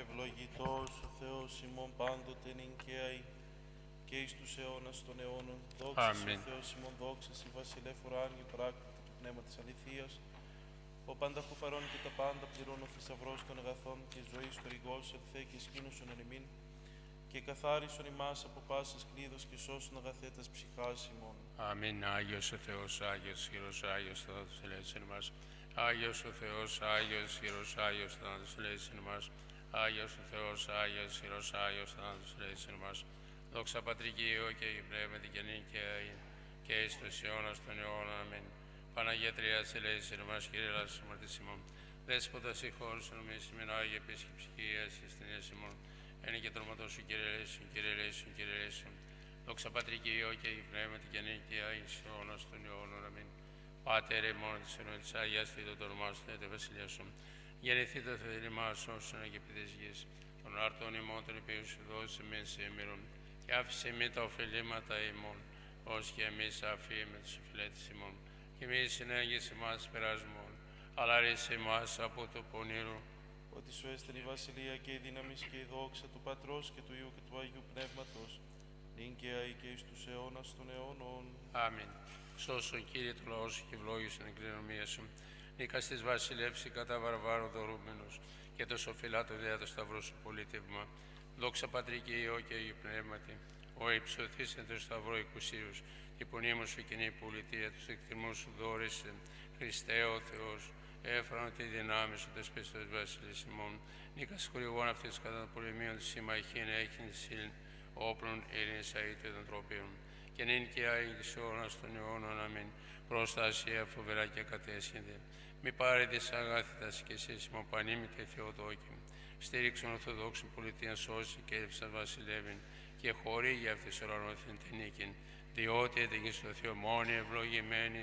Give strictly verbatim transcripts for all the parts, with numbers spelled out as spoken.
Ευλογητός ο Θεός ημών πάντοτε νυν και αεί και εις τους αιώνας των αιώνων. Δόξα σε ο Θεός ημών, δόξα σε βασιλεύ ουράνιου πράκτοτε του πνεύματος αληθείας, ο πανταχού παρών και τα πάντα πληρών ο θησαυρός των αγαθών και ζωής χορηγός ελθέ και σκήνωσον εν ημίν και καθάρισον ημάς από πάσης κλείδος και σώσον αγαθέτας ψυχάς ημών. Αμήν. Άγιος ο Θεός, Άγιος, Ιερός, Άγιος, Θεός, ελέησον ημάς. Άγιος ο Θεός, Άγιος, Ιερός, Άγιος, Θεός, ελέησον ημάς. Άγιος ο Θεός, Άγιος, Ιερός, Άγιος, Θεός, ελέησον ημάς. Δόξα Πατρί και Υιό και Αγίου Πνεύματι και νυν και αεί και εις τους αιώνας των αιώνων. Αμήν. Παναγία Τριάς, ελέησον ημάς, Κύριε ελάησον αμαρτίας ημών. Δέσποτα συγχώρησον εμείς ημών, Άγιε επίσκεψη και Υιάς εισθηνίας ημών. Ένε και τροματός σου, Κύριε ελέησον, Κύριε ελέησον, Κύριε ελέησον. Δόξα Πατρί και Υιό και Αγίου Πνεύματι και νυν και αεί εις αιώνας των αιώνων. Αμήν. Πάτερ ημών της αιώνας της Αγίας Θήτω το όνομά σου, θέτε βασιλεία σου. Γεννηθείτε το θέλημα μας όσον και επί της γης. Των αρτών ημών των οποίων σου δώσει εμείς σήμερον. Και άφησε εμείς τα ωφελήματα ημών, ως και εμείς αφήνουμε τους οφειλέτες ημών. Και εμείς συνέγγισε εμάς περασμών, αλλά ρίσε εμάς από το πονήρο. Ότι σου έστειλε η βασιλεία και η δύναμη και η δόξα του Πατρός και του Υιού και του Αγίου Πνεύματος, νυν και αεί και εις τους αιώνας των αιώνων. Αμήν. Σώσον Κύριε το λαό σου και ευλόγησον την κληρονομία σου. Νίκας της βασιλεύση κατά βαρβάρο δωρούμενος και το σοφιλάτο δέα το σταυρό σου πολίτευμα. Δόξα Πατρί και Υιό και Αγίου Πνεύματι, ο υψωθείς εν το σταυρό οικουσίους, η πονήμου σου κοινή πολιτεία, τους εκτιμούς σου δόρισε, Χριστέ ο Θεός, έφρανο τη δυνάμει σου τες πιστός βασιλείς ημών, νίκας χορηγών αυτής κατά των πολεμίων της συμμαχήν έχειν σύν, όπλων ειρήνης αΐτου των τροπίων. Και νυν και αεί της αιώνας των αιώνων. Αμήν. Προστασία φοβερά και κατέσχυνται. Μη πάρετε αγάθητας και εσείς ημών πανήμητε Θεοτόκοι. Στήριξον Ορθοδόξων πολιτείαν σώσει και έλευσαν βασιλεύειν και χωρί για αυτής ορανώθην την νίκην, διότι έτεγε στο Θεό μόνοι ευλογημένοι.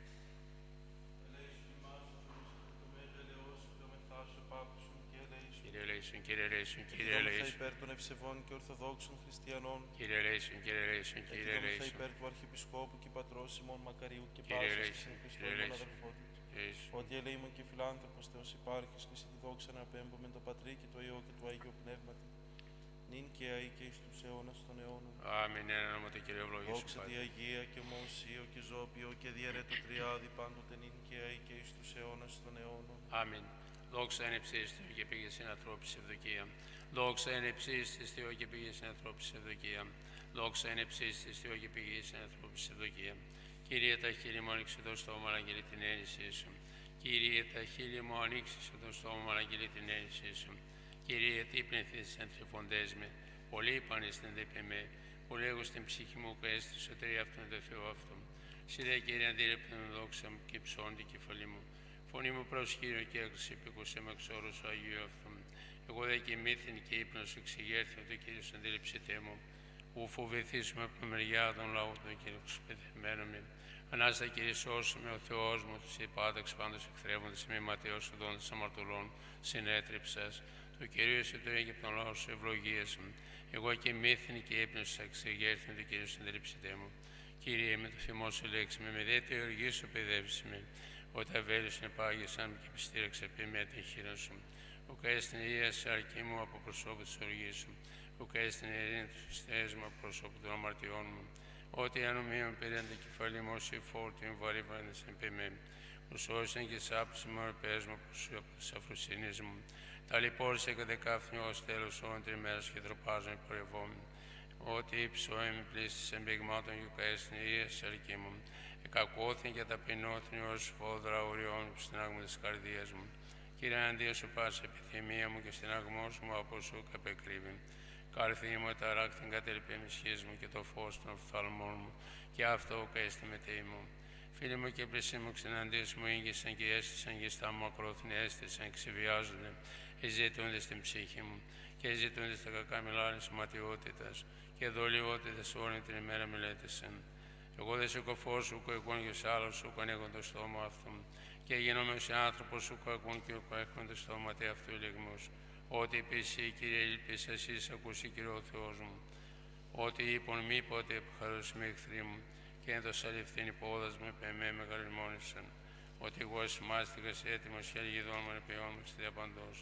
Κύριε ελέησον, Κύριε ελέησον, Κύριε ελέησον. υπέρ των ευσεβών και ορθοδόξων χριστιανών. Κύριε ελέησον, Κύριε ελέησον, Κύριε ελέησον. υπέρ του Αρχιεπισκόπου και Πατρός ημών Μακαρίου και Κύριε Πάσης ελέησον, και Κύριε Χριστόν ελέησον. αδελφότητας. Ελέησον. Ότι ελεήμων και φιλάνθρωπος Θεός υπάρχεις και σε τη δόξα να απέμπουμε το Πατρί και το Υιό και το Αγίο Πνεύματι, νυν και αεί και εις τους αιώνας των αιώνων. Αμήν. Εν όνομα του Κυρίου ευλογήσου Δόξα τη Αγία και ομοουσίο και ζώπιο και διαιρέτω τριάδι πάντοτε νυν και αεί και εις τους αιώνας των αιώνων. Αμήν. Δόξα εν υψίστης Θεό και πήγε στην ανθρώπινη ευδοκία. Δόξα εν υψίστης Θεό και πήγε στην ανθρώπινη ευδοκία. Δόξα εν υψίστης Θεό και πήγε στην ανθρώπινη ευδοκία. Κύριε, τα χείλη μου ανοίξει το στόμα, αναγγείλει την έννοιση σου. Κύριε, τα χείλη μου ανοίξει το στόμα, αναγγείλει την έννοιση σου. Κύριε, τι πνευθείς εν τριφοντές με, πολλοί είπανε στην δεπεμέ, που λέγω στην ψυχή μου και έστι σωτηρία αυτόν το Θεό αυτόν. Σιδέ, Κύριε, αντίληπτον δόξα μου και ψώνει την κεφαλή μου. Φωνή μου προσχείρω και έκρηση επικουσέ με εξόρους του Αγίου αυτόν. Εγώ δε και μύθιν και ύπνος εξηγέρθη ότι Κύριος αντίληψητέ μου. Ου φοβηθήσουμε από τη μεριά των λαών των Κύριων πεθυμένων με. Ανάστα Κύριε σώσουμε ο Θεός μου, τους υπάταξ πάντως εχθρεύοντες μη ματέως οδών της αμαρτωλών συνέτριψας. Το Κυρίο σε το Αίγυπτον λαό σου ευλογίες μου. Εγώ και μύθιν και ύπνος εξηγέρθη ότι Κύριος αντίληψητέ μου. Κύριε, με το θυμό σου λέξη με, με δε τη οργή σου παιδεύσει με. Όταν βέλης είναι πάγεσαν και επιστήρεξε επί με την χείρα σου. Ο καείς την υγεία σε αρκή μου από προσώπου της οργής σου. Ο καείς την ειρήνη του Χριστές μου από προσώπου των αμαρτιών μου. Ό,τι ανομίων πήραν την κεφαλή μου όσοι φόρτιον βαρύ βάρνες εν πεμέ. Ους όσοι και σάπισε μου αρπές μου από τις αφροσύνες μου. Τα λιπόρσε κατεκάφθηνε ως τέλος όν τριμέρας και τροπάζουν πορευόμενοι. Ότι υψώεμι πλήστης εμπηγμάτων και ο καείς την υγεία σε αρκή μου. Εκακώθην και ταπεινώθην ως φόδρα οριών στην άγμο της καρδίας μου. Κύριε, αντία σου πάσα επιθυμία μου και στην αγμό σου μου από σου καπεκρύβει. Καρθή μου εταράκθην κατελπίν ισχύς μου και το φως των οφθαλμών μου, και αυτό καίστη μετέη μου. Φίλοι μου και πλησί μου ξεναντίες μου ήγησαν και έστησαν και στα μου ακρόθην έστησαν, ξεβιάζονται, εζητούνται στην ψυχή μου και εζητούνται στα κακά μιλάρες ματιότητας και δολιότητες όλη την ημέρα μελέτησαν. Εγώ δε σε κοφός σου κοεκούν και σε άλλο σου κονέγον το στόμα αυτού και γίνομαι σε άνθρωπο σου κοεκούν και κοεκούν το στόμα τε αυτού ηλιγμούς. Ότι είπε εσύ, Κύριε, ήλπισε εσείς ακούσει, Κύριε ο Θεός μου. Ότι είπον μη ποτέ χαροσμοί εχθροί μου και έδωσα ληφθήν υπόδας μου επ' εμέ μεγαλημόνησαν. Ότι εγώ εσμάστηκας έτοιμος και αλγιδών μου επαιών μου στη διαπαντός.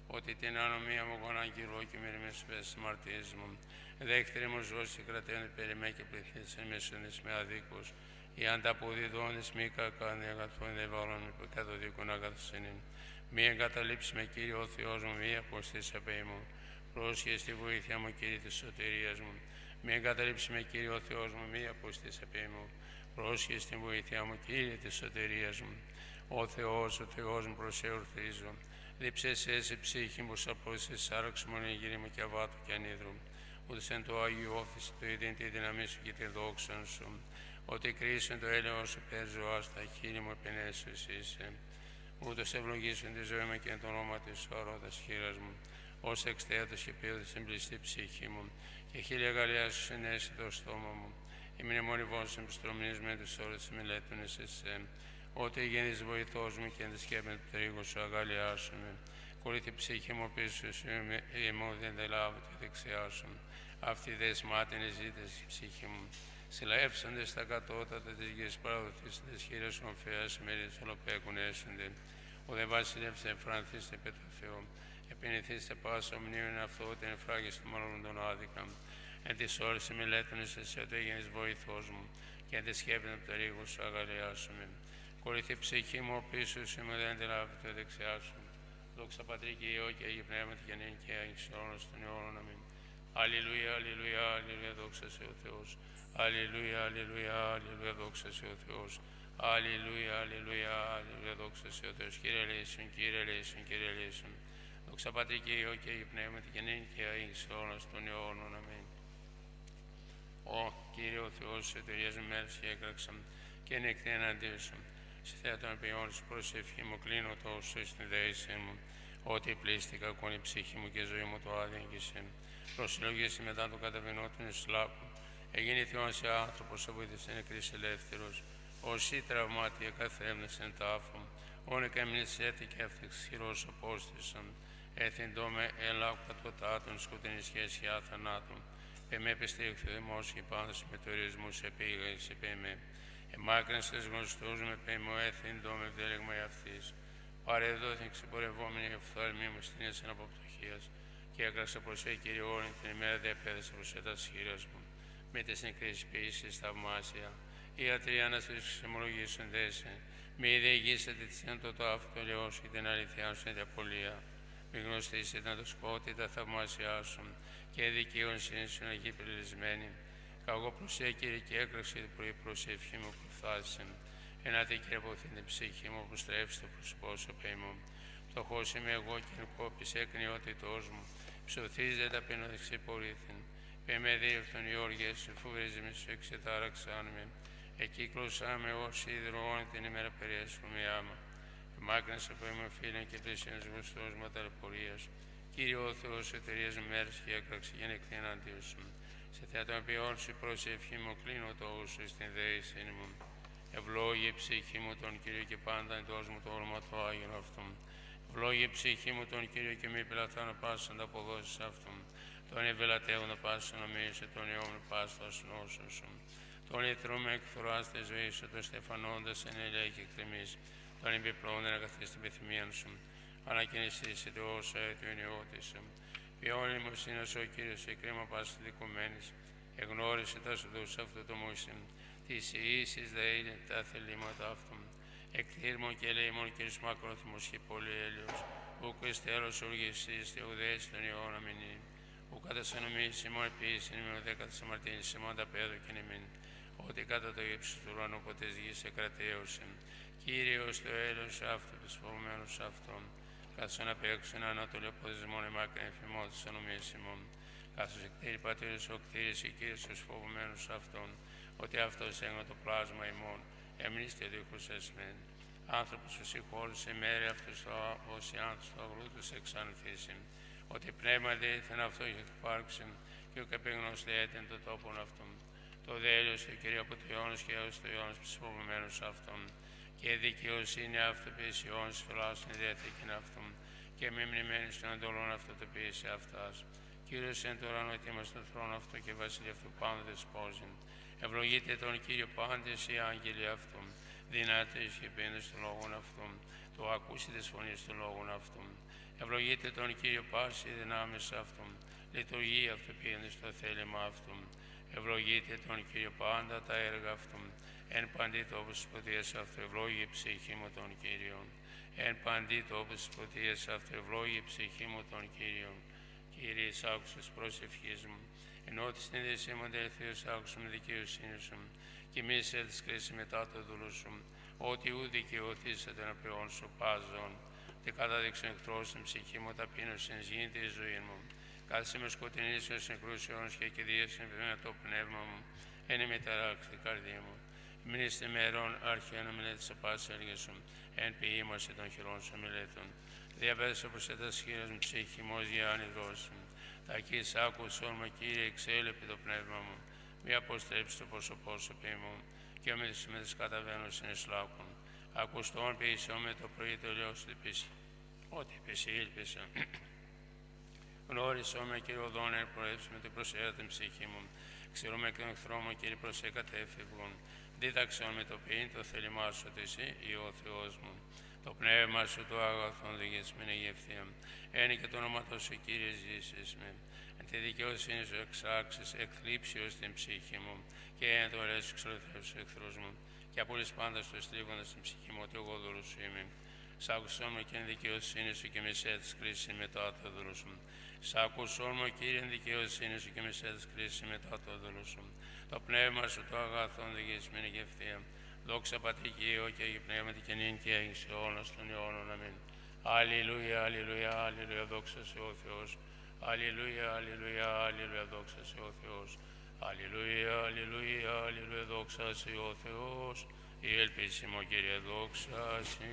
ότι την ανομία μου γονάγκυρω και μυριμές πες μαρτίες μου. Δέχτρι μου ζώσει κρατένε περιμέ και πληθύνσε μέσονες με αδίκους. Οι ανταποδιδόνες μη κακάνε αγαθόν δε βάλουν με κατοδίκων αγαθοσύνην. Μη εγκαταλείψει με Κύριο ο Θεός μου, μη αποστείς απέη μου. Πρόσχε στη βοήθεια μου, Κύριε της σωτηρίας μου. Μη εγκαταλείψει με Κύριο ο Θεός μου, μη αποστείς απέη μου. Πρόσχε στη βοήθεια μου, Κύριε της σωτηρίας μου. Ο Θεός, ο Θεός μου προσεορθίζω. Δίψες έσαι ψύχη μου, σαπώσεις σάραξ μου, γύρι μου και αβάτου και ανίδρου. Ούτως εν το Άγιο Όφηση του ειδήν τη δύναμή σου και τη δόξα σου. Ότι κρίσουν το έλεος σου παίζω άστα, χείλη μου επενέσου είσαι. Ούτως ευλογήσουν τη ζωή μου και το όνομα της ορώτας χείρας μου. Ως εξτέατος και πίοδος εμπληστή ψυχή μου. Και χίλια γαλλιά σου συνέσει το στόμα μου. Η μνημονιβόν σου επιστρομνείς με τις ώρες μελέτουνες εσέ. Ότι γίνεις βοηθός μου και αντισκέπαινε το τρίγο σου αγαλιάσουμε. Κολλήθη ψυχή μου πίσω σου, ημώ δεν δε λάβω τη δεξιά σου. Αυτή δες μάτινες ζήτες ψυχή μου. Συλλαεύσαντε στα κατώτατα της γης παραδοθήσαντες χείρες ομφέας μέρης ολοπέκουν έσονται. Ο δε βασιλεύς εμφρανθήστε πε το Θεό. Επινηθήστε πάσα μνήμην αυτό την εφράγης του μάλλον των άδικα. Εν τις ώρες μελέτωνες εσύ ότι έγινες βοηθός μου και αντισκέπαινε από το ρίγο σου αγαλιάσουμε. Κορυφή ψυχή μου πίσω σου μου δεν αντιλάβει το δεξιά σου. Δόξα Πατρί και Υιό και Αγίου Πνεύματι και νυν και άγιους αιώνας των αιώνων. Αμήν. Αλληλούια, αλληλούια, αλληλούια, δόξα σε ο Θεός. Αλληλούια, αλληλούια, αλληλούια, δόξα σε ο Θεός. Αλληλούια, αλληλούια, αλληλούια, δόξα σε ο Θεός. Κύριε ελέησον, Κύριε ελέησον, Κύριε ελέησον. Δόξα Πατρί και Υιό και Αγίου Πνεύματι και νυν και άγιους αιώνας των αιώνων. Αμήν. Ο Κύριε ο Θεός σε εταιρείας μέρες και έκραξαν και νεκθεί εναντίον σου. Σε θέατον ποιόν σου προσευχή μου κλείνω τόσο στην δέηση μου, ότι πλήστηκα ακόν η ψυχή μου και η ζωή μου το άδειγγισε. Προσυλλογήσει μετά το καταβηνότην Ισλάκου, έγινε Θεόν σε άνθρωπος, αβοήθησε νεκρής ελεύθερος, όσοι τραυμάτια καθέμνεσεν τάφο, όνε καμνής έτη και αυτής χειρός απόστησαν, έθιντο με ελάκου κατωτάτων σκοτεινή σχέση θανάτων, πεμέ πιστήχθη δημόσιοι πάντως με τουρισμούς επίγαγες επέμε. Εμάκρυνσες γνωστούς με πέμω έθιντο με βδέλεγμα αυτής. Παρεδόθην ξεπορευόμενη οφθαλμή μου στην έσεν από πτωχίας και έκραξα προς ε Κύριε όλη την ημέρα δε επέδεσα προς έτας χείρας μου. Με τις νεκρές ποιήσεις θαυμάσια. Οι ιατροί αναστήσεις ξεμολογήσουν δέσε. Μη διηγήσετε τη το τάφο το λαιός και την αληθιά σου εν απολία. Μη γνωστήσετε να το σκότη τα θαυμάσια σου και δικαίωσή σου να γίνει περιλυσμένη. Καγώ προσέ Κύριε και έκραξε το πρωί προσευχή μου που φθάσισεν. Ενάτε Κύριε από αυτήν την ψυχή μου που στρέψει το πρόσωπό σου πέι μου. Φτωχός είμαι εγώ και εν κόπης έκνοιότητός μου. Ψωθίζε ταπεινό δεξί πορύθιν. Πέμε δίρθον οι όργες σου φοβρίζουμε σου εξετάραξάν με. Εκύκλωσάμε όσοι υδροώνει την ημέρα περιέσχομαι άμα. Εμάκρυνσε που είμαι φίλων και πλήσιον γουστός με ταλαιπωρίας. Κύριε ο Θεός εταιρείας μέρες και έκραξε για νεκθή εναντίον σου. Σε θέατον ποιόν σου προσευχή μου κλείνω το όσο στην δέηση μου. Ευλόγη η ψυχή μου τον Κύριο και πάντα εντός μου το όνομα του Άγιον αυτόν. Ευλόγη η ψυχή μου τον Κύριο και μη πελαθά να πάσουν τα αποδόσεις αυτόν. Τον ευελατεύω να πάσουν να μίλησε τον ιό μου πάστα νόσο σου. Τον λυτρούμε εκφράς τη ζωή σου, τον στεφανώντας εν ελέη και εκτιμής. Τον επιπλώνε να καθίσει την επιθυμία σου. Ανακοινήσεις το όσο του ενιώτησε. Ποιόν ημωσύνας ο Κύριος σε κρίμα πάση δικουμένης. Εγνώρισε τα σου δούς αυτό το μουσιν. Τις ιήσεις δε είναι τα θελήματα αυτών. Εκθύρμων και ελεήμων και μακροθυμός και πολύ έλεος. Ουκ εις τέλος οργησής θεουδές των ιών αμυνή. Ουκ κατά συνομίσεις ημών επίσης ημών δέκατας αμαρτίνης ημών τα πέδο και νημήν. Ότι κατά το ύψος του ουρανού ποτές γης εκρατέωσεν. Κύριος το έλεος αυτού τους φοβουμένους αυτών. Καθώς αναπέξουν ανατολή αποδεσμών εμάκριν εφημότητας ανομίσιμων. Καθώς εκτήρει πατήρες ο κτήρης και Κύριος τους φοβουμένους αυτών. Ότι αυτός έγνω το πλάσμα ημών. Εμνήστε δίχως εσμέν. Άνθρωπος που συγχώρησε μέρη αυτούς όσοι άνθρωπος του αγρού τους εξανθήσιν. Ότι πνεύμα διήθεν αυτό είχε υπάρξει και ο καπήγνος διέτην το τόπον αυτόν. Το δέλειος του Κυρίου από το αιώνας και έως το αιώνας τους φοβουμένους αυτών. Και δικαιοσύνη αυτό ποιης αιώνας φυλάσσουν διαθήκην αυτών. Και μη μνημένοι στον εντολών αυτό το ποιης αυτάς. Κύριος εν το ουρανό ετοίμας στον θρόνο αυτό και βασίλει αυτού πάνω δεσπόζην. Ευλογείτε τον Κύριο πάντες οι άγγελοι αυτών. Δυνατές και πίνες των λόγων αυτών. Το ακούσει της φωνής των λόγων αυτών. Ευλογείτε τον Κύριο πάση δυνάμεις αυτού, λειτουργεί αυτοποιημένη στο θέλημα αυτού. Ευλογείτε τον Κύριο πάντα τα έργα αυτού, εν παντή τόπους της σπουδίας αυτού, ευλόγη η ψυχή μου τον Κύριο. Εν παντή τόπους της σπουδίας αυτού, ευλόγη η ψυχή μου τον Κύριο. Κύριε, άκουσες προσευχής μου, ενώ τη συνείδησή μου Θεός άκουσα με δικαιοσύνη σου, και μη σε έλθεις κρίση μετά το δούλο σου, ότι ου δικαιωθείς τον απειών σου πάζων, και κατάδειξε εχθρός στην ψυχή μου ταπείνωσιν γίνεται η ζωή μου. Κάθισε με σκοτεινής ως νεκρούς και κηδείας με το πνεύμα μου, εν ημιταράξει την καρδία μου. Μνήστε μέρων αρχαίων μελέτης απάς έργες σου, εν ποιήμαση των χειρών σου μελέτων. Διαπέδεσα προς έτας χείρας μου ψυχή μου ως για ανιδρός σου. Τακείς άκουσον μου, Κύριε, εξέλεπε το πνεύμα μου, μη αποστρέψει το πρόσωπό σου πει μου, και ο μελισσιμέτες καταβαίνω συνεισλάκων. Ακουστών ποιησό με το πρωί το λέω σου πίση, ότι πίση ήλπισα. Γνώρισό με, Κύριε, οδόν εν προέψη με την προσέρα την ψυχή μου. Ξέρουμε και τον εχθρό μου, Κύριε, προσέκατε έφευγον. Δίδαξον με το ποιήν το θέλημά σου ότι εσύ ή ο Θεός μου. Το πνεύμα σου το αγαθόν δίγες με νεγευθεία. Ένι και το όνομα σου, Κύριε, ζήσεις με. Εν τη δικαιοσύνη σου εξάξεις, εκθλίψιος την ψυχή μου, και εν το αρέσει εξολοθρεύσεις ο εχθρός μου. Και απόλυς πάντα στο στρίβοντας την ψυχή μου, ότι εγώ δούλος σου είμαι. Σ' άκουσόν μου και εν δικαιοσύνη σου και μη σε έθεις κρίση μετά το δούλο σου. Σ' άκουσόν μου, Κύριε, εν δικαιοσύνη σου και μη σε έθεις κρίση μετά το δούλο σου. Το πνεύμα σου το αγαθόν δίγες με νεγευθεία. Δόξα Πατρί και Υιό και Αγίου Πνεύματι και νυν και έγι σε αιώνας των αιώνων. Αμήν. Αλληλούια, αλληλούια, αλληλούια, δόξα σε ο Θεός. Αλληλούια, αλληλούια, αλληλούια, δόξα σε ο Θεός. Αλληλούια, αλληλούια, αλληλούια, δόξα σε ο Θεός. Η ελπίσιμο, Κύριε, δόξα σε.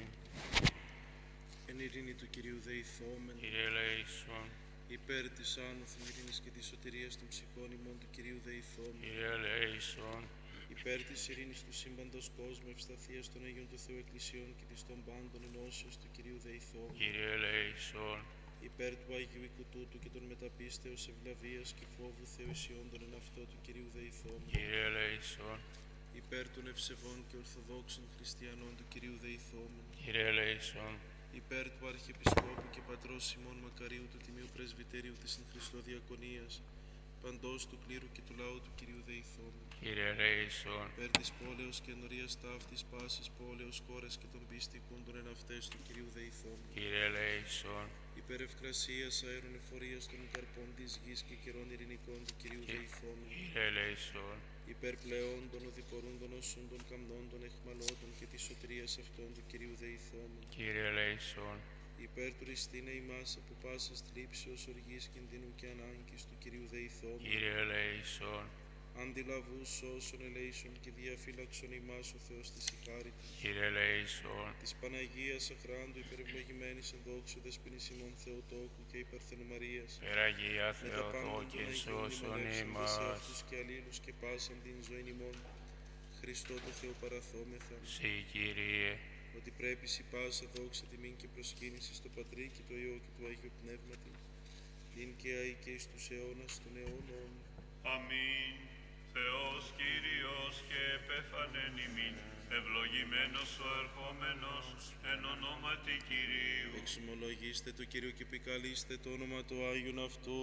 Εν ειρήνη του Κυρίου δεηθόμεν. Κύριε ελέησον. Υπέρ της άνωθεν ειρήνης και της σωτηρίας των ψυχών ημών του Κυρίου δεηθόμεν. Κύριε ελέησον. Υπέρ της ειρήνης του σύμπαντος κόσμου, ευσταθίας των Αγίων του Θεού Εκκλησιών και της των πάντων ενώσεως του Κυρίου δεηθόμεν. Κύριε ελέησον. Υπέρ του Αγίου οίκου τούτου και των μεταπίστεως ευλαβίας και φόβου Θεού ισιόντων εν αυτό του Κυρίου δεηθόμεν. Κύριε ελέησον. Υπέρ των ευσεβών και ορθοδόξων χριστιανών του Κυρίου δεηθόμεν. Κύριε ελέησον. Υπέρ του Αρχιεπισκόπου και Πατρός Σιμών Μακαρίου του Τιμίου Πρεσβυτέριου της εν Χριστώ Διακονίας, παντός του κλήρου και του λαού του Κυρίου δεηθόμεν. Κύριε ελέησον. Υπέρ της πόλεως και ενορίας ταύτης πάσης πόλεως χώρας και των πίστικων των εν αυτές του Κυρίου δεηθόμεν. Κύριε ελέησον. Υπέρ ευκρασίας αέρων εφορίας των καρπών της γης και καιρών ειρηνικών του Κυρίου δεηθόμεν. Κύριε ελέησον. Υπέρ πλεών των οδηπορούντων όσων των καμνών των εχμαλώτων και της σωτηρίας αυτών του Κυρίου δεηθόμεν. Κύριε ελέησον. Υπέρ του ριστήνε ημάς από πάσας θλίψεως, οργής, κινδύνου και ανάγκης του Κυρίου δεηθόμεν. Κύριε ελέησον. Αντιλαβούς όσων ελέησον και διαφύλαξον ημάς ο Θεός της ηχάρητη. Κύριε ελέησον. Της Παναγίας αχράντου υπερευλογημένης εν δόξου δεσποινής ημών Θεοτόκου και υπερθενου Μαρίας. Περαγία Θεοτόκε σώσον ημάς. Αυτούς και αλλήλους και πάσαν την ζωή ημών. Χριστό το Θεό παραθόμεθα. Συ Κύριε. Ότι πρέπει σοι πάσα δόξα τιμήν και προσκύνηση στο Πατρί και το Υιό και του Αγίου Πνεύματι. Νυν και αεί και εις τους αιώνας των αιώνων. Αμήν. Θεός Κύριος και επέφανεν ημίν, ευλογημένος ο ερχόμενος, εν ονόματι Κυρίου. Εξομολογήστε το Κύριο και επικαλείστε το όνομα του Άγιον αυτού,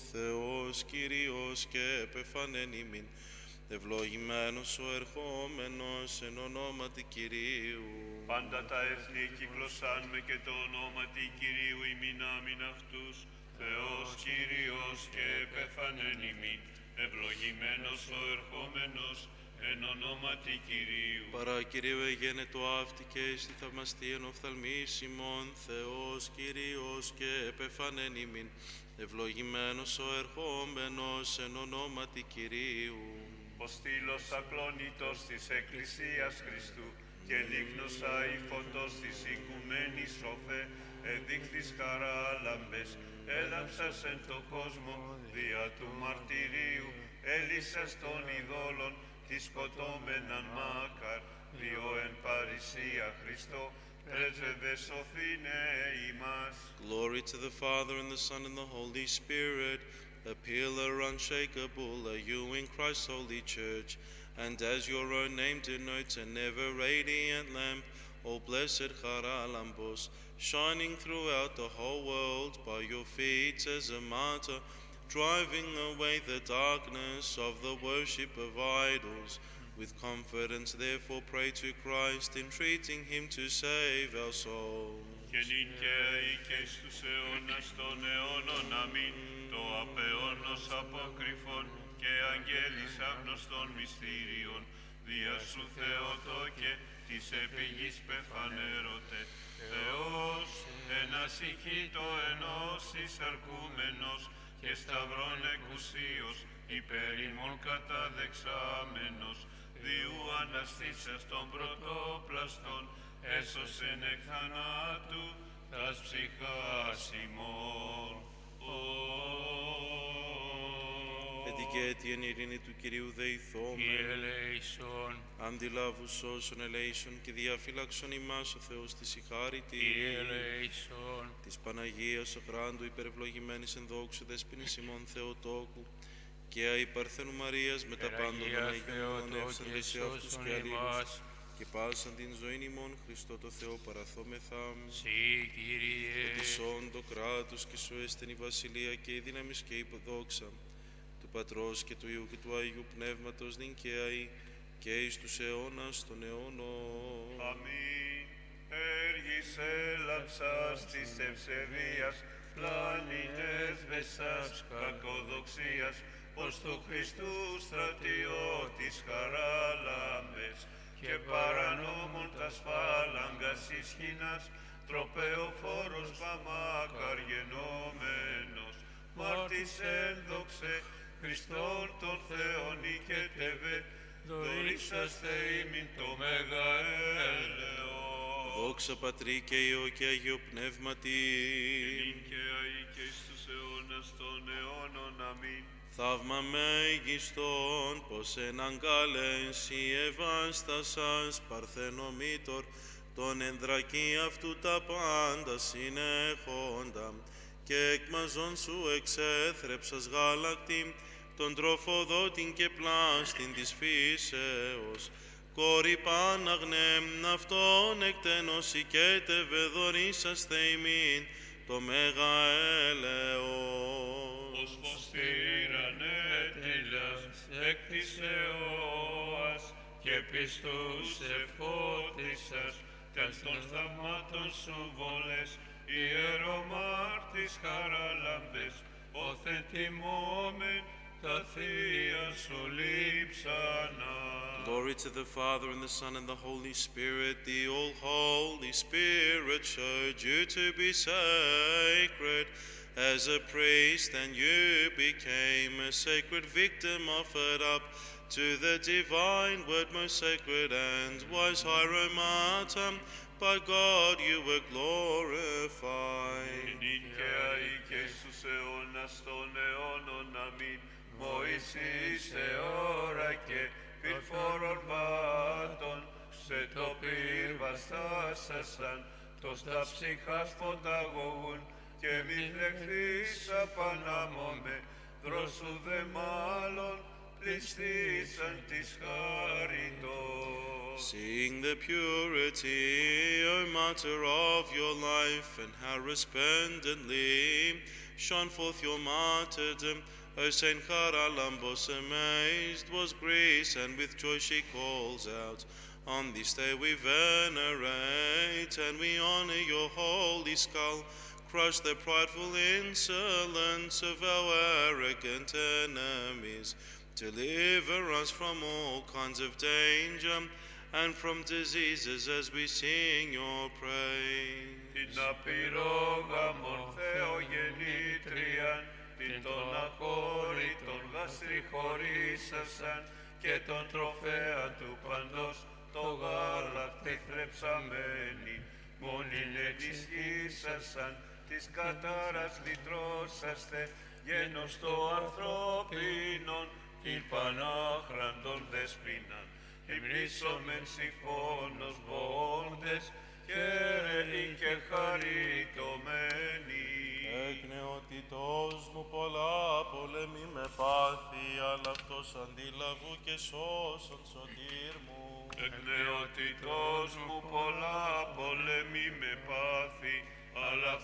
Θεός Κύριος και επέφανεν ημίν, ευλογημένος ο ερχόμενος, εν ονόματι Κυρίου. Πάντα τα έθνη κυκλωσάν με και το ονόματι Κυρίου ημίν άμην αυτούς, Θεός Κύριος και επέφανεν ημίν, ευλογημένος ο ερχόμενος, εν ονόματι Κυρίου. Παρά Κυρίου εγένετο αύτη και εις τη θαυμαστή εν οφθαλμής ημών, Θεός Κύριος και επεφανεν ημίν, ευλογημένος ο ερχόμενος, εν ονόματι Κυρίου. Ο στήλος ακλόνητος της Εκκλησίας Χριστού και δείγνος αηφωτός της οικουμένης σοφέ, εδείχθης χαρά λαμπές, έλαμψας εν το κόσμο, δια του μαρτυρίου, έλυσας των ειδόλων, τη σκοτώμεναν μάκαρ, διό εν παρησία Χριστό, πρέσβευε σωθήνε ημάς. Glory to the Father, and the Son, and the Holy Spirit, a pillar unshakable, are you in Christ's holy church, and as your own name denotes, an ever-radiant lamp, O blessed Charalambos, shining throughout the whole world by your feet as a martyr, driving away the darkness of the worship of idols. With confidence, therefore, pray to Christ, entreating him to save our souls. Και νυν και αεί και εις τους αιώνας των αιώνων, αμήν. Το απεώνος αποκρυφών και αγγέλης άγνωστων μυστήριων, δια σου Θεοτόκε, της επιγής πεφανέρωτε. Θεός, ένας ηχήτω ενώσεις αρκούμενος και σταυρών εκουσίως, υπέρ ημών καταδεξάμενος, διού αναστήσας των πρωτόπλαστων, έσωσεν εκ θανάτου τας ψυχάς ημών. Ετικέτη εν ειρήνη του Κυρίου δεηθόμεν. Κύριε ελέησον. Αντιλάβου σώσον ελέησον και διαφύλαξον ημάς ο Θεός της η χάριτη. Κύριε ελέησον. Της Παναγίας Οχράντου υπερευλογημένης εν δόξου δέσποινης ημών Θεοτόκου και αη Παρθένου Μαρίας με τα πάντων των Αγίων εύσαντε σε αυτούς και αλλήλους και πάσαν την ζωήν ημών Χριστό το Θεό παραθόμεθα. Συ, Κύριε. Ετισόν το κράτος και σου έστεν η βασιλεία και η δύναμις και η δόξα του Πατρός και του Υιού και του Αγίου Πνεύματος νυν και αεί και εις τους αιώνας των αιώνων. Αμήν. Έργης έλαψας της ευσεβίας, πλάνητες βεσάς κακοδοξίας, ως του Χριστού στρατιώτης χαράλαμπες, και παρανόμων τας φάλαγγας ισχυνάς, τροπεοφόρος παμακαργενόμενος, μάρτης ένδοξε, Χριστόν τον Θεόν οικετεύε, δωρήσαστε ημιν το μέγα έλεος. Δόξα Πατρί και Υιό και Αγίο Πνεύματι. Νυν και αεί και εις τους αιώνας των αιώνων, αμήν. Θαύμα μέγιστον, πως έναν κάλες η ευάστασας παρθενομήτωρ, τον ενδρακή αυτού τα πάντα συνέχοντα, και εκμαζόν σου εξέθρεψας γάλακτη, τον τροφοδότην και πλάστην της φύσεως, κόρη Πάναγνε, αυτόν εκτενώς οικέτευε δωρήσαστε ημίν, το μέγα έλεος. Ως φως τυρανέτηλας εκ της αιώας, και πιστούς εφώτισας, τας των θαυμάτων σου βολές, ιερομάρτης χαράλαμπες, όθεν τιμώμεν τα θεία σου λείψανα. Glory to the Father, and the Son, and the Holy Spirit. The all-Holy Spirit showed you to be sacred as a priest, and you became a sacred victim offered up to the divine word, most sacred and wise Hieromartyr. By God you were glorified. Νυν και αεί και στους αιώνας των αιώνων, αμήν. Μωυσής εώρακε πυρφόρων βάτων, σε το πυρ βαστάσασαν, τος τα ψυχάς φωταγωγούν, και μη λεχθείς απανάμωμε, δρόσου δε μάλλον πληστήσαν της χάριτος. Seeing the purity, O martyr, of your life, and how resplendently shone forth your martyrdom, O Saint Charalambos, amazed was Greece, and with joy she calls out, on this day we venerate, and we honor your holy skull. Crush the prideful insolence of our arrogant enemies. Deliver us from all kinds of danger, and from diseases as we sing your praise. Την απειρόγαμον Θεογεννήτριαν, την των αχώρητων γαστριχωρήσασαν, και τον τροφέα του παντός το γάλακτη θρεψαμένη, μόνην ενισχύσασαν, της κατάρας λυτρώσαστε, γένος το ανθρώπινον, την πανάχραντον δεσποινάν. Υμνήσομεν συμφώνος βοώντες, χαίρελοι και χαριτωμένοι. Εκ νεότητός μου πολλά πολεμή με πάθη, αλλά αυτός αντίλαβου και σώσον σωτήρ μου. Εκ νεότητός μου πολλά πολεμή με πάθη,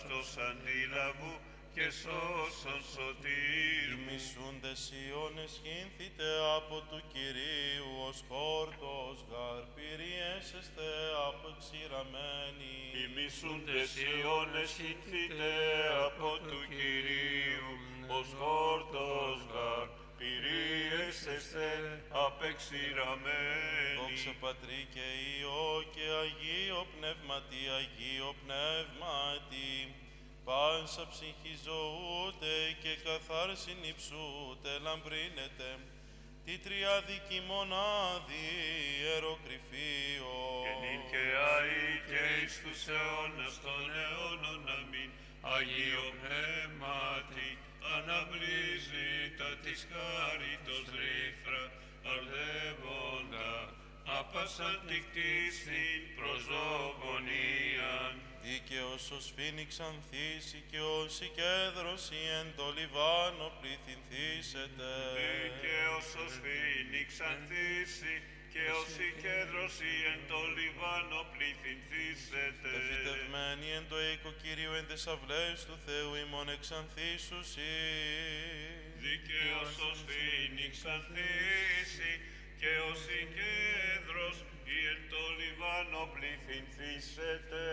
αυτός αντίλαβου και σώσον σωτήρ μου. Ημισούντες Ιώνες χύνθητε από του Κυρίου, ως χόρτος γαρ πυριέσεστε αποξηραμένοι. Ημισούντες Ιώνες χύνθητε από του Κυρίου, ως χόρτος γαρ πυριέσεστε απεξηραμένοι. Δόξα Πατρί και Υιό και Αγίο Πνεύματι, Αγίο Πνεύματι, πάσα ψυχή ζωούτε και καθάρσιν υψούτε λαμπρίνετε, τη τριάδικη μονάδη ιεροκρυφείο. Και νυν και αεί και εις τους αιώνας των αιώνων αμήν. Αγίο Πνεύματι, αναβλύζει τα της χάριτος ρήθρα, αρδεύοντα, άπασαν τη κτήσιν προσδοκονίαν. Δίκαιος ως φοίνix ανθίσει και ως η κέδρωση εν το Λιβάνο πληθυνθήσετε. Δίκαιος ως φοίνix ανθίσει και ως η κέδρωση εν το Λιβάνο πληθυνθήσετε. Τεφυτευμένοι εν το οίκο Κυρίου εν τες αυλές του Θεού ημών εξανθήσουσι. Δίκαιος ως φοίνix ανθίσει και ως η κέδρος ή εν το Λιβάνο πληθυνθήσετε.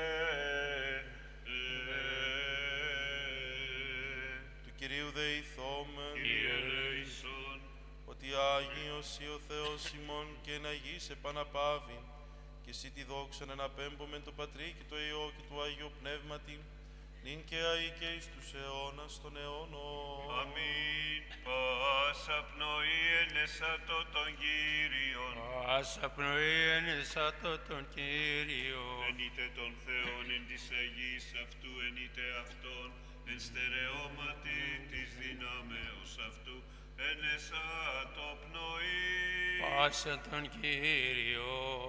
Του Κυρίου δεηθόμεν, Κύριε ελέησον, ότι Άγιος ή ο Θεός ημών και εν Αγής επαναπάβει, και εσύ τη δόξαν εναπέμπομεν το Πατρί και το Υιό και του Αγίου Πνεύματι, νυν και αεί και εις τους αιώνας των αιώνων. αμήν. Πάσα πνοή ενεσάτω τον Κύριον, Πάσα πνοή ενεσάτω τον Κύριο. ενείτε τον Θεόν εν της Αγής αυτού, ενείτε Αυτόν, εν στερεώματι της δυνάμεως αυτού, ενεσάτω πνοή. Πάσα τον Κύριο.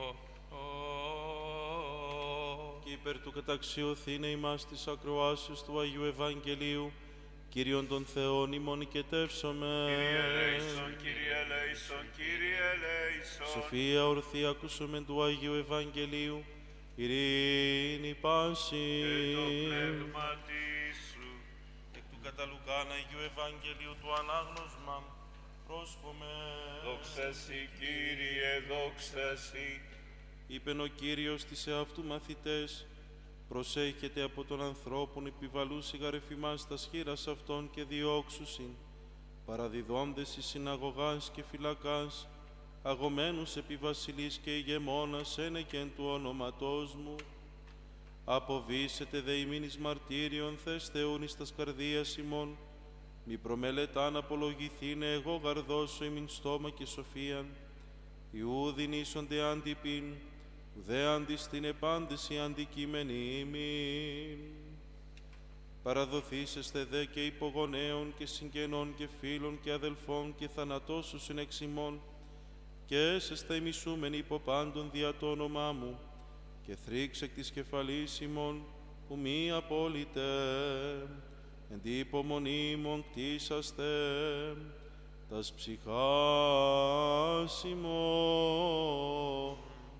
Και υπέρ του καταξιωθήνε ημάς της ακροάσεως του Αγίου Ευαγγελίου, Κύριον των Θεών ημών οικετεύσομαι. Κύριε ελέησον, Κύριε ελέησον, Κύριε ελέησον. Σοφία ορθή ακούσομεν του Αγίου Ευαγγελίου, ειρήνη πάση. Και το πνεύματι σου. Εκ του κατά Λουκάν Αγίου Ευαγγελίου του ανάγνωσμα, πρόσχομαι. Δόξα σοι, Κύριε, δόξα σοι. Είπεν ο Κύριος της εαυτού μαθητές, προσέχετε από των ανθρώπων επιβαλούσι γαρεφημάς τας χείρας αυτών και διώξουσιν, παραδιδόντες εις συναγωγάς και φυλακάς, αγωμένους επί βασιλείς και ηγεμόνας ένεκεν του ονόματός μου. Αποβήσετε δε ημίν εις μαρτύριον θες Θεούν εις τας καρδίας ημών, μη προμελετάν απολογηθήνε εγώ γαρδώσω ημίν στόμα και σοφίαν, Ιούδιν ίσονται αντιπίν, ουδέ αντιστήν επάντηση αντικείμενη ημίν. Παραδοθήσεστε δε και υπογονέων και συγγενών και φίλων και αδελφών και θανατώσουσιν εξ ημών, και έσεσте ημισούμενοι υπό πάντων δια το όνομά μου, και θρύξ εκ της κεφαλής ημών, που μη απόλυτε, εν τη υπομονή ημών κτίσαστε, τας ψυχάς ημών.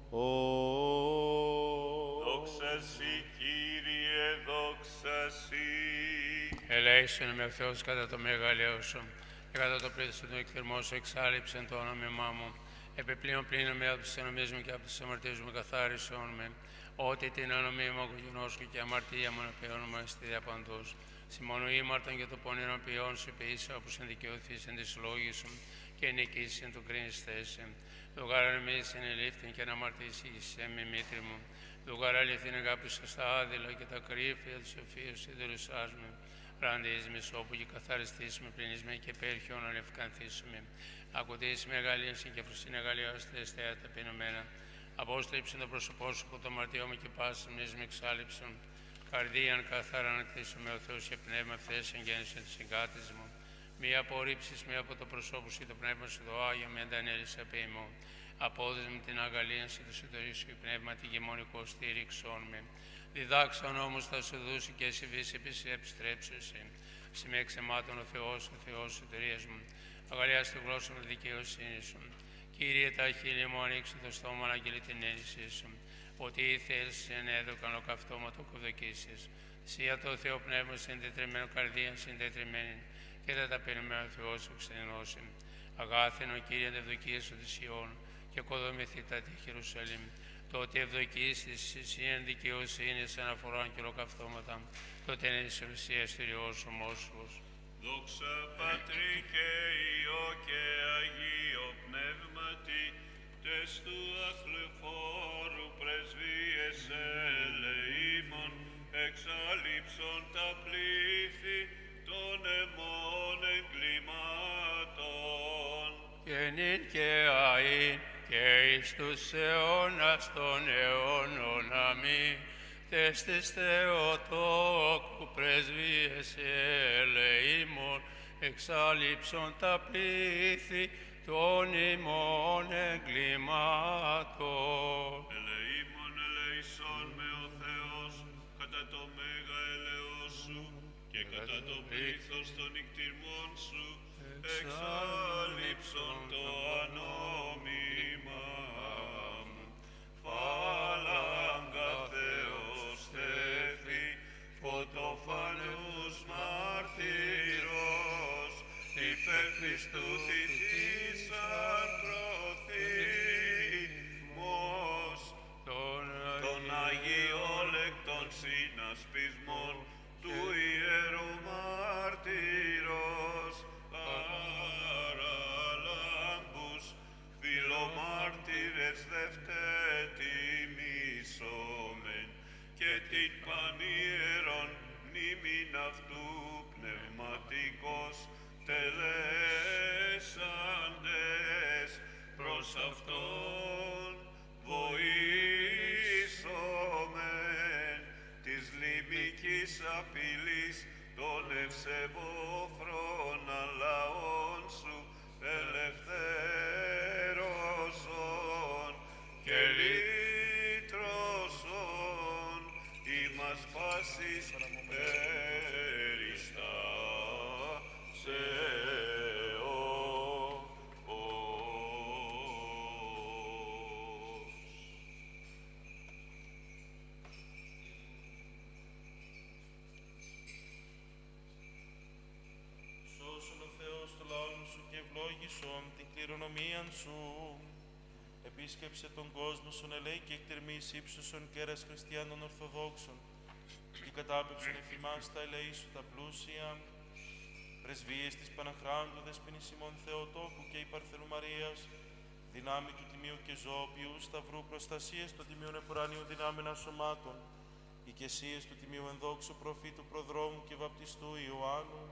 Δόξα σοι, Κύριε, δόξα σοι. Ελέησον με ο Θεός κατά το μεγαλείο σου, και κατά το πλήθος του εκθυρμό σου εξάλληψεν το όνομά μου. Επιπλέον πλύνομαι από τις ενομίες μου και από τις αμαρτίες μου καθάρισον με. Ότι την ανομία μου αγωγενόσκου και αμαρτία μου απειών μου εστί διαπαντός. Συμμονού ήμαρτον και το πόνιρο ποιόν σου ποιήσα, όπως ενδικαιωθείς εν της λόγης σου και νικήσεις εν του κρίνης θέση. Λουγάρα εμείς ενελήφθην και να αμαρτήσεις εμ η μήτρη μου. Λουγάρα αληθήν αγάπησα στα άδειλα και τα κρύφια της σοφίας ιδρυσάς με. Ραντείς με σώπου και καθαριστείς με, πλυνείς με και πέρχιον αλευκανθήσουμε. Ακουτείς μεγαλίαση και φροσύνη αγαλιάστε εστέα ταπεινωμένα. Απόστρεψε το πρόσωπό σου από το μαρτιό μου και πάσης μες με εξάλληψον. Καρδίαν καθαρά να κτίσουμε ο Θεός και πνεύμα ευθές εγγέννησε τη συγκάτης μου. Μη απορρίψεις με από το προσώπου σου το πνεύμα σου το Άγιο με αντανέλησε απ' ημών. Απόδες με την αγαλίανση του συντορίσου και πνεύμα τη γεμονικό στήριξον με. Διδάξαν όμως θα σου δώσει και εσύ βύση επίσης επιστρέψεσαι. Σημαία εξαιμάτων ο Θεός, ο Θεός σωτηρίας μου. Αγαλιάς τη γλώσσα με δικαιοσύνη σου. Κύριε, τα χείλη μου ανοίξουν το στόμα να αγγείλει την έννοια σου. Ότι η θέληση εν έδωκαν ο καυτώμα το κοδοκίσεις. Σία το Θεό Πνεύμα συντετριμένο καρδία συντετριμένη και τα ταπεινωμένο Θεό σου ξενώσει. Αγάθενο Κύριε ευδοκίες σου της Ιών και κοδομηθήτα τη Ιερουσαλήμ. Τότε ευδοκίες της σύν δικαιοσύνης αναφορών και ολοκαυτώματα. Τότε είναι της Ελσίας Τυριός ομόσους. Δόξα Πατρί και Υιό και Αγίο Πνεύματι, τες του αθλεφόρου πρεσβείες ελεήμων, εξαλείψον τα πλήθη των αιμών εγκλημάτων. Και νυν και αΐν και εις τους αιώνας των αιώνων αμήν, τες της Θεοτόκου πρεσβείες ελεήμων, εξαλείψον τα πλήθη των ημών εγκλημάτων. Ελεήμων ελεησόν με ο Θεός, κατά το μέγα ελεός σου και κατά το πλήθος των νικτυρμών σου, εξαλείψον το ανόμημα μου. Φάλαγγα Θεός Θεή, φωτοφανούς μάρτυρος, υπέρ Χριστού θυσίσαν προθύμος, των Αγίων εκ των συνασπισμών του Ιερού Μάρτυρος, παραλάμπους, φιλομάρτυρες δευτέτιμισόμεν, και την πανιέρον μνήμην αυτού πνευματικός τελέσαντες προς Αυτόν βοήσομεν της λιμικής απειλής των ευσεβόφρων λαών σου ελευθέρωσον και λύτρωσον ημάς πάσης την κληρονομίαν σου. Επίσκεψε τον κόσμο σου, ελέη και εκτερμής ύψωσον κέρας χριστιανών Ορθοδόξων και κατάπεψον εφημάς τα ελέη σου τα πλούσια. Πρεσβείες της Παναχράντου Δεσποινής ημών Θεοτόκου και η Παρθενού Μαρίας, δυνάμει του Τιμίου και Ζώπιου Σταυρού, προστασίες των Τιμίων Επουρανίων δυνάμενα σωμάτων, οικεσίες του Τιμίου Ενδόξου Προφήτου Προδρόμου και Βαπτιστού Ιωάννου,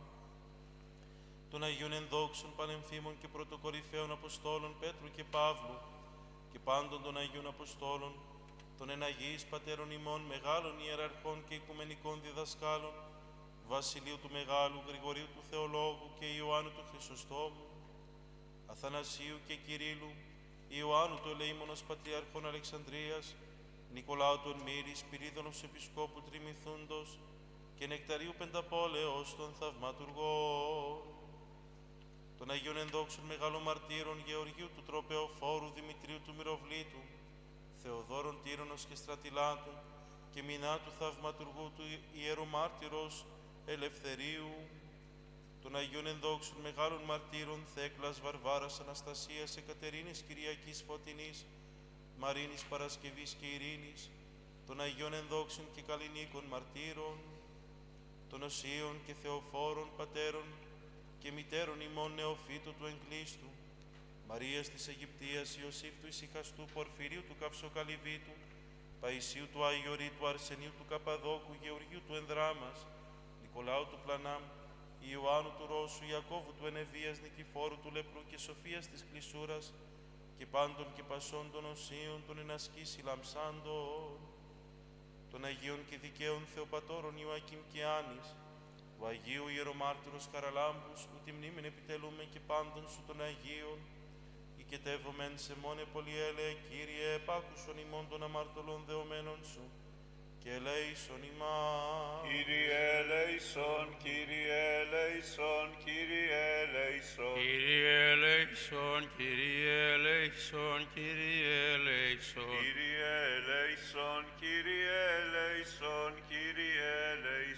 των Αγίων Ενδόξων Πανεμφήμων και Πρωτοκορυφαίων Αποστόλων Πέτρου και Παύλου και πάντων των Αγίων Αποστόλων, των εναγίης Πατέρων ημών, μεγάλων ιεραρχών και οικουμενικών διδασκάλων, Βασιλείου του Μεγάλου, Γρηγορίου του Θεολόγου και Ιωάννου του Χρυσοστόμου, Αθανασίου και Κυρίλου, Ιωάννου του Ελεήμονος Πατριάρχων Αλεξανδρίας, Νικολάου του Ερμήρης, Πυρίδωνος Επισκόπου Τριμηθούντος και Νεκταρίου Πενταπόλεως των Θαυματουργών, των Αγίων Ενδόξων Μεγάλων Μαρτύρων Γεωργίου του Τροπεοφόρου, Δημητρίου του Μυροβλήτου, Θεοδόρων Τύρονος και Στρατιλάτου και Μινά του Θαυματουργού του Ιερού Μάρτυρος Ελευθερίου, των Αγίων Ενδόξων Μεγάλων Μαρτύρων Θέκλας, Βαρβάρας, Αναστασίας, Εκατερίνης, Κυριακής, Φωτεινής, Μαρίνης, Παρασκευής και Ειρήνης, των Αγίων Ενδόξων και Καλλινίκων Μαρτύρων, των Οσίων και Θεοφόρων Πατέρων και Μητέρων ημών Νεοφύτου του Εγκλήστου, Μαρίας της Αιγυπτίας, Ιωσήφ του Ησυχαστού, Πορφυρίου του Καυσοκαλυβίτου, Παϊσίου του Αγιορείτου, Αρσενίου του Καπαδόκου, Γεωργίου του Ενδράμας, Νικολάου του Πλανάμ, Ιωάννου του Ρώσου, Ιακώβου του Ενεβίας, Νικηφόρου του Λεπρού και Σοφίας της Κλεισούρας και πάντων και πασών των Οσίων, των ενασκήσει λαμψάντων, των Αγίων και Δικαίων Θεοπατώρων Ιωακήμ και Άνης, του Αγίου Ιερομάρτυρος Χαραλάμπους, που τη μνήμην επιτελούμε και πάντων σου των Αγίων, οικετεύομεν σε μόνε πολυέλεε, Κύριε, επάκουσον ημών των αμαρτωλών δεωμένων σου, και ελέησον ημάς. Κύριε ελέησον, Κύριε ελέησον, Κύριε ελέησον. Κύριε ελέησον, Κύριε ελέησον, Κύριε ελέησον. Κύριε ελέησον, Κύριε ελέησον, Κύριε ελέησον.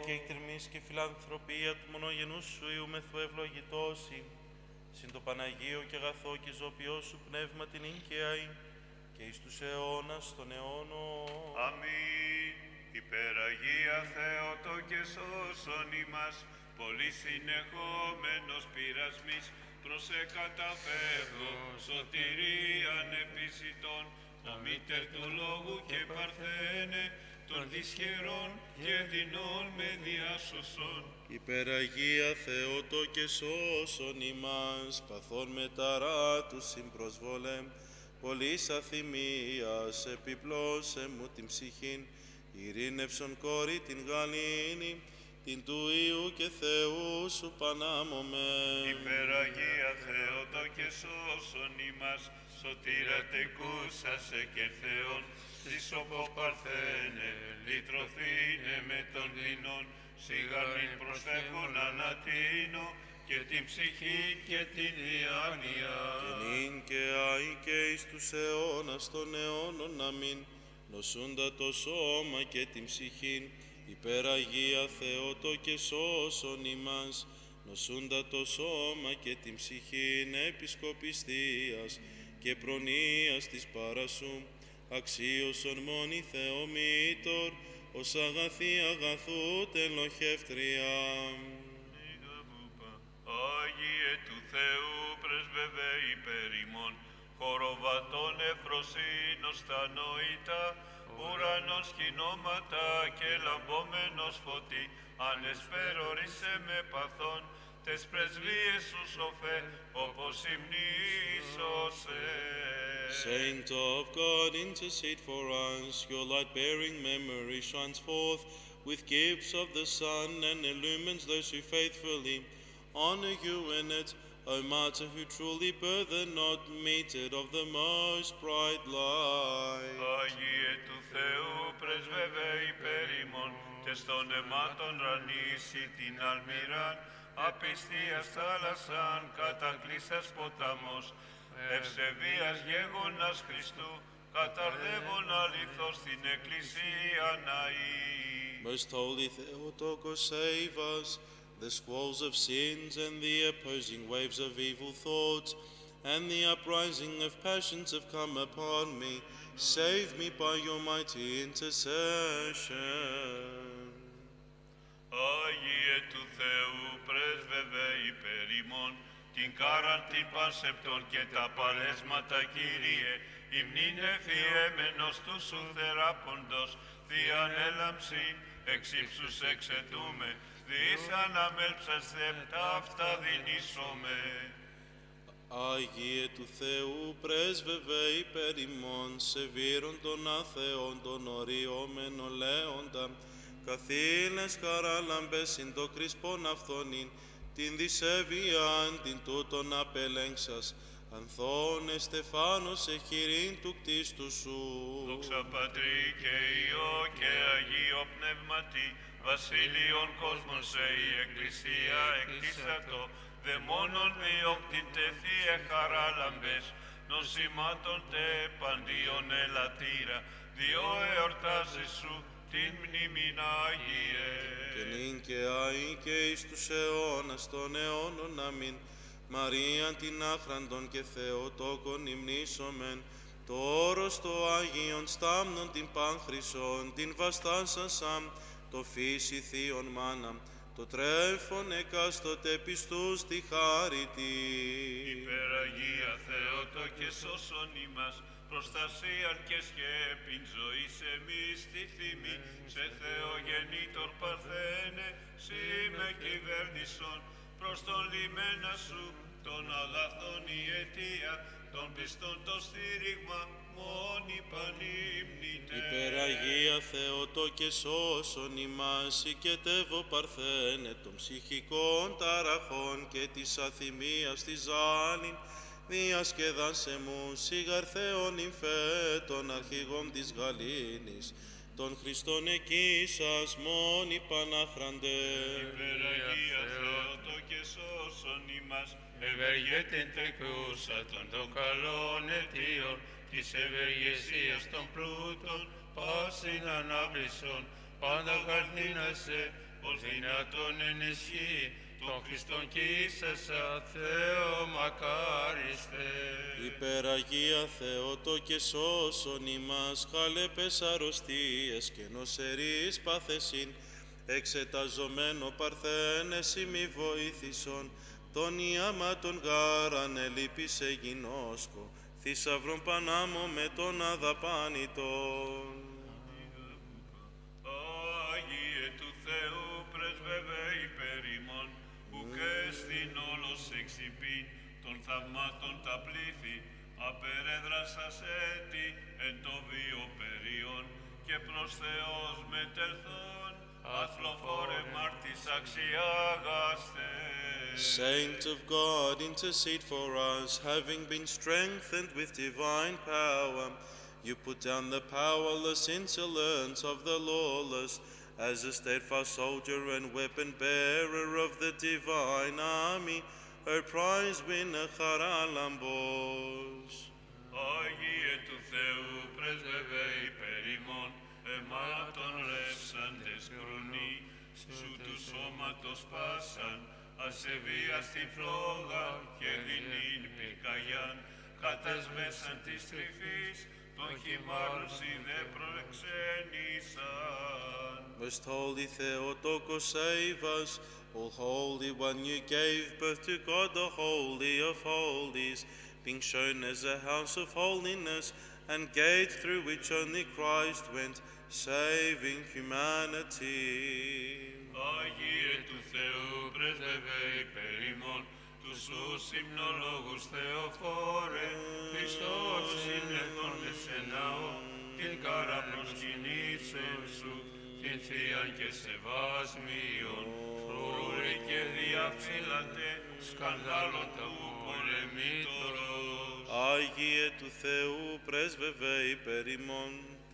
και η εκτριμής και φιλανθρωπία του μονογενούς σου Υιού μεθού ευλογητώσει, συν το Παναγίο και αγαθό και ζωπιό σου πνεύμα την ίγκαιαι, και εις τους αιώνας των αιώνων. Αμήν. Υπεραγία Θεότο και σώσον ημάς, πολύ συνεχόμενος πειρασμής, προς εκαταφεύγω σωτηρίαν επισιτών, ο μήτερ του λόγου και παρθένε, των δυσχερών και δεινών με διάσωσον. Υπεραγία Θεότο και σώσον ημάς, παθών μεταρά του συμπροσβολέμ, πολλής αθυμίας επιπλώσε μου την ψυχήν, ειρήνευσον κόρη την γαλήνη, την του Υιού και Θεού σου πανάμωμεν. Υπεραγία Θεότο και σώσον ημάς, σωτήρα τεκούσασε και Θεόν, της οποπαρθένε, λυτρωθήνε με των δεινών, σιγανήν προσφεύγον ανατείνω, και την ψυχή και την διάνοια. Και νυν και άη και εις τους αιώνας των αιώνων αμήν, νοσούντα το σώμα και την ψυχήν, υπεραγία Θεότο και σώσον ημάς, νοσούντα το σώμα και την ψυχήν επισκοπιστίας και προνοίας της παρασού, αξίωσον μόνη Θεομήτωρ, ως αγαθή αγαθού τελοχεύτρια. Άγιε του Θεού πρεσβευέ υπέρ ημών, χοροβατών εφροσύνος τα νόητα, ουρανός χινόματα και λαμπόμενος φωτί, ανεσφαιρορίσε με παθών, τες πρεσβείες σου σοφέ, όπως υμνήσωσε. Saint of God, intercede for us. Your light-bearing memory shines forth with gifts of the sun and illumines those who faithfully honor you in it, O martyr who truly bear the not meted of the most bright light. Άγιε του Θεού πρεσβεύε υπέρ ημών, τες των αιμάτων ρανίσει την αλμυράν, απιστίας θάλασσαν, κατακλείσας ποταμός, ευσεβίας γέγονας Χριστού, καταρδεύων αληθώς την Εκκλησία ναή. Most holy Theotokos, save us. The squalls of sins and the opposing waves of evil thoughts and the uprising of passions have come upon me. Save me by your mighty intercession. Άγιε του Θεού πρέσβευε υπέρ ημών, την κάραν την πασεπτών και τα παλέσματα Κύριε, υμνήν εφιέμενος του σου θεράποντος, θείαν έλαμψη, εξ ύψους εξαιτούμε, δις αναμέλψαστε αυτά δυνήσομαι. Άγιε του Θεού πρέσβευε υπέρ ημών, σεβήρων των αθεών των οριόμενων λέοντα, καθήλες χαράλαμπες συν το κρυσπον αυθονήν, την δισεβίαν την τούτον απελέγξας, ανθώνε Στεφάνος εχειρήν του κτίστου σου. Δόξα Πατρί και Υιό και Αγίο Πνεύματι, βασίλειον κόσμων σε η Εκκλησία εκτίσατο, δαιμόνων διώκτητε θύε χαράλαμπες, νοσημάτων τε παντίον ελαττήρα, διό εορτάζει σου την μνήμην Άγιε. Και νυν και άη και εις τους αιώνας των αιώνων αμήν, Μαρίαν την άχραντον και Θεοτόκον υμνήσομεν, το όρος το Άγιον στάμνον την Πανχρυσόν, την βαστάσασαν, το φύση θείον μάνα, το τρέφον εκάστοτε πιστούς τη χάρητη. Υπεραγία Θεότο και σώσον ημάς, προστασίαν και σκέπην ζωής εμείς τη θυμή, σε Θεογεννήτωρ παρθένε, σύ με κυβέρνησον, προς τον λιμένα σου, των αγαθών η αιτία, των πιστών το στήριγμα, μόνη πανύμνητε. Υπεραγία Θεότο και σώσον ημάς, οικετεύω παρθένε των ψυχικών ταραχών και της αθυμίας της ζάλιν, διασκεδάσε μου σιγαρ Θεόν νυμφέ των αρχηγών της γαλήνης, των Χριστών εκείσας μόνη πανάχραντε. Υπεραγία Θεότο και σώσον ημάς, ευεργέτην τεκούσατον των καλών αιτίων, της ευεργεσίας των πλούτων, πάσιν ανάβρισσον, πάντα καρδίνασε, ως δυνατόν ενισχύει τον Χριστόν και ίσασα Θεό μακάριστε. Υπεραγία Θεότο και σώσον ημάς, χαλέπες αρρωστίες και νοσερείς πάθεσιν, εξεταζομένο παρθένες ημι βοήθησον, τον ιάματον γάραν ελείπησε γινώσκο, θησαυρών πανάμω με τον αδαπάνητον. Άγιε του Θεού πρεσβεύε υπέρ ημών, που και στην όλος εξυπήν των θαυμάτων τα πλήθη, απερέδρασας έτη εν το βίο περίον, και προς Θεός μετερθών, αθλοφόρε μάρτης αξιάγαστε. Saint of God, intercede for us, having been strengthened with divine power. You put down the powerless insolence of the lawless, as a steadfast soldier and weapon-bearer of the divine army, her prize winner Χαράλαμπος. Άγιε του Θεού πρέσβευε υπέρ ημών, αιμάτων ρεύσαντες κρουνί, σου του σώματος πάσαν, ασεβίαστη φλόγα και δεινήν πυρκαγιάν, κατέσμεσαν της τρυφής, των χυμάρους είδε προεξένησαν. Most holy Theotokos, save us. O Holy One, you gave birth to God, the Holy of Holies, being shown as a house of holiness and gate through which only Christ went, saving humanity. Άγιε του Θεού πρέσβευε υπέρ ημών, τους ους υμνολόγους Θεοφόρε, Χριστός συνελθόντες σε ναό, την κάρα προσκυνήσεων σου, την θείαν και σεβάσμιον, φρούρη και διαφύλατε, σκανδάλων του πολεμήτωρος. Άγιε του Θεού πρέσβευε υπέρ ημών,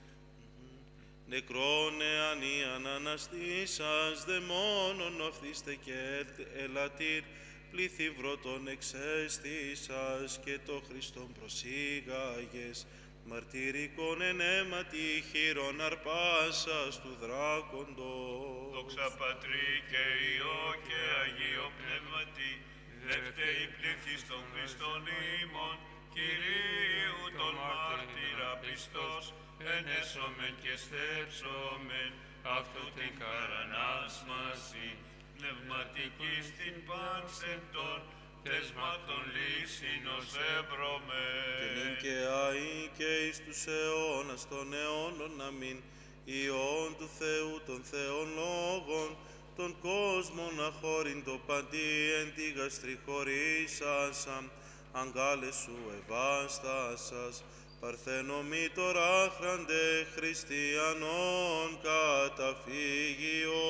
νεκρόνε ανίαν αναστήσας, δαιμόνων οφθήστε και ελατήρ, πληθύβρωτον εξαίσθησας και το Χριστόν προσήγαγες, μαρτυρικόν εν αίματι χείρον αρπάσας του δράκοντος. Δόξα Πατρί και Υιό και Αγίο Πνεύματι, δεύτερη πλήθης των Χριστών ημών, Κυρίου τον μάρτυρα πιστός, ενέσομεν και στέψομεν, αυτού την καρανάσμαση, πνευματική στην πάνσεντον, τεσμάτων λύσινος εύρωμεν. Και νυν και αεί και εις τους αιώνας των αιώνων αμήν, Υιόν του Θεού των Θεών λόγων, τον κόσμον αχώριντο παντί εν τη γαστρή χωρίσασα, αγκάλες σου ευάστασας, παρθένο μήτωρα άχραντε χριστιανών καταφύγιο.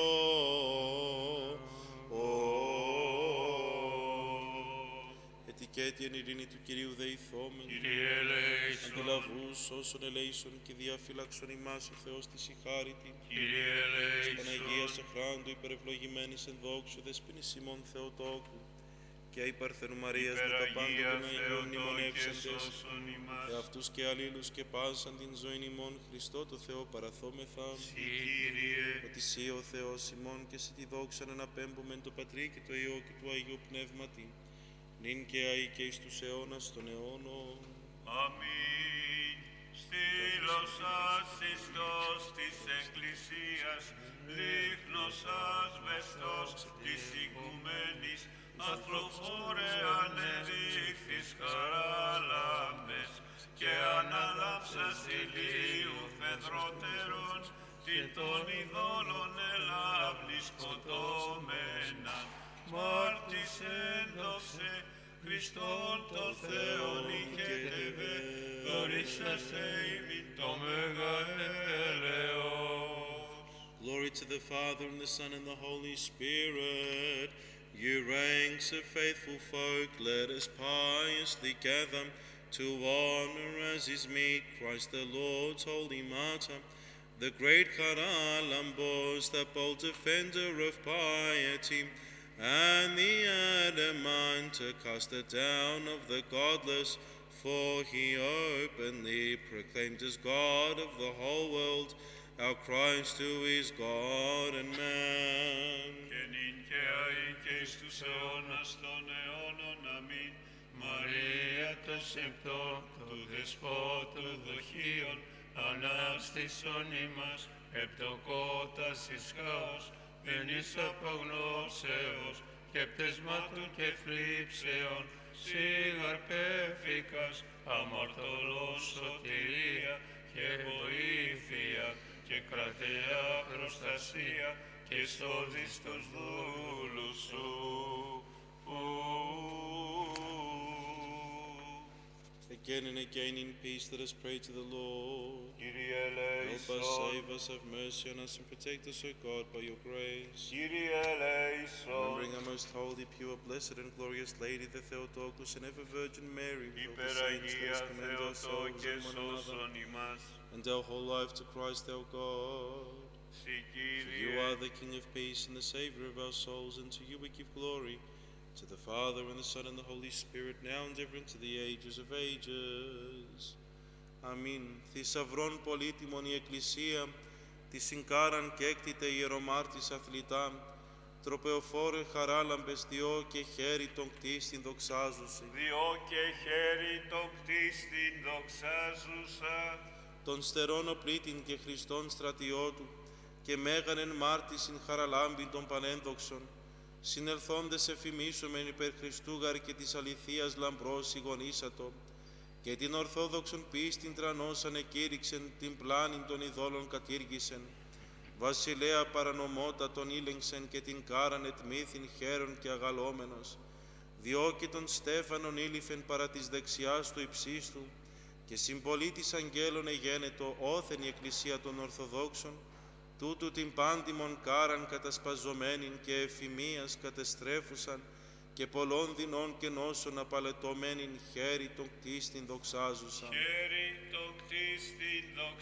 Ετικέτη εν ειρήνη του Κυρίου δεηθόμεν, Κύριε ελέησον, αντιλαβούς όσων ελέησον και διαφύλαξον ημάς ο Θεός της η χάριτη, Κύριε ελέησον, Παναγίας εχράντου υπερευλογημένης εν δόξου δεσποινής ημών Θεοτόκου, και η Παρθενού Μαρίας με τα πάντα των Αγίων μνημονεύσαντες, εαυτούς και αλλήλους και πάσαν την ζωήν ημών Χριστό το Θεό παραθόμεθα, Κύριε, ότι Συ ο Θεός ημών και σε τη δόξα να αναπέμπομεν το Πατρί και το Υιό και του Αγίου Πνεύματι, νυν και αεί και εις τους αιώνας των αιώνων. αμήν. Στήλος ασυστός της Εκκλησίας, λίχνος ασβεστός της οικουμένης, αθροφόρε ανεδείχθης χαράλαμπες, και αναλάψας ηλίου φεδρότερον, την των ειδόλων ελάβνη σκοτώμενα, μάρτης ένδοξε, Χριστόν το Θεόν οικέτευε, δωρήσαστε ημίν το μέγα έλεος. Glory to the Father, and the Son, and the Holy Spirit. You ranks of faithful folk, let us piously gather to honor as is meet Christ the Lord's holy martyr, the great Charalambos, the bold defender of piety, and the adamant caster down of the godless, for he openly proclaimed as God of the whole world, our Christ who is God and man. Και νυν και αεί και εις τους αιώνας των αιώνων. Αμήν. Μαρία το σεπτό του δεσπότου δοχείων, ανάστησον ημάς, επτοκότας εις χάος, εν εις απαγνώσεως και πτεσμάτου και θλίψεων, σίγαρ πέφικας, αμαρτωλός σωτηρία και βοήθεια και κρατεά προστασία και σώζεις τους δούλους σου. Again and again in peace, let us pray to the Lord. Kyrie Help us, eleison. save us, have mercy on us, and protect us, O God, by your grace. Kyrie eleison. Remembering our most holy, pure, blessed, and glorious Lady, the Theotokos, and ever Virgin Mary, with all the saints, let Υπεραγία us commend Θεοτό ourselves και and one another, σώσον ημάς. and our whole life to Christ our God. Συ For you are the King of peace and the Savior of our souls, and to you we give glory, to the Father and the Son and the Holy Spirit, now and ever and to the ages of ages. Αμήν. Θησαυρών πολύτιμον η Εκκλησία, τη συγκάραν και έκτητε ιερομάρτης αθλητά, τροπεοφόρε χαράλαμπες διό και χέρι τον κτίστην δοξάζουσε. Διό και χέρι τον κτίστην δοξάζουσα. Τον στερών οπλίτην και Χριστόν στρατιώτου, και μέγανεν μάρτισιν χαραλάμπην των πανένδοξων, συνελθόντες εφημίσομεν υπέρ Χριστού γαρ και της αληθείας λαμπρός σιγονίσατο, και την ορθόδοξον πίστην τρανώσαν εκήρυξεν, την πλάνην των ειδόλων κατήργησεν, βασιλέα παρανομότα τον ήλεγξεν και την κάραν ετμήθην χαίρον και αγαλόμενος, διό και τον Στέφανον ήλυφεν παρά της δεξιάς του υψίστου, και συμπολίτης αγγέλων εγένετο όθεν η Εκκλησία των Ορθοδόξων, τούτου την πάντιμον κάραν κατασπαζομένην και εφημίας κατεστρέφουσαν, και πολλών δεινών και νόσων απαλετωμένην χέρι τον κτίστην δοξάζουσαν. Χέρι τον κτίστην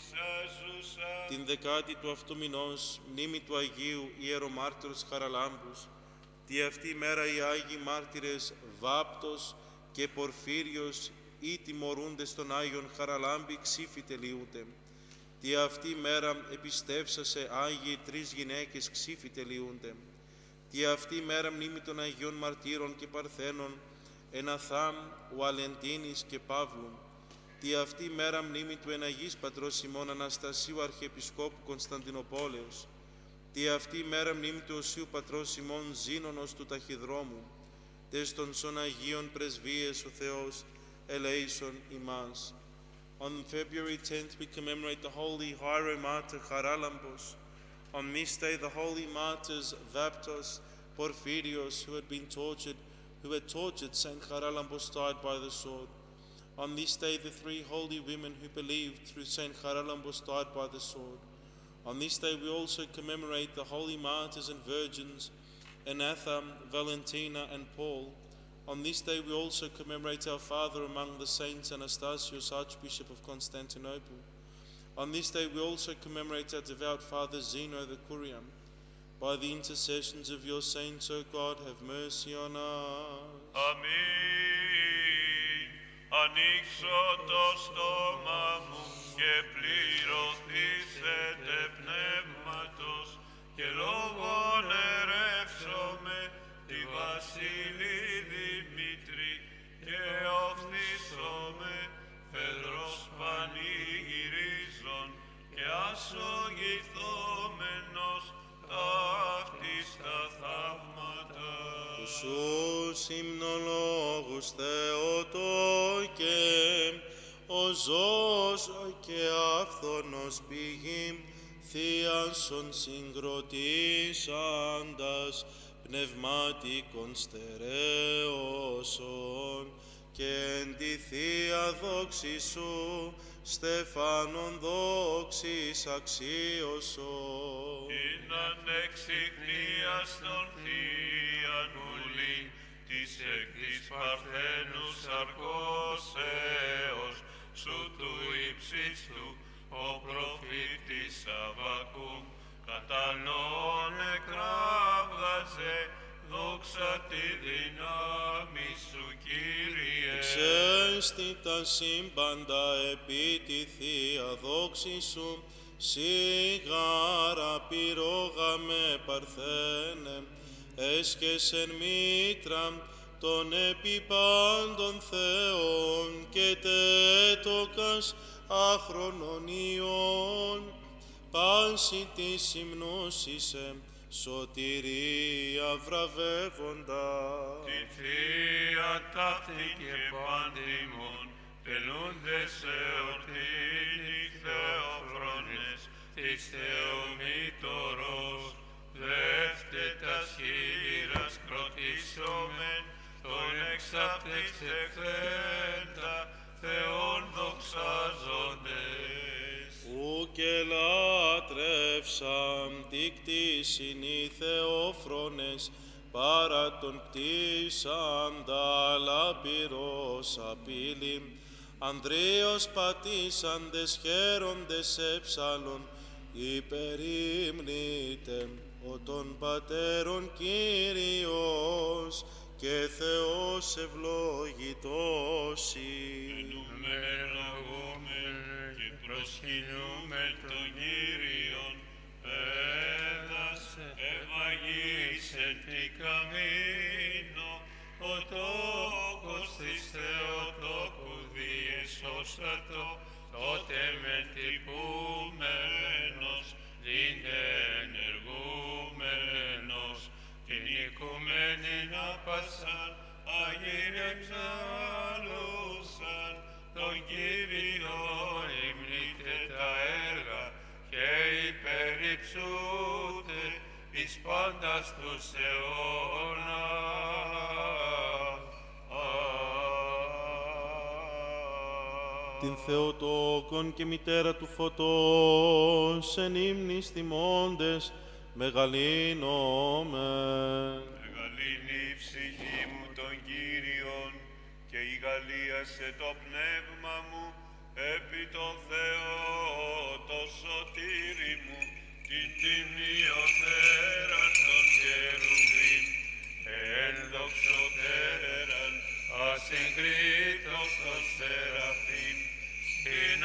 δοξάζουσα. Την δεκάτη του αυτού μηνός, μνήμη του Αγίου Ιερομάρτυρος Χαραλάμπους, τη αυτή ημέρα οι Άγιοι Μάρτυρες Βάπτος και Πορφύριος ή τιμωρούντες των Άγιων Χαραλάμπη ξύφη τελειούνται. Τι αυτή η μέρα επιστεύσασε Άγιοι τρεις γυναίκες ξύφη τελειούνται. Τι αυτή η μέρα μνήμη των Αγίων Μαρτύρων και Παρθένων, Εναθάμ, Βαλεντίνης και Παύλου. Τι αυτή η μέρα μνήμη του Εναγής Πατρός Σιμών Αναστασίου Αρχιεπισκόπου Κωνσταντινοπόλεως. Τι αυτή η μέρα μνήμη του Οσίου Πατρός Σιμών Ζήνωνος του Ταχυδρόμου. Τες των σων Αγίων Πρεσβείες ο Θεός ελέησον ημάς. On February tenth, we commemorate the holy hieromartyr Charalambos. On this day, the holy martyrs Vaptos, Porphyrios, who had been tortured, who had tortured Saint Charalambos, died by the sword. On this day, the three holy women who believed through Saint Charalambos died by the sword. On this day, we also commemorate the holy martyrs and virgins Enatham, Valentina, and Paul. On this day, we also commemorate our father among the saints, Anastasius, Archbishop of Constantinople. On this day, we also commemorate our devout father Zeno the Curiam. By the intercessions of your saints, O God, have mercy on us. Αμήν. Ανοίξω το στόμα μου και πληρωθήσετε πνεύματος και λόγων ερεύσομαι τη βασιλή Δημήτρη και οφθήσομαι Φεδρός πανηγυρίζων και ασογηθόμενος ταύτης τα θαύματα. Σου υμνολόγους Θεότο και ο ζώος και άφθονος πηγή θείασον συγκροτήσαντας πνευματικον στερεώσον και εν τη Θεία δόξη σου στεφάνων δόξης αξίωσον. Την ανεξιχνίας των Θείαν Βουλή της εκ της Παρθένου σαρκώσεως σου του ύψιστου ο προφήτης Αββακούμ κατανόν εκράβγαζε δόξα τη δύναμη σου, Κύριε. Ξέστη τα σύμπαντα επί τη Θεία δόξη σου σιγάρα πυρόγα με παρθένε, έσκεσεν μήτρα των επιπάντων Θεών και τέτοκας άχρονων ιών, πάση της υμνούσισε, σωτηρία βραβεύοντα. Την Θεία ταύτη και πάντημον, τελούντες εορτήν οι Θεοφρόνες, της Θεομήτωρος, δεύτε τας χείρας κροτήσομεν, τον εξ αυτής εχθέντα, Θεόν δοξάζοντες. Ου και λάτρευσαν τη κτήσιν οι Θεόφρονες, παρά τον κτήσαντα λαπυρός απειλήν, Ανδρείος πατήσαντες χαίροντες εψάλλον, υπερήμνητε ο των πατέρων Κύριος και Θεός ευλογητός. Ενούμεν και προσκυνούμεν τον Κύριον, πέδασε ευαγήσεν τη καμίνο, ο τόκος της Θεοτόκου διεσώσατο, τότε με τυπούμενος, δίνε ενεργούμενος, την οικουμένη να πασάν, αγύρεψαλούσαν, τον Κύριο υμνείτε τα έργα και υπερυψούτε εις πάντας τους αιώνας. Την Θεοτόκον και μητέρα του φωτός, εν ύμνης τιμώντες, μεγαλύνομεν. Μεγαλύνει η ψυχή μου τον Κύριον και η γαλλίασε το πνεύμα μου επί το Θεό το σωτήρι μου, την τιμιωτέραν των χερουβίμ, ενδοξωτέραν ασυγκρίτως των σεραφείμ, την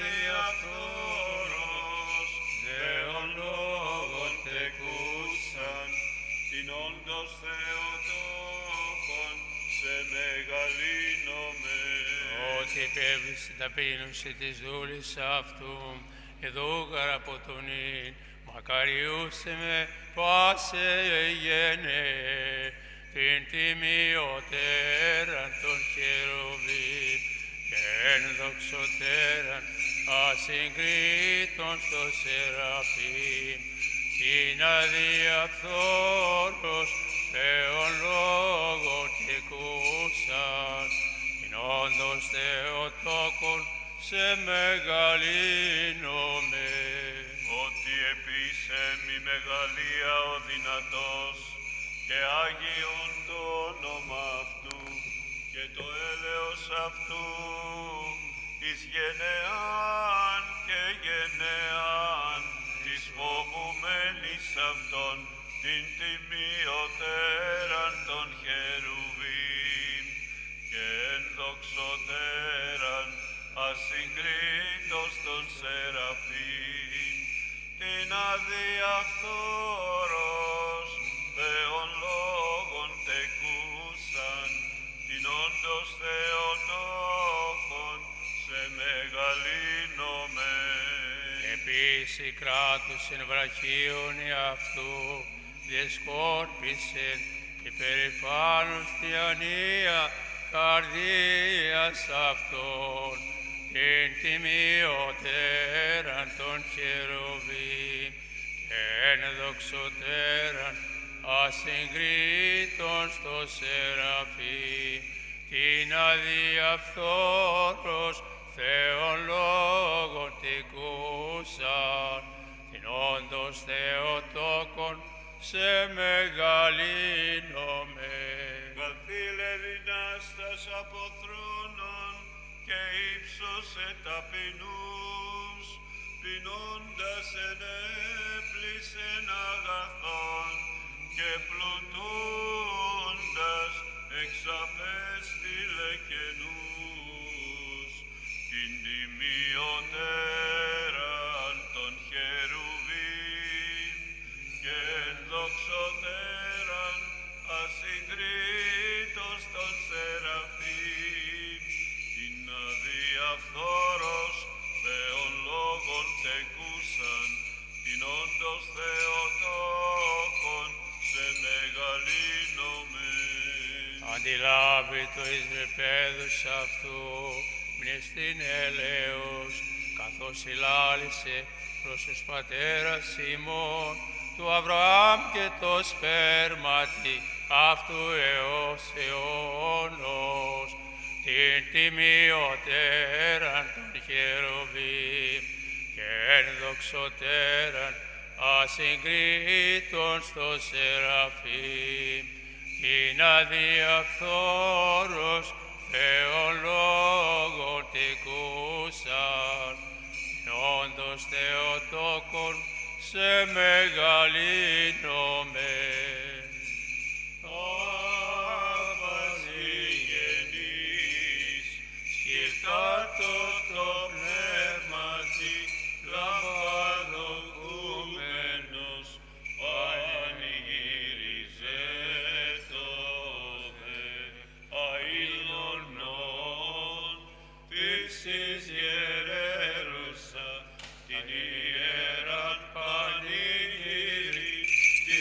αδιαφθόρος Θεόν λόγων τεκούσαν, την όντως Θεοτόκον σε μεγαλύνομαι. Ότι επέβησε την ταπείνωση της δούλης αυτού, εδούγαρ από τον ίν, μακαριούσε με πάσε γένε, την τιμιωτέραν των χερουβίμ, και ενδοξωτέραν ασυγκρίτων στο σεραφείμ, την αδιαφθόρος Θεόν λόγων τεκούσαν, την όντως Θεοτόκον σε μεγαλύνομαι. Ότι επίσεμη μεγαλεία ο δυνατός και Άγιον το όνομα αυτού και το έλεος αυτού εις γενεάν και γενεάν της φοβουμένης αυτών την τιμιωτέραν των χερουβίμ και ενδοξωτέραν ασυγκρίτως των σεραφείμ, την αδιαφθόρος Θεόν λόγων τεκούσαν, την όντως Θεοτόκον σε μεγαλύνομαι. Επίση κράτους εν βραχίων αυτού, διεσκόρπισεν και περηφάνους τη ανία καρδίας αυτών, την τιμιωτέραν των χερουβίμ και ενδοξωτέραν ασυγκρίτων στο σεραφείμ, την αδιαφθόρος Θεόν λόγων τεκούσαν, την όντως Θεοτόκον σε μεγαλύνομαι. Καθήλε δυνάστας από θρόνων και ύψωσε ταπεινούς, πεινώντας ενέπλησεν αγαθών και πλουτούντας εξαπέστειλε καινούς, την τιμιωτέραν των χερουβίμ αντιλάβει το εις ρεπέδους αυτού, μνηστήν έλεος, καθώς ηλάλησε προς τους πατέρας ημών, του Αβραάμ και το σπέρματι αυτού έως αιώνος, την τιμιωτέραν των χερουβίμ και ενδοξωτέραν ασυγκρίτων στο Σεραφείμ, την αδιαφθόρος Θεολόγων τικούσαν, όντως Θεοτόκον σε μεγαλύνομεν. Απασυγενής, σκυρτάτο το πνεύματι, λαμπαδοκούμενος, πανηγυριζέτο δε, αηλωνών, πίξης ιερέρουσα, την ιεράν πανηγύρι της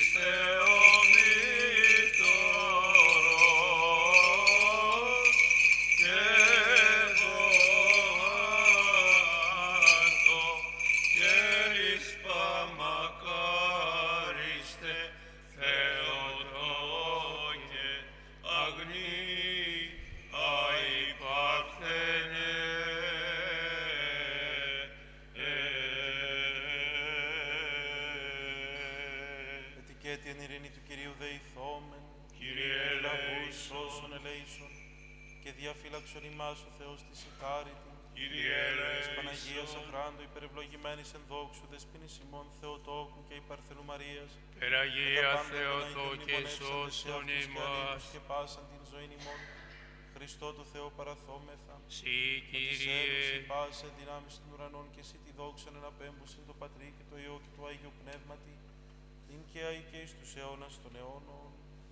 Θεομήτωρος και βόαρτο και ρισπαμακάριστε Θεοτόκε αγνή αϊπαρθενέ. Ετικέτη εν ειρήνη του Κυρίου δεηθόμεν, Κύριε λαβούς ελέησον, όσων ελέησον, και διαφύλαξον ημάς ο Θεός της ηχάρητη, Κύριε της Παναγίας ελέησον, αχράντου υπερευλογημένης εν δόξου δεσποίνης ημών Θεοτόκου και η Παρθενού Μαρίας, Περαγία Θεοτόκε σώσον ημάς, και πάσαν την ζωήν ημών, Χριστό του Θεού παραθόμεθα, Συ Κύριε, Κύριε, πάσε δυνάμεις των ουρανών και εσύ τη δόξα να αναπέμπουσιν το Πατρί και το Υιό και το Άγιο Πνεύματι, ειν και αεί και εις τους αιώνας των αιώνων.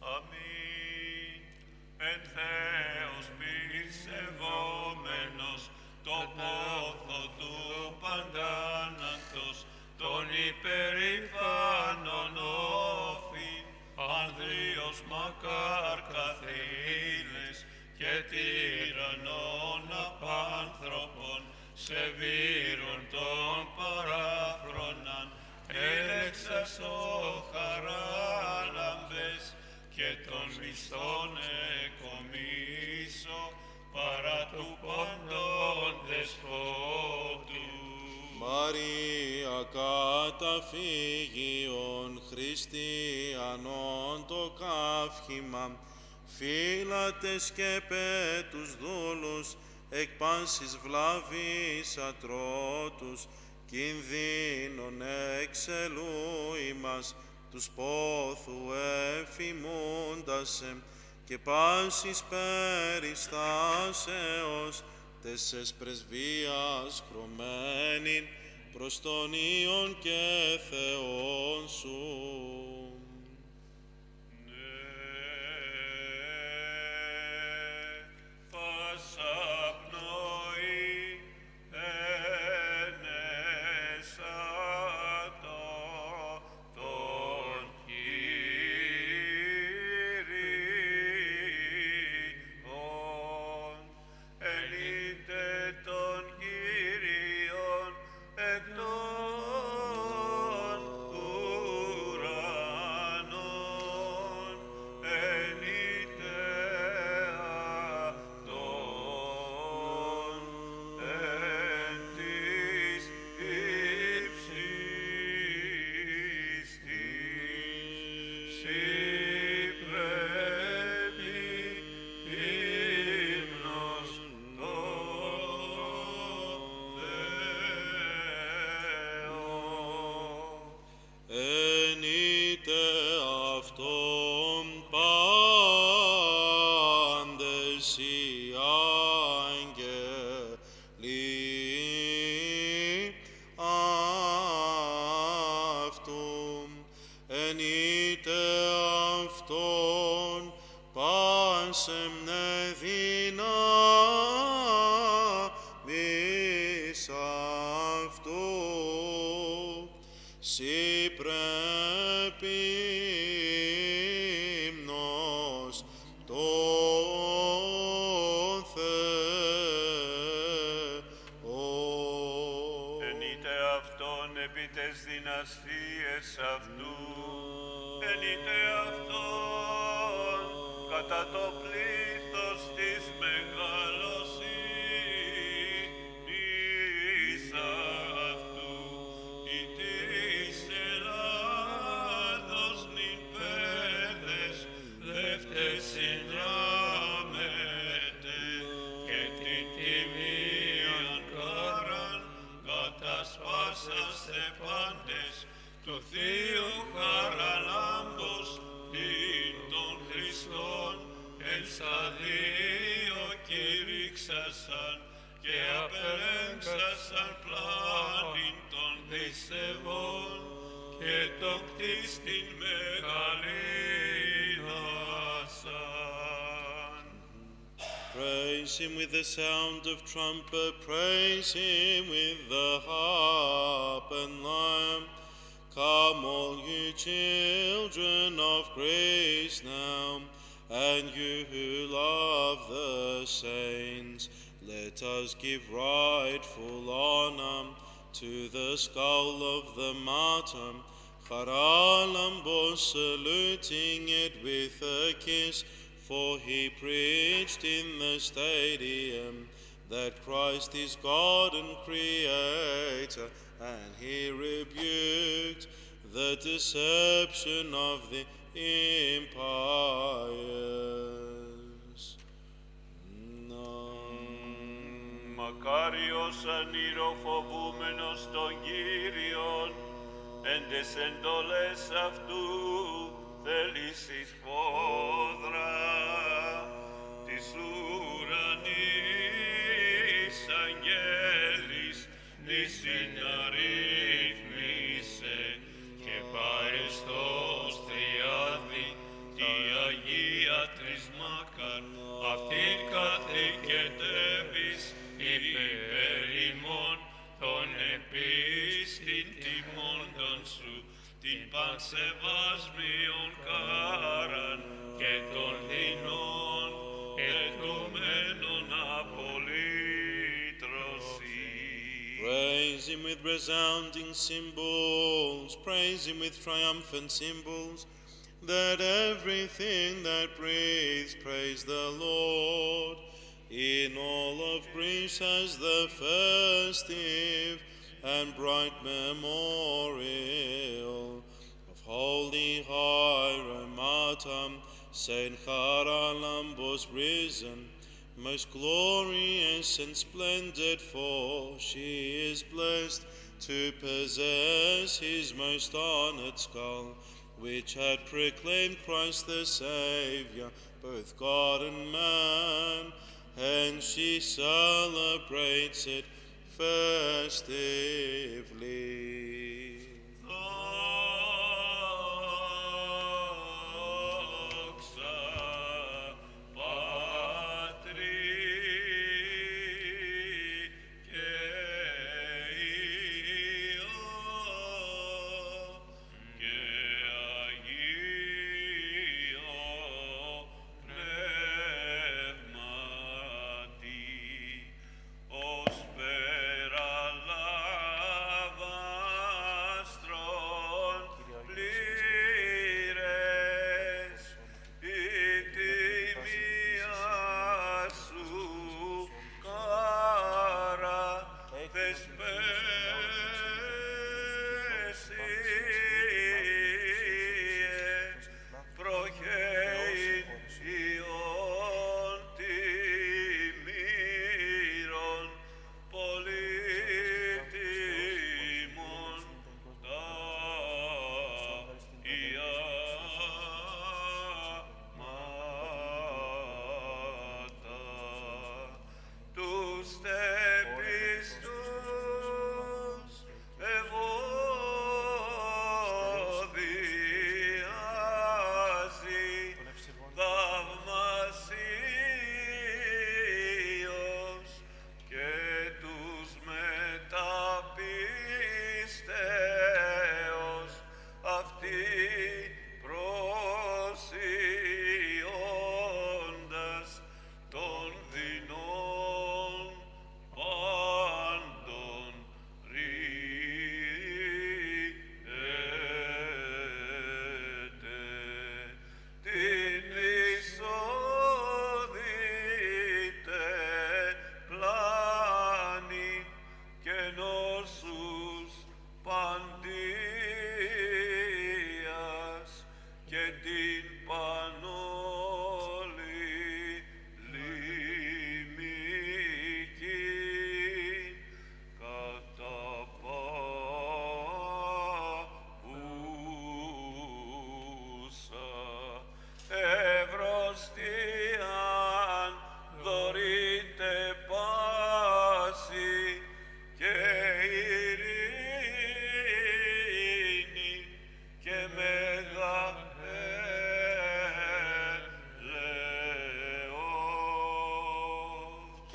αμήν. Εν Θεός πισευόμενος, το πόθο του παντάνατος, τον υπερηφάνων όφιν, Ανδρείος μακάρ καθήλες και τυραννών απάνθρωπων, σε βύρουν τον παράφροναν, έλεξας ο χαράλαμπες, και τον μισθόν εκομίσω, παρά του παντών δεσπότου. Μαρία καταφύγιον χριστιανών το καύχημα, φύλατες και πέτους δούλους, εκ πάσης βλάβης ατρότους, κινδύνων εξελού ημάς, τους πόθου εφημούντασε, και πάσης περιστάσεως, τες πρεσβείας χρωμένην, προς τον Υιόν και Θεόν σου. πρέπει ύμνος το γέννητε αυτόν, κατά το πλήθος της μεγαλοσύνης αυτού, η της Ελλάδος νυν παιδες δεύτες συνδράμετε, και την τιμίαν κάραν κατασπάσαστε πάντες, του Θείου χαραλάμπος την των Χριστών, εν σταδίο κηρύξασαν και απελέξασαν πλάνην των πιστεύων και των κτίστην μεγαλύνασαν. Praise him with the sound of trumpet, praise him with the harp and lyre. Come all you children of grace now, and you who love the saints, let us give rightful honor to the skull of the martyr, Charalambos, saluting it with a kiss, for he preached in the stadium that Christ is God and Creator, and he rebuked the deception of the impious. Μακάριος ανηροφοβούμενος των Κύριων, εν τες εντολές αυτού θέλησης φόδρα, της ουρανής αγγέλης νησιν αριθμίσε, και παρεστός τριάδη τη Αγία Τρισμάκαρ, αυτήν καθηκετεύεις υπέρ ημών των επίστην τιμώντων σου, την πανσεβάσμιον κάραν και των δεινών ετουμένων απολύτρωση. Praise him with resounding cymbals, praise him with triumphant cymbals, that everything that breathes praise the Lord. In all of Greece as the festive and bright memorial of holy Hieromatum, Saint Charalambos risen, most glorious and splendid, for she is blessed to possess his most honored skull, which had proclaimed Christ the Saviour, both God and man, and she celebrates it festively. Ως πέρα λάβα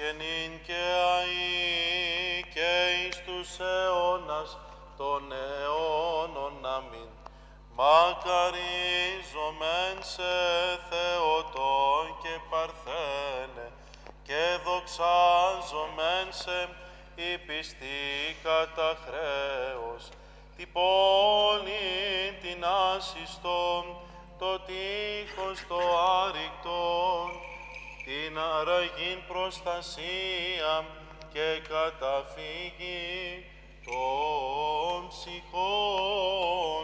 και νυν και αεί και εις τους αιώνας των αιώνων. Αμήν. Μακαρίζομεν σε Θεοτό και Παρθένε και δοξάζομεν σε η πιστή κατά χρέος, την πόλη την άσιστον, το τείχος το άρρηκτον, την αραγήν προστασία και καταφύγη των ψυχών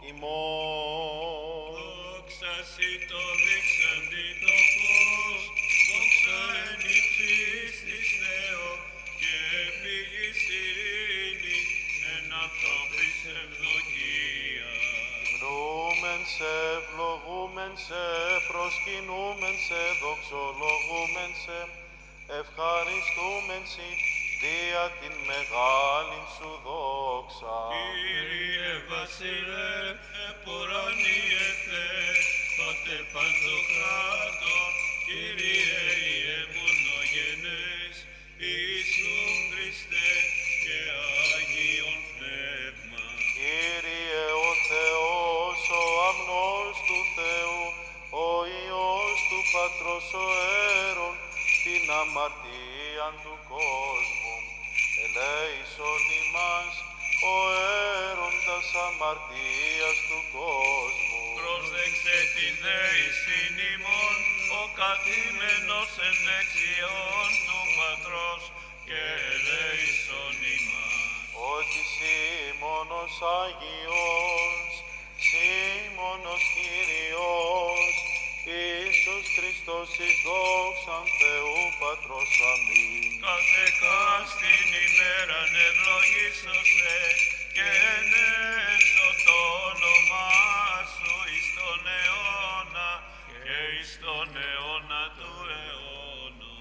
ημών. Δόξα σοι το δείξαντι το φως, δόξα εν υψίστης Θεό, και πήγης ειρήνη, εν ανθρώπης ευδοκία. Υμνούμεν σε, ευλογούμεν σε, προσκυνούμεν σε, δοξολογούμεν σε, ευχαριστούμεν σοι, δια την μεγάλην σου δόξα. Κύριε Βασιλέ, επουρανίε Θεέ, Πάτερ Παντοκράτορ, Κύριε Ιε μονογενές, Ιησούν Χριστέ και Άγιον Πνεύμα. Κύριε ο Θεός, ο αμνός του Θεού, ο Υιός του Πατρός ο αίρον, την αμαρτίαν του κόσμου, ελέησον ημάς, ο αίροντας αμαρτίας του κόσμου. Πρόσεξε την δεησιν ημών, ο καθήμενος εν δεξιών του Πατρός, και ελέησον ημάς. Ότι σύ μόνος Άγιος, σύ μόνος Κύριος, Ιησούς Χριστός εις δόξαν Θεού Πατρός. Αμήν. Καθεκάς την ημέραν ευλογήσωσε, και ενέσω το όνομά σου εις τον αιώνα και εις τον αιώνα του αιώνος.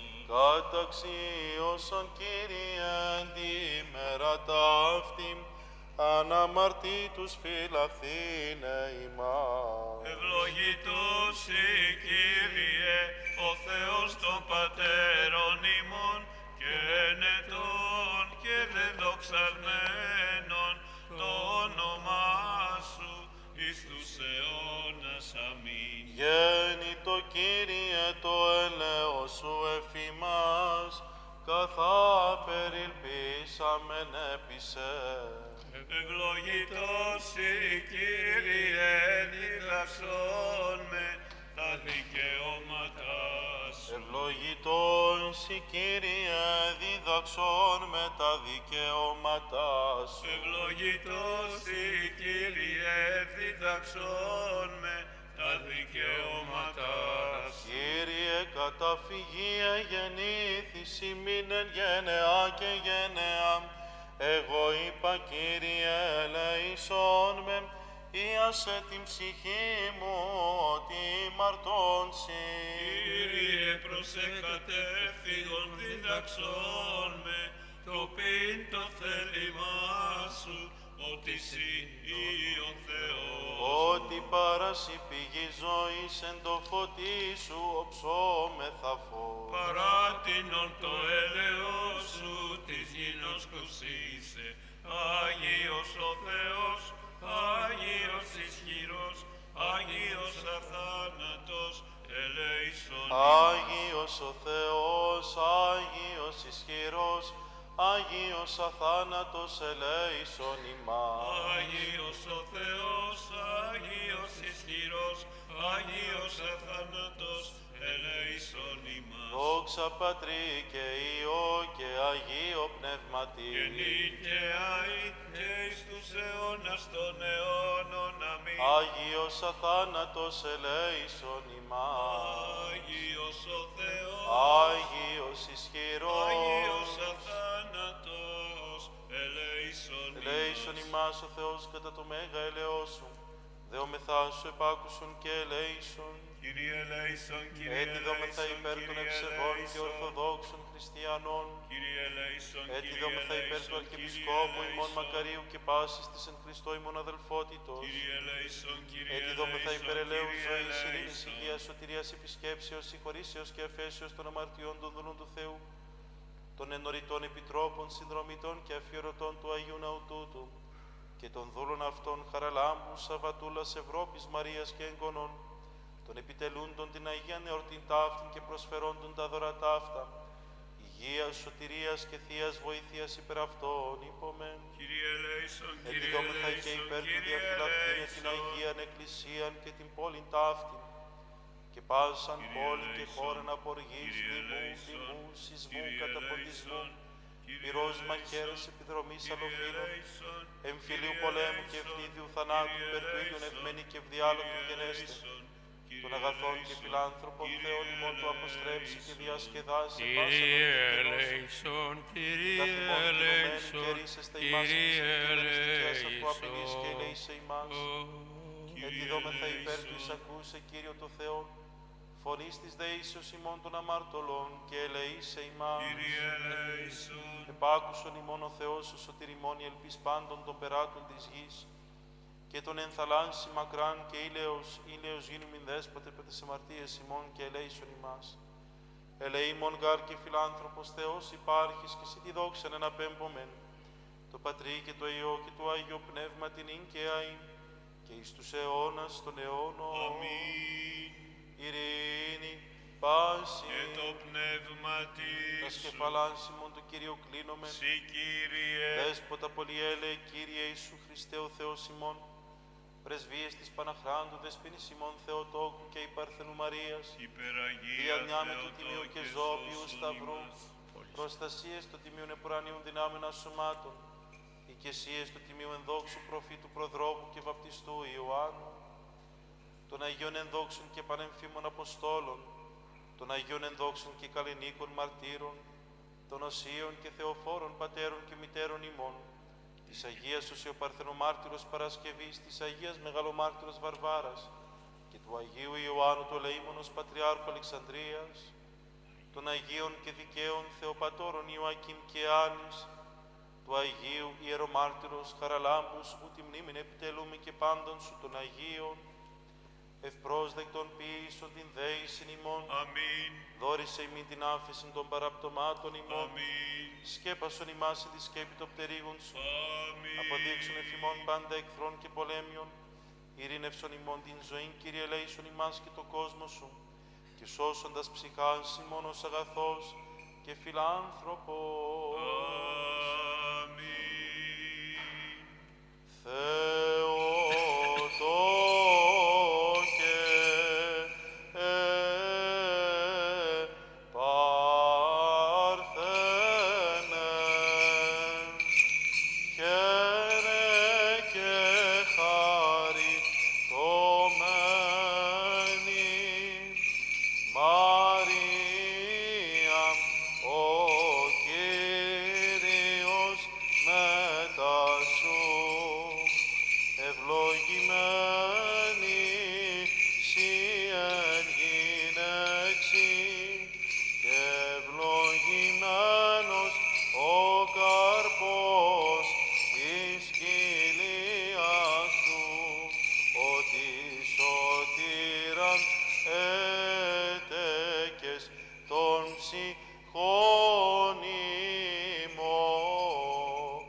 Καταξίωσον Κύριε εν τη ημέρα ταύτη, αναμαρτήτους φυλαχθήνε ημάς. Ευλογητός η Κύριε, ο Θεός των Πατέρων ημών, και ενετών και δεδοξασμένων το όνομά σου εις τους αιώνας. Αμήν. Γέννητο Κύριε το έλεος σου εφημάς, καθά περιλπίσαμεν έπισε. Ευλογητός η Κύριε, διδαξών με τα δικαιώματά σου. Ευλογητός η Κύριε, διδαξών με τα δικαιώματά σου. Ευλογητός η Κύριε, διδαξών με τα δικαιώματά σου. Κύριε, καταφυγία γεννήθης ημίν εν γενεά και γενεά. Εγώ είπα, Κύριε, ελεησόν με, Ιάσε την ψυχή μου, ότι μαρτώνσει. Κύριε, προσεκατεύθυγον διδαξών με, το πίν το θέλημά σου, ότι σύ ο Θεός. Ότι παρασύ πηγή ζωής εν το φωτί σου οψόμεθα φως. Παράτινον το έλεος σου της γινός κουσίσε, Άγιος ο Θεός, Άγιος ισχυρός, Άγιος αθάνατος, ελέησον ημάς. Άγιος ο Θεός, Άγιος ισχυρός, Άγιος αθάνατος, ελέησον ημάς. Άγιος ο Θεός, Άγιος ισχυρός, Άγιος αθάνατος, ελέησον ημάς. Δόξα Πατρί και Υιό και Αγίο Πνεύματι. Και νυν και αεί και εις τους αιώνας των αιώνων. Αμήν. Άγιος αθάνατος, ελέησον ημάς. Άγιος ο Θεός, Άγιος ισχυρός, Άγιος αθάνατος, ελέησον ελέησον ημάς ο Θεός κατά το μέγα ελαιός σου. Δεόμεθά σου επάκουσον και ελέησον. Κύριε ελέησον, Κύριε Έτσι δόμεθα ελέησον, υπέρ των Κύριε ευσεβών και ελέησον. ορθοδόξων χριστιανών. Κύριε ελέησον, Έτσι Κύριε δόμεθα υπέρ του ελέησον, Αρχιεπισκόπου Κύριε ημών ελέησον. Μακαρίου και πάσης της εν Χριστώ ημών αδελφότητος. Κύριε ελέησον, Κύριε Έτσι δόμεθα ελέησον, υπέρ ελέους Κύριε ζωής, ειρήνης, ελέησον. υγείας, σωτηρίας, επισκέψεως, συγχωρήσεως και αφέσεως των αμαρτιών των δούλων του Θεού. των ενωριτών επιτρόπων, συνδρομητών και αφιερωτών του Αγίου Ναού τούτου, και των δούλων αυτών Χαραλάμπου, Σαββατούλας, Ευρώπης, Μαρίας και εγγονών, των επιτελούντων την Αγία εορτήν ταύτην και προσφερόντων τα δώρα ταύτα, υγείας, σωτηρίας και θείας βοήθειας υπερ αυτών υπομεν. Κύριε ελέησον, Κύριε Επιδόμεθα και ελέησον, υπέρ του Κύριε διαφυλακτήνε την Αγίαν Εκκλησίαν και την πόλην ταύτην, και πάσαν Κύριε πόλη και ελέησον, χώραν αποργής, Κύριε λοιμού, ελέησον, θυμού, σεισμού, Κύριε καταποντισμού, ελέησον, Κύριε πυρός ελέησον, μαχαίρες επιδρομής Κύριε αλλοφύλων, ελέησον, εμφυλίου Κύριε πολέμου και ελέησον, ευθύδιου θανάτου, Κύριε υπέρ του ίδιον ελέησον, ευμένη και ευδιάλογου Κύριε γενέστε, ελέησον, των Κύριε αγαθών και ελέησον, φιλάνθρωπων Κύριε Θεών ημών του αποστρέψει και ελέησον, διασκεδάσει πάσα Κύριε των ελέησον, Κύριε καθημών κοινωμένοι και ελέησον, ρίσεστα ημάς και Κύριε συγκεκριμένες αυτού απειλής και ελέησον. ελέησε ημάς. Εκειδόμεθα υπέρ του εισακούσε, Κύριο το Θεό, φωνής της δεήσεως ημών των αμαρτωλών και ελεήσε ημάς. Κύριε ελέησον, Επάκουσον ημών ο Θεός, ο σωτηριμών η ελπίς πάντων των περάτων της γης, και τον ενθαλάσσι μακράν και ήλαιος, ήλαιος γίνουμιν δέσποτε πε τις αμαρτίες ημών και ελέησον ημάς. Ελεήμων γάρ και φιλάνθρωπος Θεός υπάρχεις και εσύ τη δόξαν εναπέμπομεν, το Πατρί και το Υιό και το Άγιο Πνεύμα την ίν και αΐν, και εις τους αιώνας των αιώνων. αμήν. Ειρήνη, πάση, Και το πνεύμα τα της σκεφαλάς ημών του Κυρίου κλείνομεν, Συ, Κύριε, Δέσποτα πολυέλεε, Κύριε Ιησού Χριστέ ο Θεός ημών, πρεσβείες της Παναχράντου, δεσποίνης ημών Θεοτόκου και υπαρθενού Μαρίας, υπεραγία διανιάμε του Τιμίου Θεοτόκε και Ζώπιου σώσον Σταυρού, ημάς. προστασίες του Τιμίου Επουρανίων δυνάμενα σωμάτων, οικεσίες του Τιμίου ενδόξου προφήτου προδρόμου και βαπτιστού Ιωάννου, των Αγίων ενδόξων και πανεμφήμων Αποστόλων, των Αγίων ενδόξων και καλλινίκων μαρτύρων, των Οσίων και Θεοφόρων πατέρων και μητέρων ημών, της Αγίας Οσιοπαρθενομάρτυρος Παρασκευής, της Αγίας Μεγαλομάρτυρος Βαρβάρας και του Αγίου Ιωάννου του Ελεήμονος Πατριάρχου Αλεξανδρίας, των Αγίων και Δικαίων Θεοπατώρων Ιωακήμ και Άνης, του Αγίου Ιερομάρτυρος Χαραλάμπους, που τη μνήμην επιτελούμε και πάντων σου των Αγίων, ευπρόσδεκτον ποιήσον την δέησιν ημών, Αμήν. δόρισε ημίν την άφησιν των παραπτωμάτων ημών, Αμήν. σκέπασον ημάς τη σκέπη των πτερίγων σου, Αμήν. αποδείξον εφημών πάντα εχθρών και πολέμιων, ειρήνευσον ημών την ζωήν, Κύριε ελέησον ημάς και το κόσμο σου, και σώσοντας ψυχάς ημών ως αγαθός και φιλάνθρωπος. Αμήν. Θεοτόκε, ε, Παρθένε, χαίρε και χαριτωμένη, Μαρία, ο Κύριος μετά σου, ευλογημένη σοι εν γυναίξει, και ευλογημένος ο καρπός της κοιλίας σου, ότι σωτήραν έτεκες των ψυχών ημών.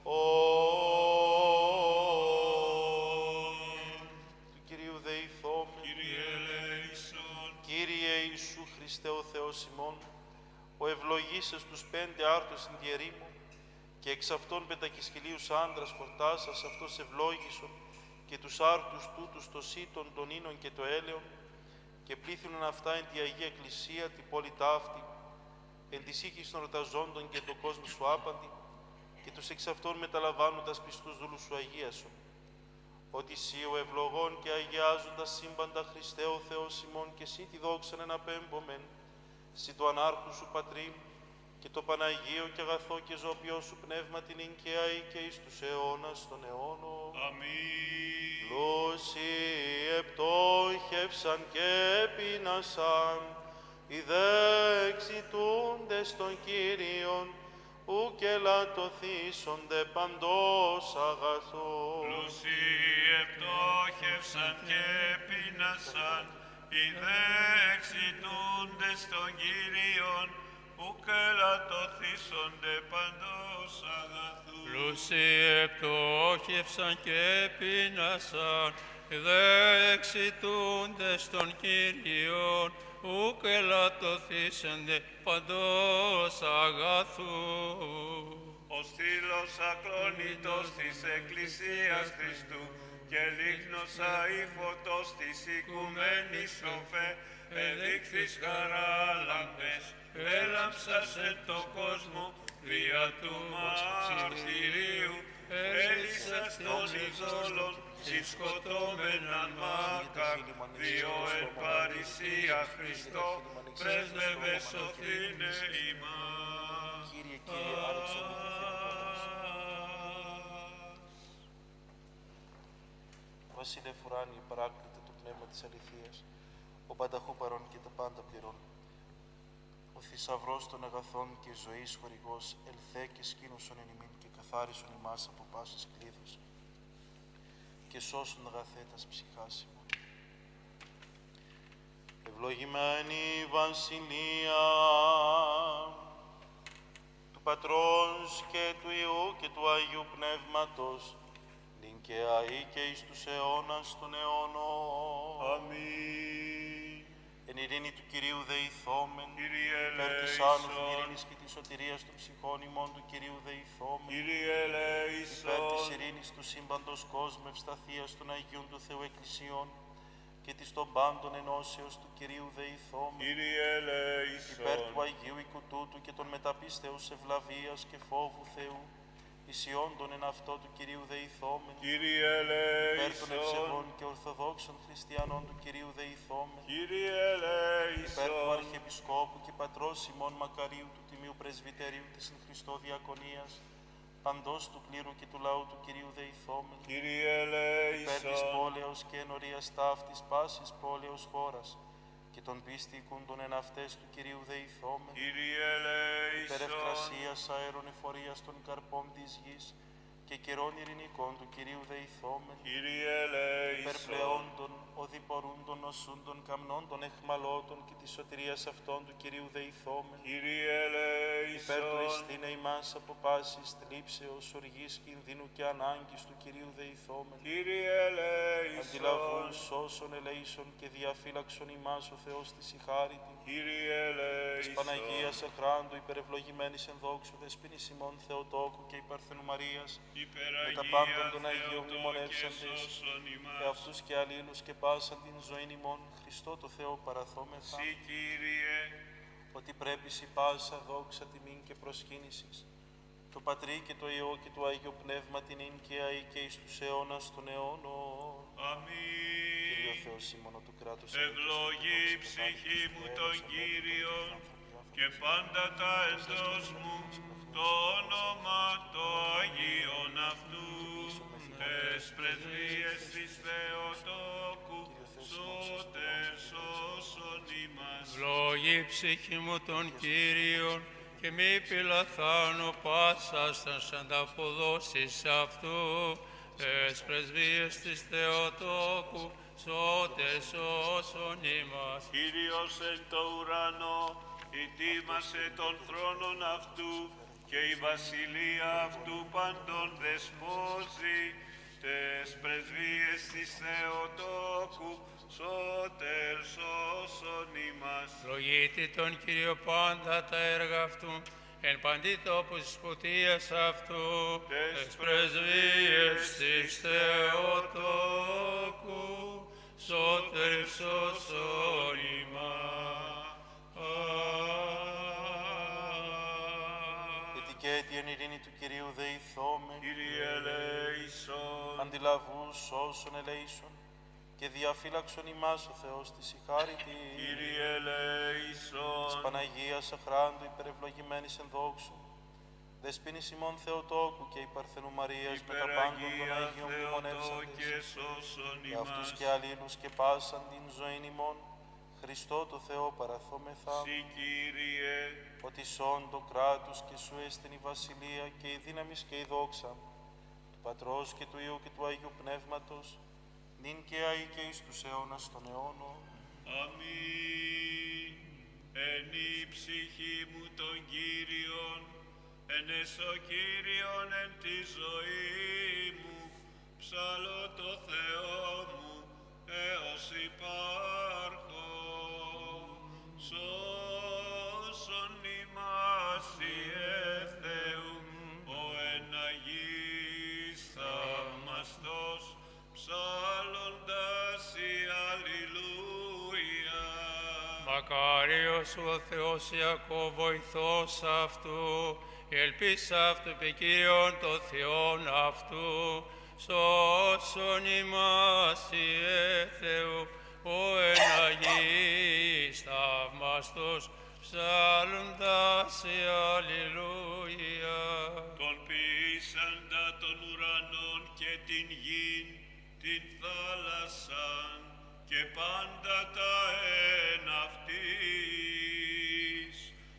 Του Κυρίου δεηθόμεν. Κύριε ελέησον. Κύριε Ιησού Χριστέ ο Θεός ημών, ο ευλογήσες τους πέντε άρτους στην διερήμου, και εξ αυτών πεντακισχυλίους άντρας χορτάσας αυτός ευλόγησον, και τους άρτους τούτους το σύτον, των ίνων και το έλεον, και πλήθυνον αυτά εν τη Αγία Εκκλησία, την πόλη ταύτη, εν της οίκης των ρωταζόντων και τον κόσμο σου άπαντη, και τους εξ αυτών μεταλαμβάνοντας πιστούς δούλους σου αγίασον. Ότι σύ ο ευλογών και αγιάζοντας σύμπαντα Χριστέ ο Θεός ημών, και σύ τη δόξαν εναπέμπομεν, σύ το ανάρχου σου Πατρί, και το Παναγίο και αγαθό και ζώπιό σου πνεύμα την εγκαίαη και εις τους αιώνας των αιώνων. Αμήν. Πλούσιοι επτόχευσαν και πεινασαν, οι δε εξητούντες των Κύριων, ου και λατωθήσονται παντός αγαθός. Πλούσιοι επτόχευσαν και πεινασαν, οι δε εξητούντες των Κύριων, ουκ ελαττωθήσονται παντός αγαθού. Πλούσιοι επτόχευσαν και πείνασαν, δε εξητούντες των Κύριων, ουκ ελαττωθήσονται παντός αγαθού. Ο στήλος ακρόνητος της Εκκλησίας Χριστού και λίγνος αηφωτός της οικουμένης σοφέ, εδείχθης χαρά λαμπές, έλαμψασε το κόσμο δια του μαρτυρίου, έλυσας των ειδόλων, συσκοτώμεναν μάκαρ, διό εν παρησία Χριστό, πρέσβευε σωθήνε ημάς. Κύριε, Κύριε, άνοιξε μου το Βασίλε Φουράνιε, παράκλητε το πνεύμα της αληθείας, ο πανταχού παρών και τα πάντα πληρών. Ο θησαυρός των αγαθών και ζωής χορηγός, ελθέ και σκήνωσον εν ημίν και καθάρισον ημάς από πάσης κλείδος και σώσον αγαθέτας ψυχάς ημών. Ευλογημένη η βασιλεία του Πατρός και του Υιού και του Αγίου Πνεύματος, νυν και αεί και εις τους αιώνας των αιώνων. Αμήν. Εν ειρήνη του Κυρίου δεηθόμεν, Κύριε υπέρ της ελέησον. άνωθεν ειρήνης και της σωτηρίας των ψυχών ημών του Κυρίου δεηθόμεν, Κύριε ελέησον. υπέρ της ειρήνης του σύμπαντος κόσμου ευσταθίας των Αγίων του Θεού Εκκλησιών και της των πάντων ενώσεως του Κυρίου δεηθόμεν, Κύριε ελέησον. υπέρ του Αγίου οίκου τούτου και των μεταπίστεως ευλαβίας και φόβου Θεού, ισιόντων εν αυτό του Κυρίου δεηθόμεν, Κύριε υπέρ των ελέησον. ευσεβών και ορθοδόξων χριστιανών του Κυρίου δεηθόμεν, Κύριε υπέρ του ελέησον. Αρχιεπισκόπου και Πατρός ημών Μακαρίου του Τιμίου Πρεσβυτερίου της εν Χριστώ Διακονίας, παντός του κλήρου και του λαού του Κυρίου δεηθόμεν, Κύριε υπέρ της ελέησον. πόλεως και ενορίας ταύτης πάσης πόλεως χώρας και των πίστη οικούντων εν αυτές του Κυρίου δεηθόμεν, Κύριε υπέρ ελέησον. ευκρασίας αέρων εφορίας των καρπών της γης και καιρών ειρηνικών του Κυρίου δεηθόμεν, Κύριε υπέρ ελέησον. πλεόντων, οδηπορούντων, νοσούντων, καμνόντων, εχμαλώτων και της σωτηρίας αυτών του Κυρίου δεηθόμεν, Κύριε υπέρ του ελέησον. ειστήνε ημάς από πάσης θλίψεως, οργής, κινδύνου και ανάγκης του Κυρίου δεηθόμεν, Κύριε αντιλαβούς ελέησον. όσων ελεήσων και διαφύλαξον ημάς ο Θεός της η χάριτη, Κύριε της ελέησον. Παναγίας αχράντου υπερευλογημένης εν δόξου δεσποίνης ημών Θεοτόκου και υπαρθενού Μαρίας, με τα πάντων των Αγίων μνημονεύσαντες, και αυτούς και αλλήλους και πάσαν την ζωήν ημών, Χριστό το Θεό παραθόμεθα, Συ, Κύριε, ότι πρέπει σοι πάσα δόξα τιμήν και προσκύνησης, το Πατρί και το Υιό και το Άγιο Πνεύμα την ειν και αεί και εις τους αιώνας των αιώνων. Κύριε αμήν. Θεός ημών του κράτους, Ευλογεί η ψυχή μου τον Κύριον και πάντα τα εντός μου το όνομα το Αγίον αυτού, τες πρεσβείες της Θεοτόκου, σώτερ σώσον ημάς. Ευλογεί η ψυχή μου τον Κύριον και μη πηλαθάνω πάσας τας ανταποδόσεις αυτού, τες πρεσβείες της Θεοτόκου, σώτερ σώσον ημάς. Κύριος εν το ουρανό, ητήμασε των θρόνων αυτού και η βασιλεία αυτού παντών δεσπόζει, τες πρεσβείες της Θεοτόκου, σώτερ σώσον ημάς. Ευλογείτε τον Κύριο πάντα τα έργα αυτού, εν παντή τόπου της σποτείας αυτού, τες πρεσβείες της Θεοτόκου, σώτερ σώσον ημάς. ετικέτη εν ειρήνη του Κυρίου δεηθόμεν, Κύριε ελέησον. αντιλαβούς όσων ελεήσων και διαφύλαξον ημάς ο Θεός της η χάριτη, Κύριε της ελέησον. Παναγίας αχράντου υπερευλογημένης εν δόξου, δεσποίνης ημών Θεοτόκου και η Παρθενού Μαρίας με τα πάντων των Υπεραγία Αγίων Θεοτόκε μνημονεύσαντες, σώσον και αυτούς ημάς. και αλλήλους και πάσαν την ζωήν ημών, Χριστό το Θεό παραθόμεθα, Συ, Κύριε, ότι σών το κράτος και σου έστειν η βασιλεία και η δύναμις και η δόξα του Πατρός και του Υιού και του Αγίου Πνεύματος, νυν και αεί και εις τους αιώνας των αιώνων. αμήν. Εν Ενή ψυχή μου τον Κύριον, ενέσω Κύριον εν τη ζωή μου, ψάλω το Θεό μου, έως υπάρχω. Σώσον ημάς Ιε Θεού, ο εν Αγίης θαυμαστός, ψάλλοντας η Αλληλούια. Μακάριος ο Θεός Ιακώβ βοηθός αυτού, η ελπίς αυτού επί Κύριον το Θεόν αυτού, σώσον ημάς Ιε Θεού, ο εν Αγίης θαυμαστός, ψάλλοντας η Αλληλούια. Τον ποιήσαντα των ουρανών και την γην, την θάλασσαν και πάντα τα εν αυτής.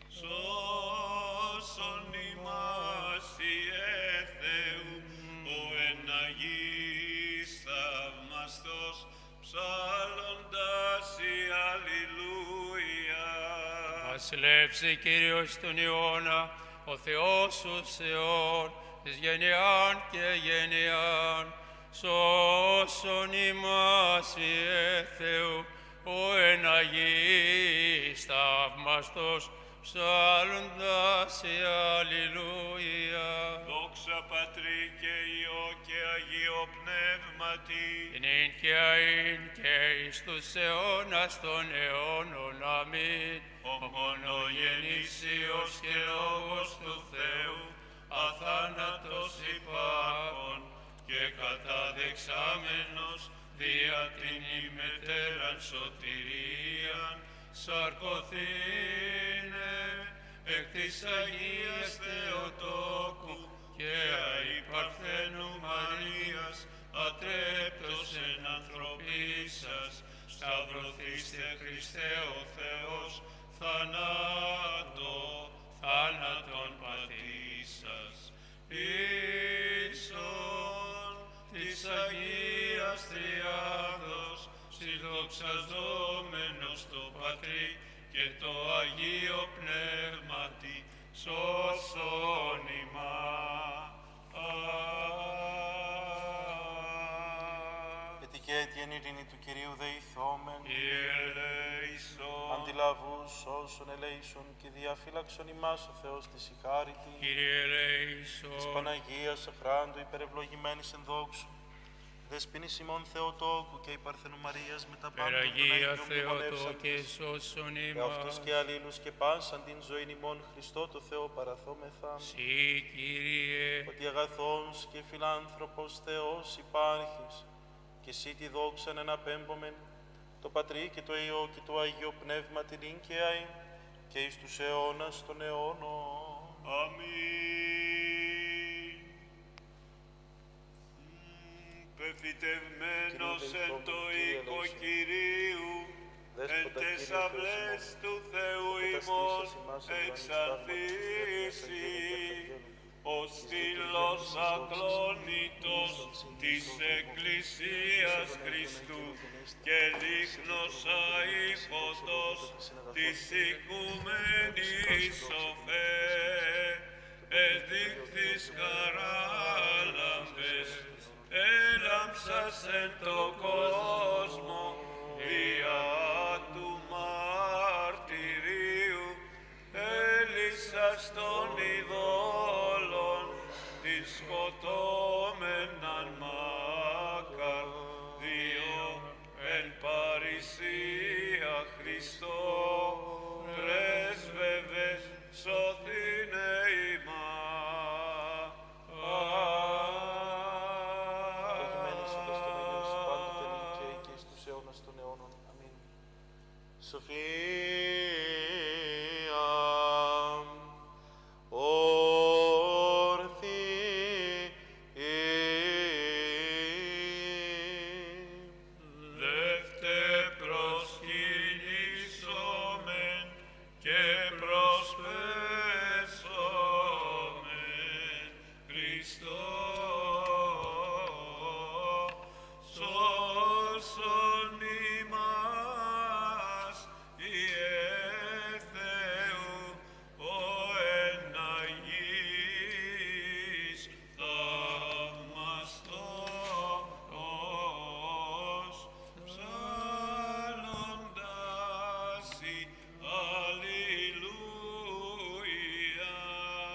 Σώσον ημάς Ιε Θεού, ο εν Αγίης θαυμαστός, ψάλλοντας η Αλληλούια. Βασιλεύσει Κύριος τον αιώνα, ο Θεός ους αιών, εις γενιάν και γενιάν. Σώσον ημάς Ιε Θεού, ο εν Αγίης θαυμαστός, ψάλλοντας η Αλληλούια. Δόξα Πατρί και Υιό και Αγίο Πνεύματι, Ειν και αΐν και εις τους αιώνας των αιώνων. Αμήν. ο μονογεννήσιος και Λόγος του Θεού, αθάνατος υπάρχων και καταδεξάμενος δια την ημετέραν σωτηρίαν, σαρκωθήνε εκ της Αγίας Θεοτόκου και αη Παρθένου Μαρίας, ατρέπτος εν ανθρωπίσας, σταυρωθήστε Χριστέ ο Θεός, θανάτω, θάνατον πατήσας, ίσον της Αγίας Τριάδος, συνδοξαζόμενος το Πατρί και το Αγίο Πνεύματι, σώσον ημάς. Ετικέτη εν ειρήνη του Κυρίου δεηθόμεν, Κύριε ελέησον, αντιλαβούς όσων ελέησον και διαφύλαξον ημάς ο Θεός της η χάριτη, Κύριε της ελέησον. Παναγίας αχράντου υπερευλογημένης εν δόξου, δεσποινής ημών Θεοτόκου και η Παρθενού Μαρίας με τα πάντα των Περαγία Αγίων Θεοτόκε, μνημονεύσαντες, σώσον και αυτούς ημάς. και αλλήλους και πάσαν την ζωήν ημών Χριστό το Θεό παραθόμεθα, Συ, Κύριε, ότι αγαθός και φιλάνθρωπος Θεός υπάρχεις, και εσύ τη δόξαν εναπέμπομεν, το Πατρί και το Υιό και το Αγίο Πνεύμα την ίνκαιαι, και εις τους αιώνας των αιώνων. αμήν. Μμ, Πεφυτευμένος εν το οίκο Κυρίου, εν τες αυλές του Θεού ημών εξαλθήσει, ο στήλος ακλόνητος της Εκκλησίας Χριστού και δείχνος αήφωτος της οικουμένης σοφέ, εδείχθης χαράλαμπες, έλαμψας εν το κόσμο, δια του μαρτυρίου, έλυσας των ειδόλων, την σκοτώμεναν μάκαρ, δύο εν παρησία Χριστό, πρέσβευες σωθήνε ημάς. Ευλογημένης ο Χριστός των Αγίων σου πάντοτε νικαίη και εις τους αιώνας των αιώνων. Αμήν. Σοφία, όρθη, Δεύτε προσκυνήσομεν και προσπέσομεν Χριστό, σώσον ημάς Ιε Αλληλούια.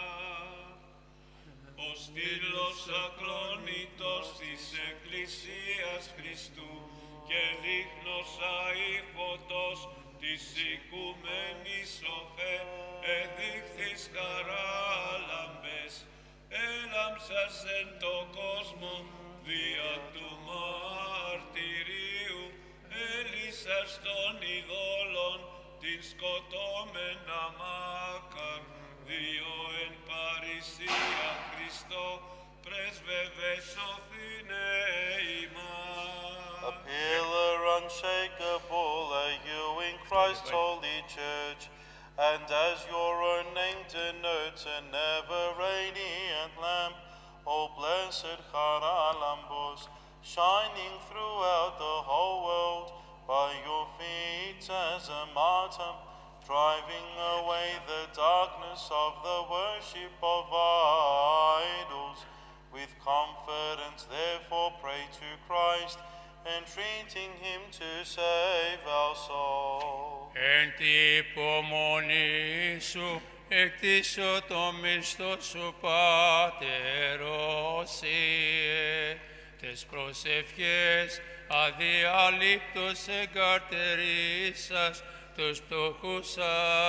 Ο στήλος ακρόνητος της Εκκλησίας Χριστού και λίχνος αήφωτος της οικουμένης σοφέ, εδείχθης χαράλαμπες, έλαμψας εν το κόσμο δια του μαρτυρίου, έλυσας των ειδόλων την σκοτώμενα μάκαρ, δύο εν παρησία Χριστό, πρέσβευε σωθήνε ημάς. A pillar unshakable are you in Christ's holy church, and as your own name denotes, an ever-radiant lamp, O blessed Charalambos, shining throughout the whole world, by your feet as a martyr, driving away the darkness of the worship of idols. With confidence, therefore, pray to Christ, entreating him to save our soul. Εν τη υπομονή σου εκτίσω το μισθό σου, Πάτερος Ιε, τες προσευχές αδιαλείπτως εγκαρτερίσας, τους πτωχούς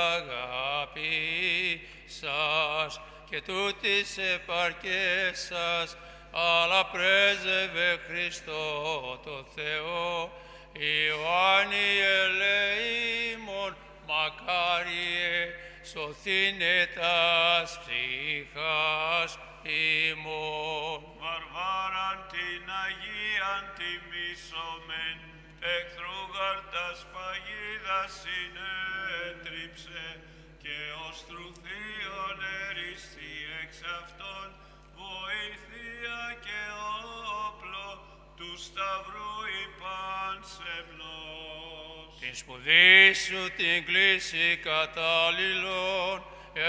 αγαπήσας και τούτης επαρκέσας, αλλά πρέσβευε Χριστό το Θεό, Ιωάννη ελεήμων, μακάριε, σωθήνε τας ψυχάς ημών. Βαρβάραν την Αγίαν τιμήσομεν, εχθρού γαρτάς παγίδας συνέτριψε, και ως τρουθείον εριστεί εξ αυτών, βοήθεια και όπλο του σταυρού υπάν σεμνός. Την σπουδή σου την κλίση κατάλληλον,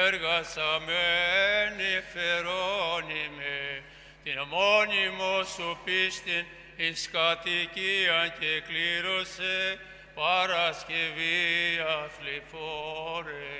εργασαμένη φερόνιμε, την ομώνυμο σου πίστην εις κατοικίαν και κλήρωσε, Παρασκευή αθληφόρε.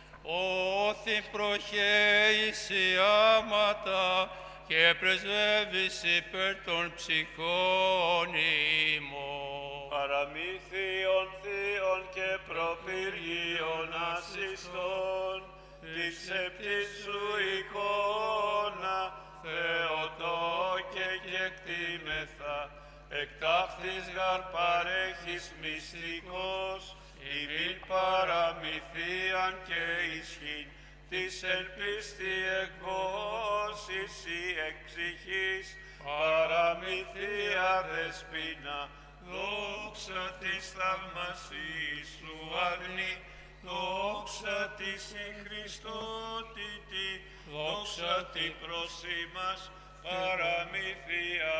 Όθη προχέεις οι άματα και πρεσβεύεις υπέρ των ψυχών ημών. Παραμύθιον θείων και προπυργίων ασυστών, τη ψεπτή σου εικόνα, Θεοτό και κεκτήμεθα, εκτάφθης γαρ παρέχεις μυστικός, ημίν παραμυθίαν και ισχύν, της εν πίστη εκχώσης η εκ ψυχής, παραμυθία δεσπίνα, δόξα της θαυμασής σου αγνή, δόξα της η Χριστότητη, δόξα την προσήμας, παραμυθία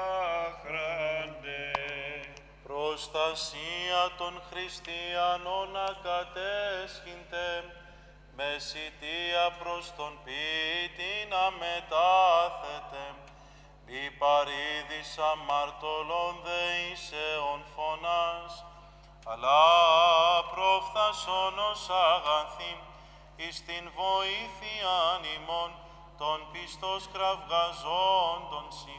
άχραντε. Προστασία των χριστιανών ακατέσχυνται, μεσητεία προς τον ποιητήν αμετάθετε, μη παρήδης αμαρτωλών δεήσεων φωνάς, αλλά προφθασόν ως αγαθή, εις την βοήθειαν ημών, των πιστός κραυγαζόντων σοι,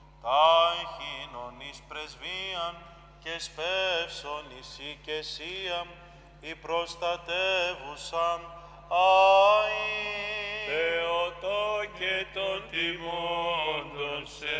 τάχινον εις πρεσβείαν και σπεύσον εις οικεσίαν, η προστατεύουσαν αΐ. Θεοτό και των τιμώντων σε,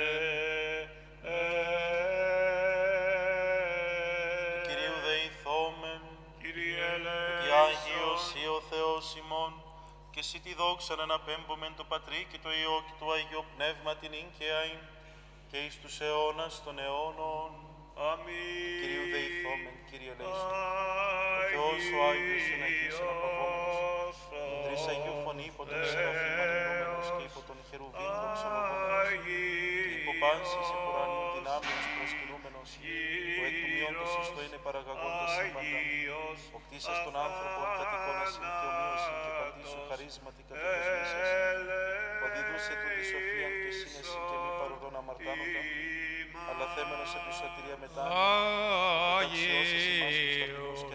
Κυρίου δεηθόμεν, Κύριε ελέησον, και Άγιος ή ο Θεός ημών, και εσύ τη δόξα να αναπέμπομεν το Πατρί και το Υιό και το Αγίο Πνεύμα την ίγκαιαιν, και εις τους αιώνας των αιώνων. αμήν. Κυρίου δεηθόμεν, Κύριε ελέησον. Ο Θεός ο Άγιος εν Αγίος εν απαγόμενος, τον τρεις Αγίου φωνή υπό τον Σεραφείμ ανενόμενος και υπό τον Χερουβίμ τον ψαλογόμενος, και υπό πάνσης επουρανίου δυνάμεως προσκυνούμενος, που εκ του μειόντος εις το είναι παραγαγόντας σύμπαντα, οκτήσας τον άνθρωπο κατ' εικόνασιν και ομοίωσιν και παντήσου χαρίσματι κατεκοσμήσας, οδηδούσε του τη σοφίαν και σύνεσιν και μη παρουδόν αμαρτάνοντα, αλλά θέμενος επί σωτηρία μετά, μεταξιώσεις ημάς τους ταπεινούς και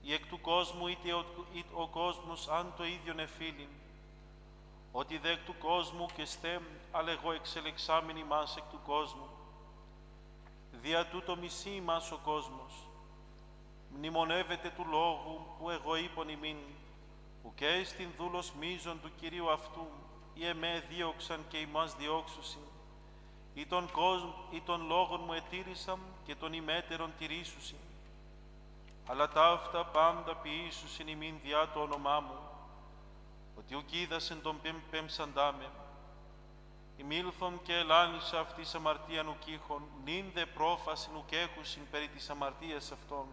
ή εκ του κόσμου είτε ο, είτε ο κόσμος αν το ίδιον εφήλιν, ότι δε εκ του κόσμου και στέμ, αλλά εγώ εξελεξάμην ημάς εκ του κόσμου. Δια τούτο μισεί ημάς ο κόσμος, μνημονεύεται του λόγου που εγώ είπον ημίν, ουκ έστιν δούλος μείζων του Κυρίου αυτού, ή εμέ δίωξαν και ημάς διώξουσιν, ή τον, κόσμο, ή τον λόγον μου ετήρησαν και τον ημέτερον τηρήσουσιν. Αλλά ταύτα πάντα ποιήσουσιν ημίν διά το όνομά μου, ότι ουκ είδασεν τον πεμψαντάμε. Ημίλθον και ελάνησα αυτής αμαρτίαν ουκ είχον, νυν δε πρόφασιν ουκ έχουσιν περί της αμαρτίας αυτών.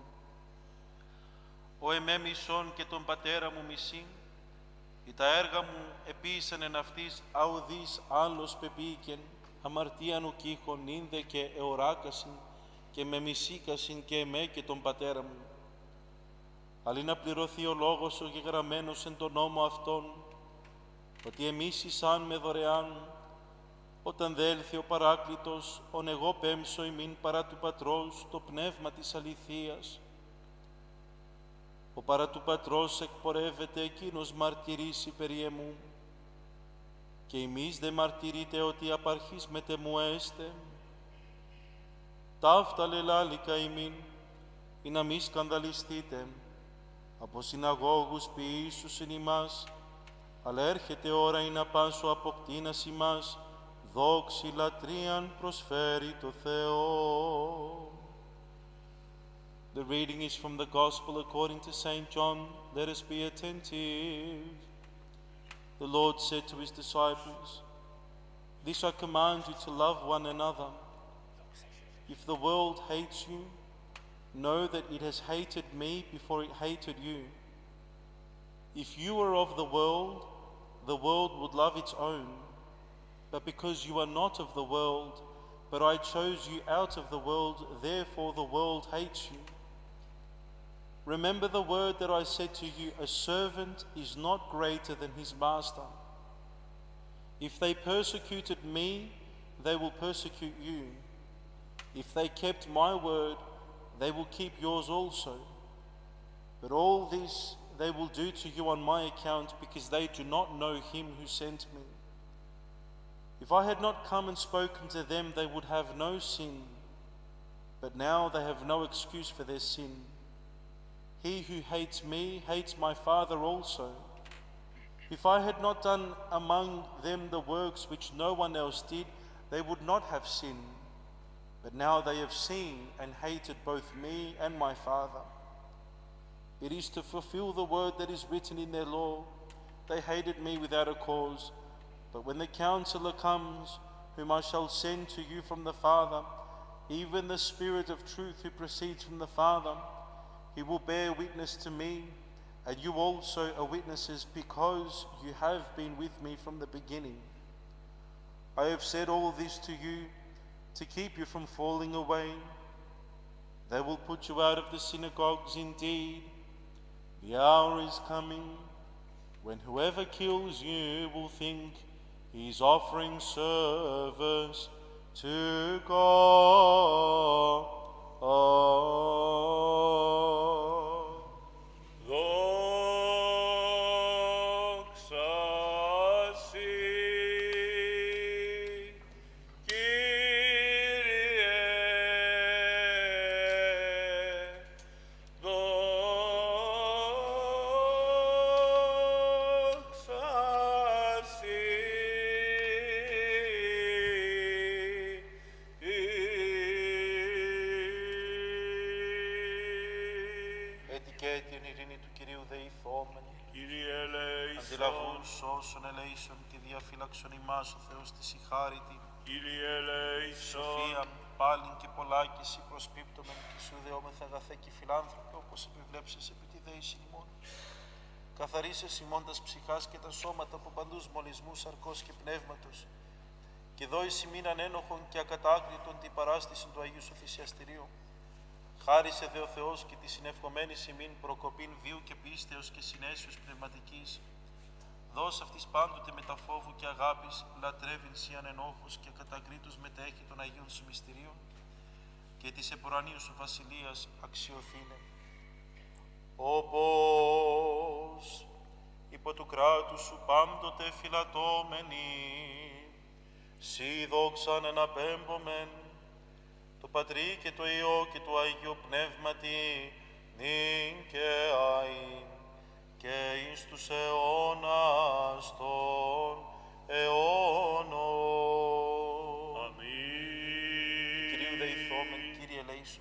Ο εμέ μισόν και τον πατέρα μου μισήν, ή τα έργα μου επίησαν εν αυτής αουδής άλλος πεποίηκεν, αμαρτίαν ουκ είχον, νυν δε και εωράκασιν και με μισήκασιν και εμέ και τον πατέρα μου. αλλή να πληρωθεί ο λόγος ο γεγραμμένος εν τον νόμο αυτόν, ότι εμίσησαν με δωρεάν, όταν δε έλθει ο Παράκλητος, ον εγώ πέμψω ημίν παρά του Πατρός, το πνεύμα της αληθείας. Ο παρά του Πατρός εκπορεύεται εκείνος μαρτυρήσει περί εμού, και εμείς δε μαρτυρείτε ότι απαρχής μετεμού έστε. Ταύτα λελάλικα ημίν, ή να μη σκανδαλιστείτε, από συναγώγους ποιήσουσιν ημάς, αλλά έρχεται ώρα ή να πάσω αποκτήνας ημάς, δόξη λατρείαν προσφέρει το Θεό. The reading is from the Gospel according to Saint John. Let us be attentive. The Lord said to his disciples, "This I command you to love one another. If the world hates you, know that it has hated me before it hated you. If you were of the world, the world would love its own. But because you are not of the world, but I chose you out of the world, therefore the world hates you. Remember the word that I said to you, a servant is not greater than his master. If they persecuted me, they will persecute you. If they kept my word, they will keep yours also. But all this they will do to you on my account, because they do not know him who sent me. If I had not come and spoken to them, they would have no sin. But now they have no excuse for their sin. He who hates me hates my Father also. If I had not done among them the works which no one else did, they would not have sinned. But now they have seen and hated both me and my Father. It is to fulfill the word that is written in their law. They hated me without a cause. But when the Counselor comes, whom I shall send to you from the Father, even the Spirit of truth who proceeds from the Father, he will bear witness to me, and you also are witnesses, because you have been with me from the beginning. I have said all this to you to keep you from falling away. They will put you out of the synagogues indeed. The hour is coming when whoever kills you will think he is offering service to God. Διαφύλαξον ημάς ο Θεός της ηχάρητη, Κύριε ελέησον. Σοφία, πάλιν και πολλάκηση προσπίπτωμεν και σου δεόμεθα αγαθέ και φιλάνθρωπε, όπως επιβλέψεις επί τη δέησιν ημών. Καθαρίσες ημώντας ψυχάς και τα σώματα από παντούς μολυσμούς σαρκός και πνεύματος, και δώεις ημίν ανένοχον και ακατάκριτον την παράστηση του Αγίου Σου Θυσιαστηρίου. Χάρισε δε ο Θεός και τη συνευχομένης ημίν προκοπήν βίου και πίστεως και συναίσιος πνευματικής. Δώσ' αυτής πάντοτε με τα φόβου και αγάπης, λατρεύειν σοι ανενόχους και κατακρίτους μετέχει των Αγίων Σου μυστηρίων και της επουρανίου Σου βασιλείας αξιοθήνε. όπως υπό του κράτους σου πάντοτε φυλατώμενοι, σοι δόξαν εναπέμπομεν, το Πατρί και το Υιό και το Αγίο Πνεύματι, νυν και αΐν και εις τους αιώνας των αιώνων. Αμήν. Κυρίου δεηθόμεν, Κύριε ελέησον.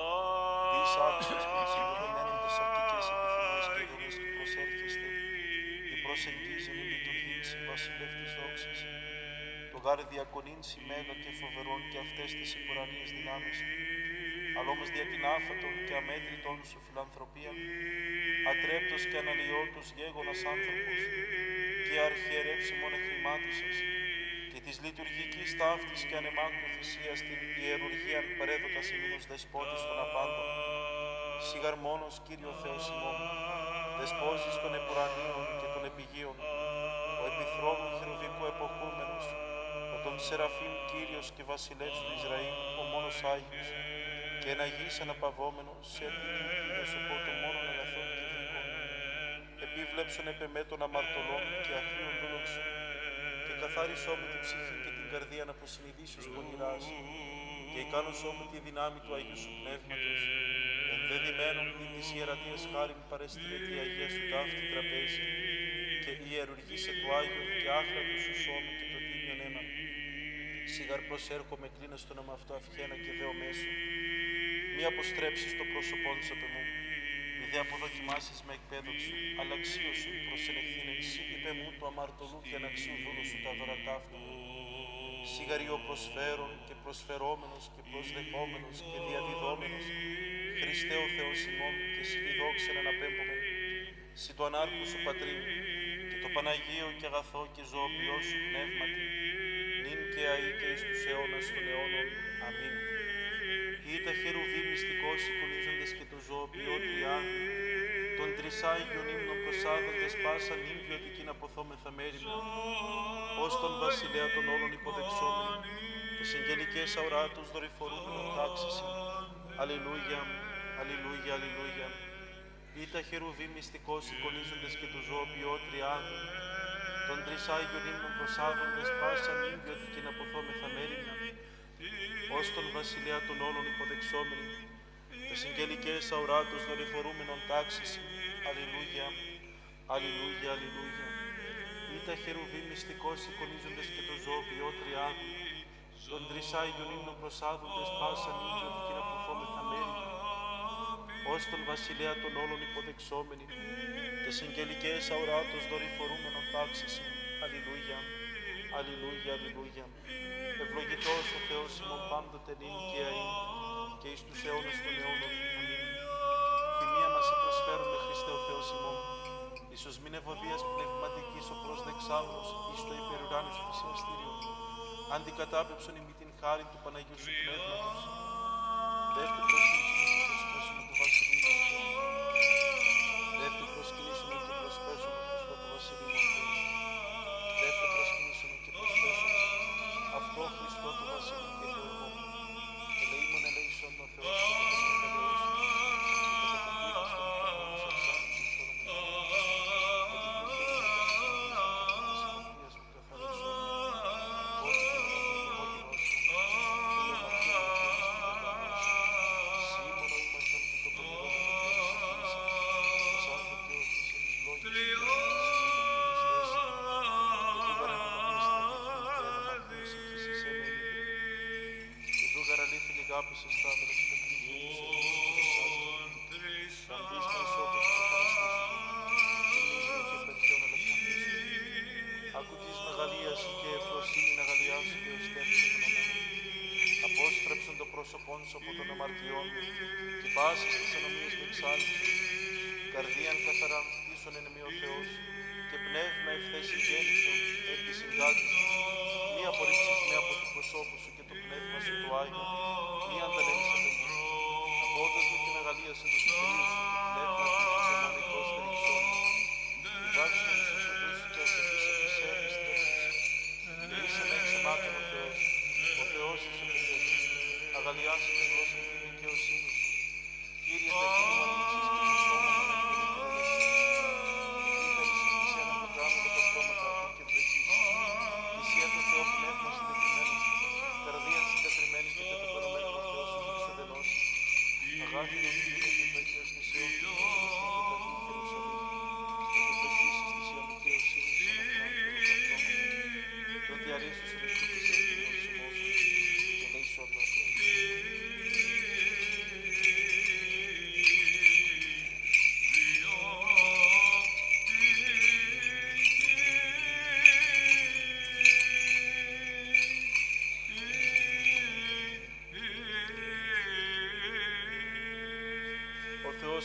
Δις άξιος που συγκεκριμένων τες απτικές επιθυμίες και δομές του προσέρχεστε, η προσεγγίζεν η λειτουργήν συ βασιλεύ της δόξης, το γάρ διακονήν συ μέγα και φοβερών και αυτές τις υπουρανίες δυνάμεις, αλλά όμως δια την άφατον και αμέτρητον σου φιλανθρωπία, ατρέπτος και αναλυότος γέγονας άνθρωπος, και αρχιερεύσιμον εχρημάτισας, και της λειτουργικής ταύτης και ανεμάκτου θυσίας την ιερουργίαν παρέδοκας ημίνους δεσπότης των απάντων, σιγαρ μόνος Κύριο Θεός ημών, δεσπόζης των επουρανίων και των επιγείων, ο επιθρόνου χερουβικού εποχούμενος, ο των Σεραφείμ Κύριος και Βασιλεύς του Ισραήλ, ο μόνος Άγιος, και εν αγής αναπαυόμενος σε αντίληπτη προσωπό των μόνων αγαθών και δίκων, επίβλεψον επεμέ των αμαρτωλών και αχρίων δούλων σου, και καθάρισό μου την ψυχή και την καρδία να αποσυνειδήσεις πονηράς, και ικάνωσό μου τη δυνάμει του Αγίου σου Πνεύματος, ενδεδειμένων δι' της ιερατείας χάριν παρεστήλε τη Αγία σου ταύτη τραπέζι, και ιερουργήσε του Άγιον και άχραντο σου σώμα και το τίμιον αίμα. Σιγαρ προσέρχομαι κλίνας το όνομα αυτό αυχένα και δέο μέσου, μη αποστρέψεις το πρόσωπόν σου απ' εμού, μη δε αποδοκιμάσεις με εκπαίδοξου, αλλά αξίωσου προσενεχθήνε, εσύ είπε μου το αμαρτωλού και αναξίου δούλου σου τα δωρατά αυτά. Σιγαριό προσφέρον και προσφερόμενος και προσδεχόμενος και διαδιδόμενος, Χριστέ ο Θεός ημών και εσύ τη δόξεν αναπέμπομεν, συ το ανάρχου σου Πατρί και το Παναγίο και αγαθό και ζωοποιό σου πνεύματι, νυν και αεί και εις τους αιώνας των αιώνων. Αμήν. Ή τα χερουβί μυστικός εικονίζοντες και το ζωοποιό τριάδι, των τρισάγιων ύμνων προσάδοντες πάσα νυν βιωτικήν αποθόμεθα μέρημνα, ως τον βασιλέα των όλων υποδεξόμενοι, τις εγγελικές αουράτους δορυφορούμενων τάξης. Αλληλούια, αλληλούια, αλληλούια. Ή τα χερουβί μυστικός εικονίζοντες και το ζωοποιό τριάδι, των τρισάγιων ύμνων προσάδοντες πάσα νυν βιωτικήν αποθόμεθα μέρημνα, ως τον βασιλέα των όλων υποδεξόμενοι, τις εγγελικές αουράτους δορυφορούμενων τάξης. Αλληλούια, αλληλούια, αλληλούια. Ή τα χερουβί μυστικός εικονίζοντες και το ζωοποιό τριάδι, των τρισάγιων ύμνων προσάδοντες πάσα νυν βιωτικήν αποθόμεθα μέρημνα, ως τον βασιλέα των όλων υποδεξόμενοι, τις εγγελικές αουράτους δορυφορούμενων τάξης. Αλληλούια, αλληλούια, αλληλούια. Ευλογητός ο Θεός ημών πάντοτε νυν και αεί και εις τους αιώνας των αιώνων. Αμήν. Θυμία μας σε προσφέρουμε, Χριστέ ο Θεός ημών, ίσως μην ευωδίας πνευματικής ο προσδεξάμενος εις το υπερουράνιο σου θυσιαστήριο, αντικατάπεψον ημί την χάρη του Παναγίου σου Πνεύματος, δεύτε προσκυνήσουμε και προσπέσουμε του Βασιλείου μας Θεός. Δεύτε προσκυνήσουμε και προσπέσουμε Χριστό του Βασιλείου μας Θεός. Δεύτε προσκυνήσουμε και προσπέσουμε αυτό Χριστό του Βασιλείου και Θεού ημών. Ελεήμον ελέησον ο Θεός και το μεγαλεός, και το καταπήραστον και το μόνος εξάντους εις το όνομα του. Απόστρεψον το πρόσωπόν σου από των αμαρτιών και πάσης της ανομίας με εξάλειψον. Καρδίαν καθαράν πτήσον εν εμεί ο Θεός και πνεύμα ευθές γέννησον εν τη συγκάτησον. Μη απορρίψεις με από το προσώπο σου και το πνεύμα σου το Άγιο, μη ανταλέξεις από εμείς. Απόδος με την αγαλίαση του σωτηρίου σου και πνεύμα του δαιμονικός φεριξών. Διδάξον τους οδούς και ασθενείς επισέρβεις τέφτης. Μιλήσε με εξεμάτων ο Θεός, ο Θεός της επιλέξης. Αγαλιάσει την γλώσσα και την δικαιοσύνη σου. Κύριε, τα κινούμαν ύψης και του στόμα μου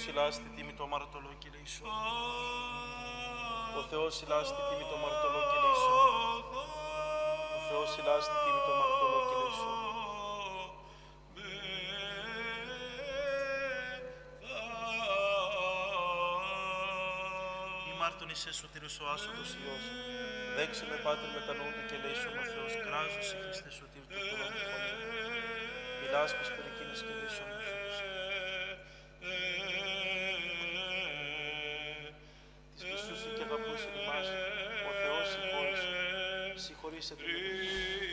ηλάς τη τίμη το αμαρτωλό και ελεησόν. Ο Θεός ηλάς τη τίμη το αμαρτωλό και ελεησόν. Ο Θεός ηλάς τη τίμη το αμαρτωλό και ελεησόν. Μάρτων εις εσωτήριος ο άσωτος Υιός, δέξε με Πάτερ με τα νου του και ελέησον ο Θεός, κράζος η Χριστέ σωτήρ του αυτόν τη φωνή. Μιλάς πες περί εκείνης και ελέησον ο Θεός. Της πιστούσιν και αγαπούσιν ημάς, ο Θεός συγχώρησε, συγχωρήσε τον Θεό.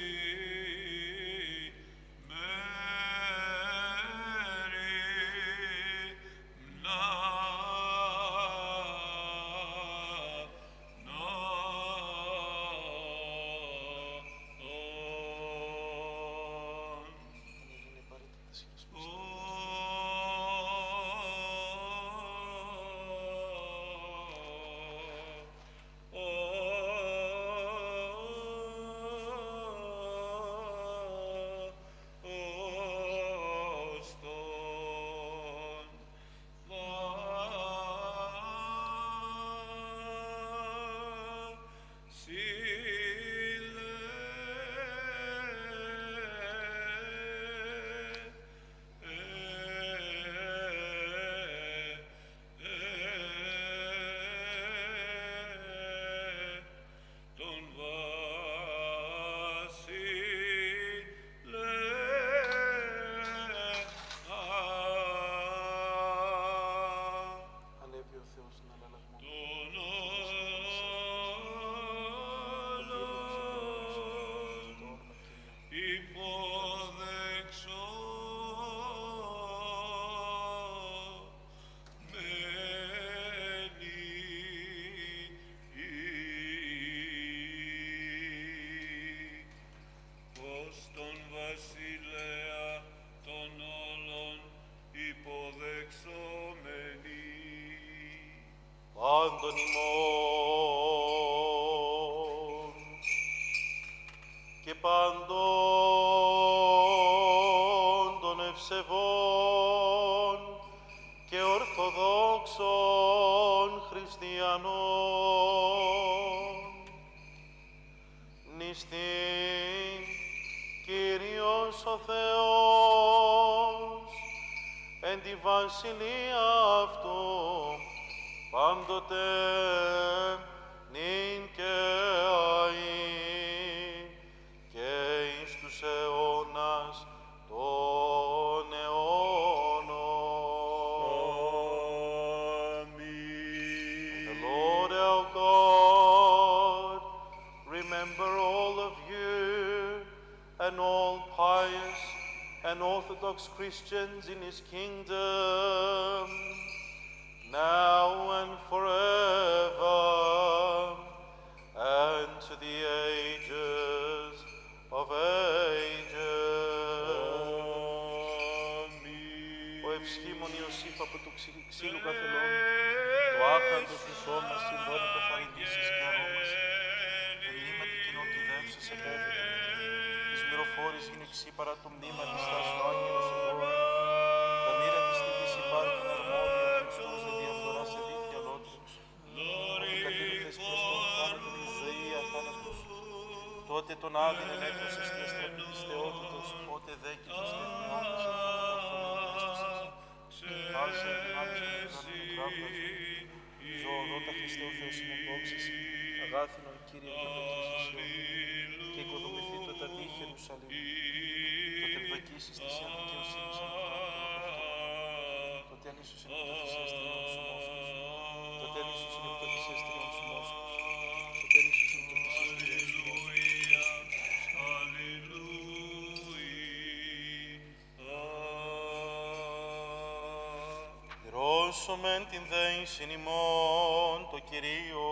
Πάντων ημών και πάντων των ευσεβών και ορθοδόξων χριστιανών νηστήν Κύριος ο Θεός εν τη βασιλεία αυτού πάντοτε νυν και αεί και εις τους αιώνας των αιώνων. Amen. The Lord our God remember all of you and all pious and orthodox Christians in his kingdom, now and forever, and to the ages of ages. Ο ευσχήμων Ιωσήφ από του ξύλου καθελών, το άχαντος του σώμα συντώνει καθαρινήσεις και αρώμαση, το μνήμα του κοινό κυδεύσας επόβητα, της μυροφόρης γυναιξή παρά το μνήμα της στάσου άγγελος εγώ, τα μοίρα της τύχης υπάρχουν αρμόδια, Χριστός δεν διαφθορά σε δίχτυα ολότρους, ότι κατήλθες προς τον θάνατον η ζωή αθάνατος, τότε τον άδεινεν έκρωσες τη αστραπή της θεότητος, ότε δέκει τους τεθνιώμας από τον ορθωμένο έστησες. Πάσε δυνάμεις με τον γράφτας, ζωοδότα Χριστέ ο Θεός ημών δόξεσαι, αγάθινον Κύριε κατοξής και οικοδομηθεί το τατή Ιερουσαλήμ, τότε ευδοκίσεις της αδικαιοσύνης τότε αν ίσως είναι το θυσιαστήριον σου μόσχος, τότε αν ίσως είναι το θυσιαστήριον σου μόσχος, τότε αν ίσως είναι το θυσιαστήριον σου μόσχος. Δρόσομεν την δέησιν ημών το Κυρίο,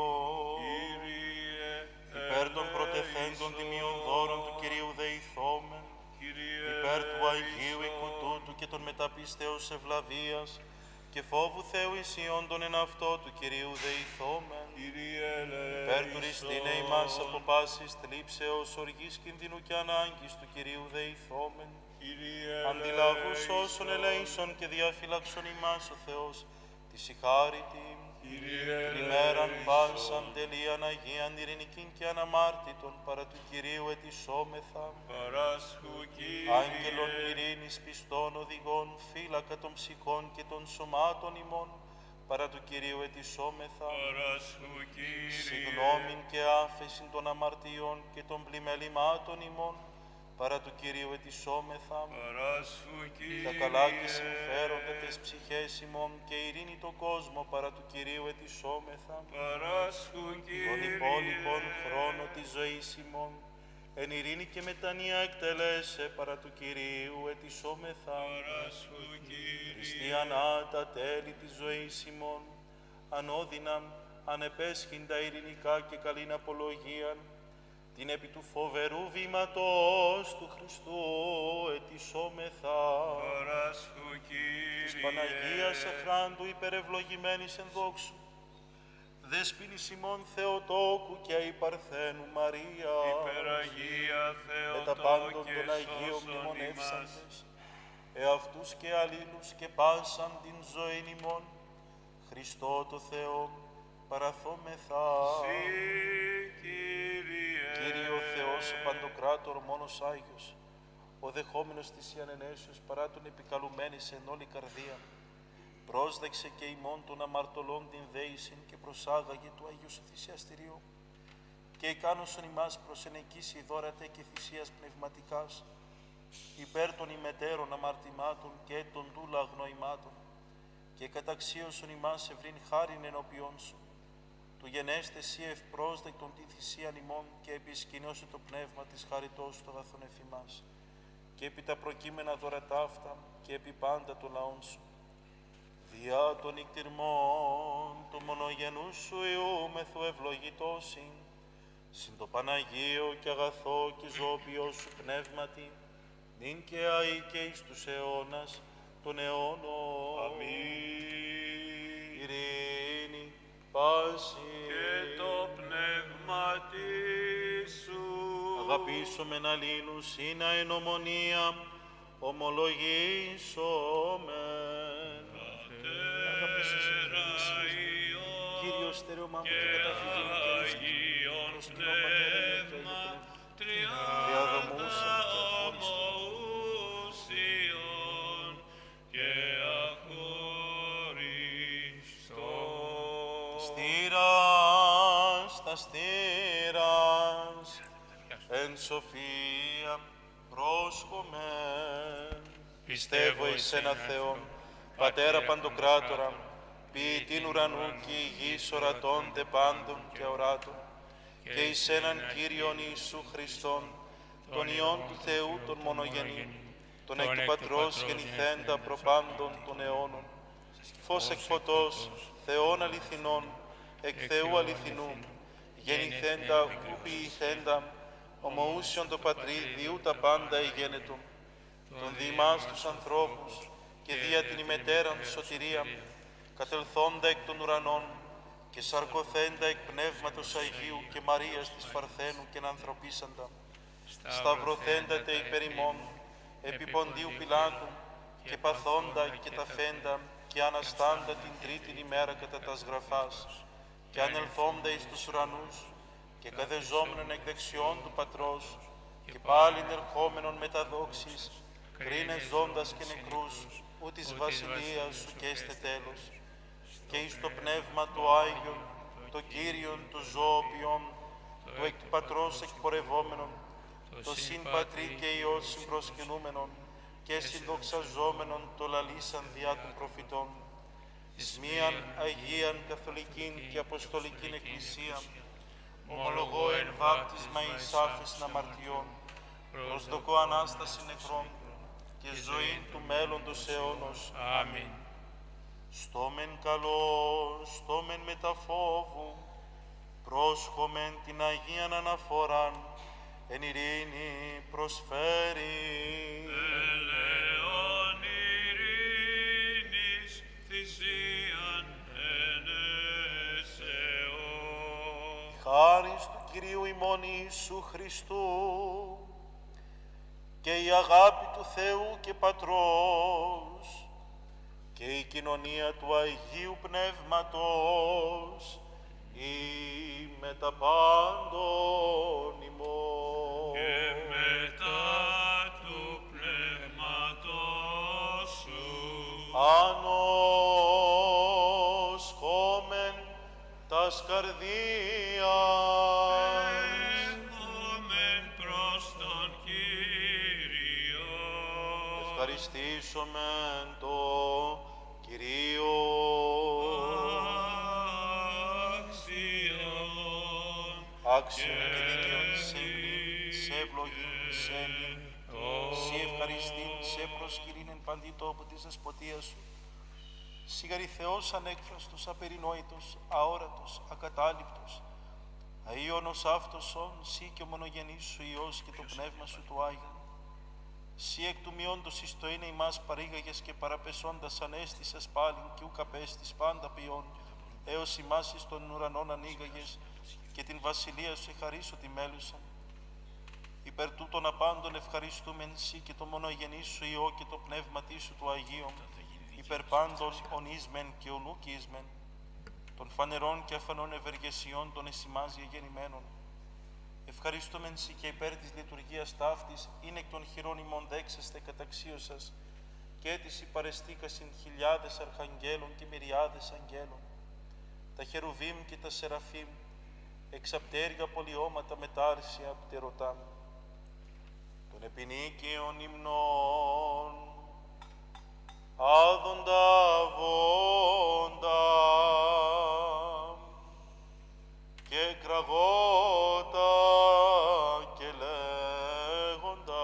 υπέρ των πρωτεθέντων τιμίων δώρων του Κυρίου δεηθόμεν, υπέρ του Αγίου οίκου τούτου και των μεταπίστεως ευλαβίας και φόβου Θεού ισιόντων εν αυτό του Κυρίου δεηθόμεν, υπέρ του ριστήνε ημάς από πάσης θλίψεως, οργής, κινδύνου και ανάγκης του Κυρίου δεηθόμεν, αντιλαβούς όσων ελέησον και διαφυλάξον ημάς ο Θεός, της η χάριτη, την ημέραν πάσαν τελείαν Αγίαν ειρηνικήν και αναμάρτητον παρά του Κυρίου ετισόμεθα. Παράσχου, Κύριε. Άγγελον ειρήνης πιστών οδηγών, φύλακα των ψυχών και των σωμάτων ημών, παρά του Κυρίου ετισόμεθα. Παράσχου, Κύριε. Συγγνώμην και άφεσιν των αμαρτιών και των πλημελημάτων ημών, παρά του Κυρίου ετισόμεθα. Παράσχου, Κύριε. Τα καλά και συμφέροντα τες ψυχές ημών και ειρήνη το κόσμο, παρά του Κυρίου ετισόμεθα. Παράσχου, Κύριε. Τον υπόλοιπον χρόνο της ζωής ημών, εν ειρήνη και μετανία εκτελέσε, παρά του Κυρίου ετισόμεθα. Παράσχου, Κύριε. Χριστιανά τα τέλη της ζωής ημών, ανώδυναμ, ανεπέσχυντα ειρηνικά και καλήν απολογίαν, την επί του φοβερού βήματος του Χριστού ετισόμεθα. Παράσχου, Κύριε. Της Παναγίας αχράντου υπερευλογημένης εν δόξου, δέσποινης ημών Θεοτόκου και η Παρθένου Μαρία, Υπεραγία με τα πάντων των Αγίων μνημονεύσαντες, εαυτούς και αλλήλους και πάσαν την ζωήν ημών, Χριστό το Θεό παραθόμεθα. Συ, Κύριε. Κύριε ο Θεός ο Παντοκράτορ μόνος Άγιος, ο δεχόμενος της ιανενέσεως παρά τον επικαλουμένης εν όλη καρδία, πρόσδεξε και ημών των αμαρτωλών την δέησιν και προσάγαγε του Αγίου Σου θυσιαστηρίου, και εκάνωσον ημάς προς ενεκίσει δώρατε και θυσίας πνευματικάς, υπέρ των ημετέρων αμαρτημάτων και των δούλα αγνοημάτων, και καταξίωσον ημάς ευρύν χάριν ενώπιόν Σου, του γενέστε Συ ευπρόσδεκτον τη θυσίαν ημών και επισκηνώσε το πνεύμα της χαριτός του αγαθών εφημάς, και επί τα προκείμενα δωρατά αυτά και επί πάντα των λαών Σου. Διά των νικτυρμών του μονογενού Σου Υιού μεθου ευλογητώσιν, συν το Παναγίο και αγαθό και ζώπιο Σου πνεύματι, νυν και αεί και εις τους αιώνας των αιώνων. Αμήν. Ειρήνη, πάση Και το πνεύμα Σου. αγαπήσομεν αλλήλους είναι εν ομονία, ομολογήσομεν. Πατέρα Υιόν Κύριος στερεωμά μου και και καταφύγει μου και Αγίον προς κοινό Πνεύμα, Τριάδα Τριάδομούσαν ομοούσιον και αχωριστών. στήρας τα στήρας, εν σοφία πρόσχομεν. Πιστεύω εις ένα Θεόν, Πατέρα Παντοκράτορα, ποιητήν ουρανού και η γης ορατώνται πάντων και οράτων, και εις έναν Κύριον Ιησού Χριστόν, τον Υιόν του Θεού τον μονογενή, τον εκ του Πατρός γεννηθέντα προπάντων των αιώνων, φως εκ φωτός, Θεόν αληθινών, εκ Θεού αληθινού, γεννηθέντα ου ποιηθέντα, ομοούσιον το Πατρί διού τα πάντα ηγένετο, τον διημάς τους ανθρώπους και δια την ημετέραν σωτηρία, κατελθόντα εκ των ουρανών και σαρκωθέντα εκ Πνεύματος Αγίου και Μαρίας της Παρθένου και ανθρωπίσαντα, σταυρωθέντατε υπέρ ημών, επί Ποντίου Πιλάτου και παθόντα και ταφέντα και αναστάντα την τρίτην ημέρα κατά τας γραφάς, και ανελθόντα εις τους ουρανούς και καδεζόμενον εκ δεξιών του Πατρός και πάλιν ερχόμενον με τα δόξης, κρίνες ζώντας και νεκρούς, ού της βασιλείας Σου και έστε τέλος, και εις το Πνεύμα το Άγιον, το Κύριον, το ζώοποιον, το εκ του Πατρός εκπορευόμενον, το συν Πατρί και Υιός συμπροσκυνούμενον και συνδοξαζόμενον το λαλήσαν διά των προφητών, εις μίαν Αγίαν Καθολικήν και Αποστολικήν Εκκλησίαν, ομολογώ εν βάπτισμα εις άφεσιν αμαρτιών, προσδοκώ Ανάσταση νεκρών και ζωήν του μέλλοντος αιώνος. Αμήν. Στόμεν καλός, στόμεν μεταφόβου, πρόσχομεν την Αγίαν αναφοράν, εν ειρήνη προσφέρει. Ελεόν ειρήνης θυσίαν εν εσεώ. Χάρις του Κυρίου ημών Ιησού Χριστού και η αγάπη του Θεού και Πατρός και η κοινωνία του Αγίου Πνεύματος ή με τα πάντων ημών. Και μετά του πνεύματός σου ανοσχόμεν τας καρδίας έχομεν προς τον Κύριο. Ευχαριστήσομεν το Κυρίο. Άξιον και δίκαιον σε ευλήν, σε ευλογήν, σε εμήν, σε ευχαριστήν, σε προσκυρήν εν παντή τόπου της δεσποτείας σου. Σιγαρή Θεός ανέκφραστος, απερινόητος, αόρατος, ακατάληπτος, αΐωνος αυτοσόν, σύ και ο μονογενής σου Υιός και το Πνεύμα σου του Άγιον. Σύ εκ του μειόντος εις το είναι ημάς παρήγαγες και παραπεσόντας ανέστησες πάλιν και ουκ απέστης πάντα ποιόν, έως ημάς εις των ουρανών ανοίγαγες και την βασιλεία σου εχαρίσω τη μέλουσαν. Υπέρ τούτων απάντων ευχαριστούμεν σύ και το μονογενή σου Υιό και το Πνεύμα σου του Αγίου, υπέρ πάντων ονίσμεν και ονούκισμεν, των φανερών και αφανών ευεργεσιών των εσημάς γεννημένων. Ευχαριστούμεν σύ και υπέρ της λειτουργίας ταύτης, είναι εκ των χειρών ημών δέξαστε καταξίωσας, και έτηση παρεστήκασιν χιλιάδες αρχαγγέλων και μυριάδες αγγέλων, τα χερουβίμ και τα σεραφίμ, εξαπτέργα πολιώματα μετάρσια πτερωτά, των επινίκαιων υμνών, άδοντα βόντα και κραγότα και λέγοντα.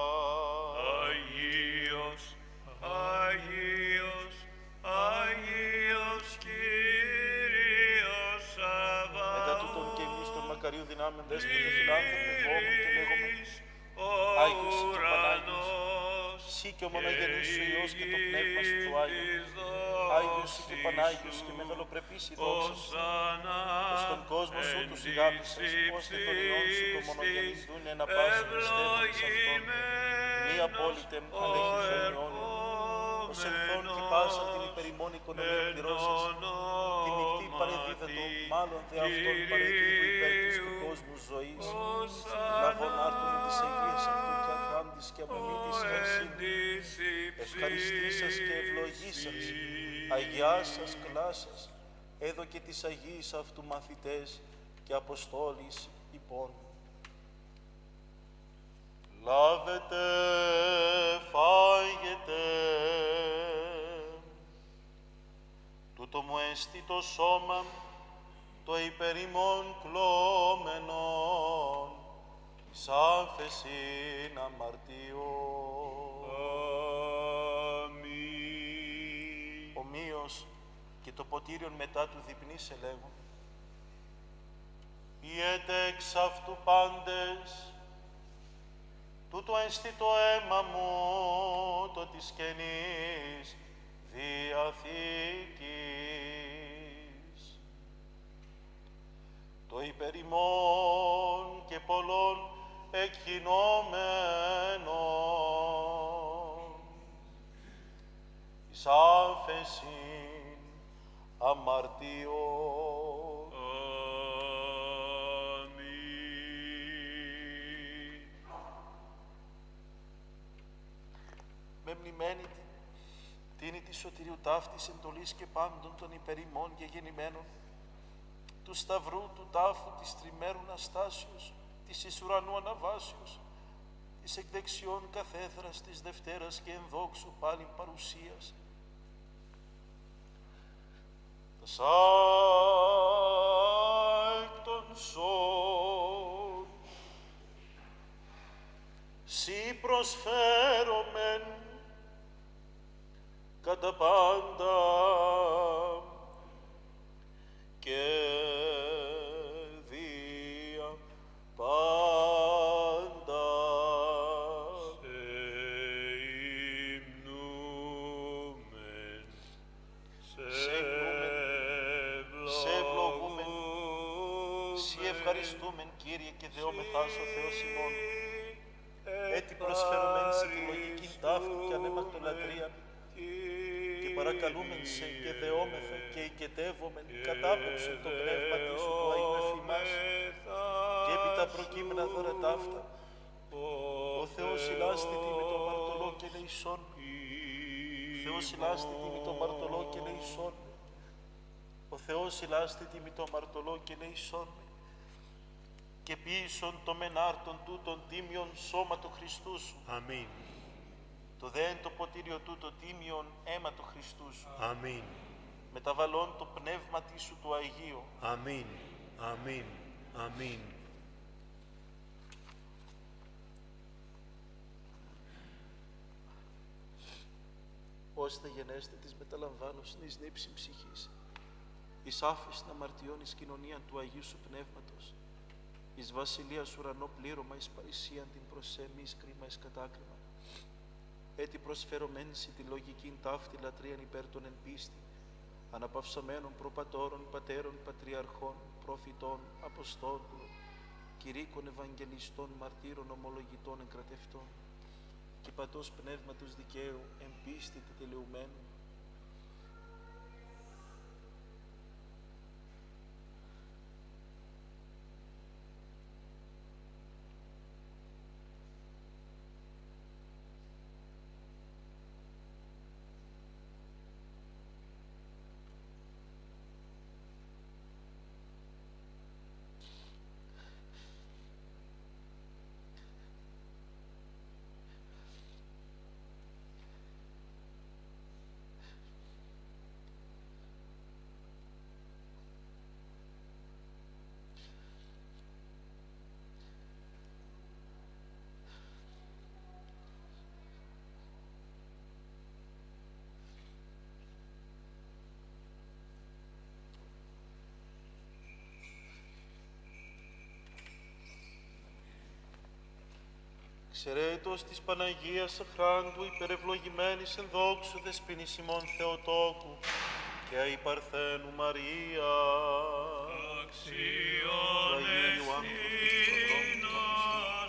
Αγίος, Αγίος, Αγίος Κύριος Σαββαώθ. Μετά τούτον και εμείς των μακαρίου δυνάμεων δέσποτε φιλάνθρωπε φόβων και λέγομεν Άγιος και Πανάγιος, σύ και ο μονογενής σου Υιός και το Πνεύμα σου του Άγιον, Άγιος και Πανάγιος και μεγαλοπρεπής η δόξα σου, ως τον κόσμο σου τους ηγάπησας, ώστε τον Υιόν σου το μονογενής δούνε να πάσουν πιστεύοντας αυτόν, μη απόλυτεμ αλέχης των αιώνων, ως ελθόν και πάσαν την υπερημών οικονομία πληρώσας, τη νυχτή παρεδίδατο, μάλλον δε αυτόν παρεδίδου υπέρ της του κόσμου ζωής, λαβών άρτων της Αγίας αυτού και αγάντης και απομήτης χερσίν, ευχαριστήσας και ευλογήσας, αγιάσας κλάσας, έδωκε της Αγίας αυτού μαθητές και αποστόλης υπόν. Λάβετε, φάγετε, τούτο μου έστι το σώμα, το υπερημών κλώμενον, εις άφεσιν αμαρτίων. Αμήν. Ομοίως και το ποτήριον μετά του διπνής ελέγουν. Πιέτε εξ αυτού πάντες, τούτο έστι το αίμα μου, το της καινής Διαθήκης. Το υπερημών και πολλών εκχυνόμενων, εις άφεσιν αμαρτίων. Αμήν. Μεμνημένη τίνη της σωτηρίου ταύτης εντολής και πάντων των υπερημών και γεννημένων, του σταυρού, του τάφου, της τριμέρου Αστάσεως, της εις ουρανού αναβάσεως, της εκ δεξιών καθέδρας της Δευτέρας και ενδόξου πάλιν παρουσίας. Τα σάκτων σών, σοι προσφέρομεν κατά πάντα και δια πάντα. Σε υμνούμεν, σε ευλογούμεν, σοι ευχαριστούμεν, Κύριε, και δεόμεθάς ο Θεός ημών. Έτσι προσφέρομεν σε τη λογική ταύτου και ανέμακτο λατρεία και παρακαλούμεν σε και δεόμεθα και οικετεύομεν κατάπεψον το πνεύμα Σου του Αγίου εφημάς και επί τα προκείμενα δώρα ταύτα. Ο Θεός ηλάστητη με το μαρτωλό και ελεησόν. Θεός ηλάστητη με το μαρτωλό και ελεησόν. Ο Θεός ηλάστητη με το μαρτωλό και ελεησόν. Και ποιήσον το μενάρτον τούτον τίμιον σώμα του Χριστού Σου. Αμήν. Το δε εν το ποτήριο τούτο τίμιον αίμα του Χριστού Σου. Αμήν. Μεταβαλών το πνεύμα Σου του Αγίου. Αμήν. Αμήν. Αμήν. Ώστε γενέστε της μεταλαμβάνωσιν εις νύψιν ψυχής, εις άφεσιν αμαρτιών εις κοινωνίαν του Αγίου Σου Πνεύματος, εις βασιλείας ουρανό πλήρωμα, εις παρησίαν την προσέμη, εις κρίμα, εις κατάκριμα. Έτσι προσφερωμένης τη λογικήν ταύτη λατρείαν υπέρ των εν πίστη, αναπαυσαμένων προπατώρων, πατέρων, πατριαρχών, προφητών, αποστόλων, κηρύκων, ευαγγελιστών, μαρτύρων, ομολογητών, εγκρατευτών, και πατός πνεύματος δικαίου, εν πίστη τετελεουμένου, Ξερέτος της Παναγίας Αχράντου, υπερευλογημένης εν δόξου δεσποινής ημών Θεοτόκου και αϊ Παρθένου Μαρία. Αξιόν ευθύνας,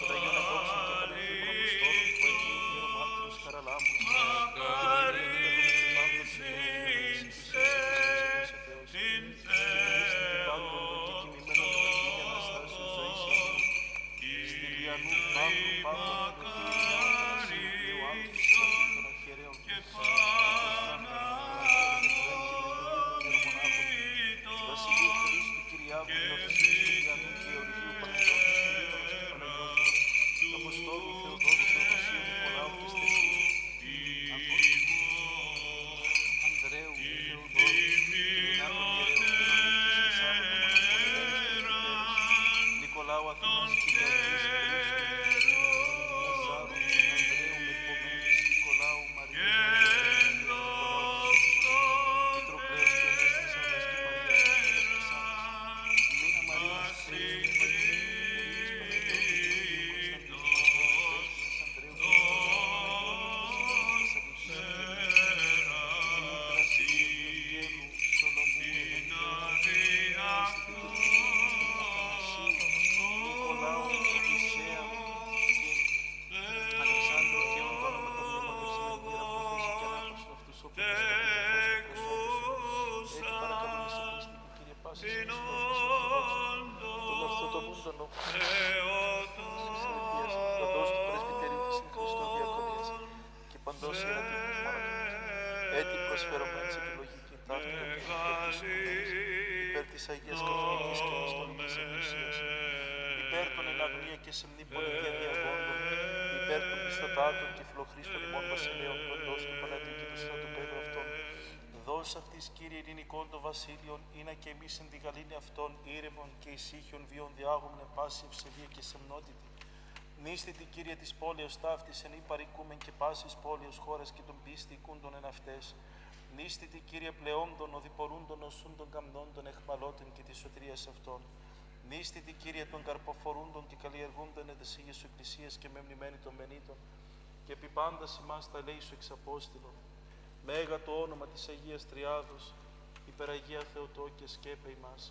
είναι και εμείς εν τη γαλήνη αυτών ήρεμον και ησύχιον βίων διάγομεν εν πάση ευσεβία και σεμνότητη. Νίστητη Κύριε της πόλεως ταύτης εν υπαρικούμεν και πάσης πόλεως χώρας και των πίστη οικούντων εν αυτές. Νίστητη Κύριε πλεόντων οδηπορούντων οσούν των καμνών εχμαλώτων και της σωτηρίας αυτών. Νίστητη Κύριε των καρποφορούντων και καλλιεργούντων εν της Ήγιας σου Εκκλησίας και μεμνημένη των μενήτων. Και επί πάντα ημάς τα λέει σου εξ απόστηλων. Μέγα το όνομα της Αγίας Τριάδος, υπεραγία Θεοτόκε σκέπε ημάς.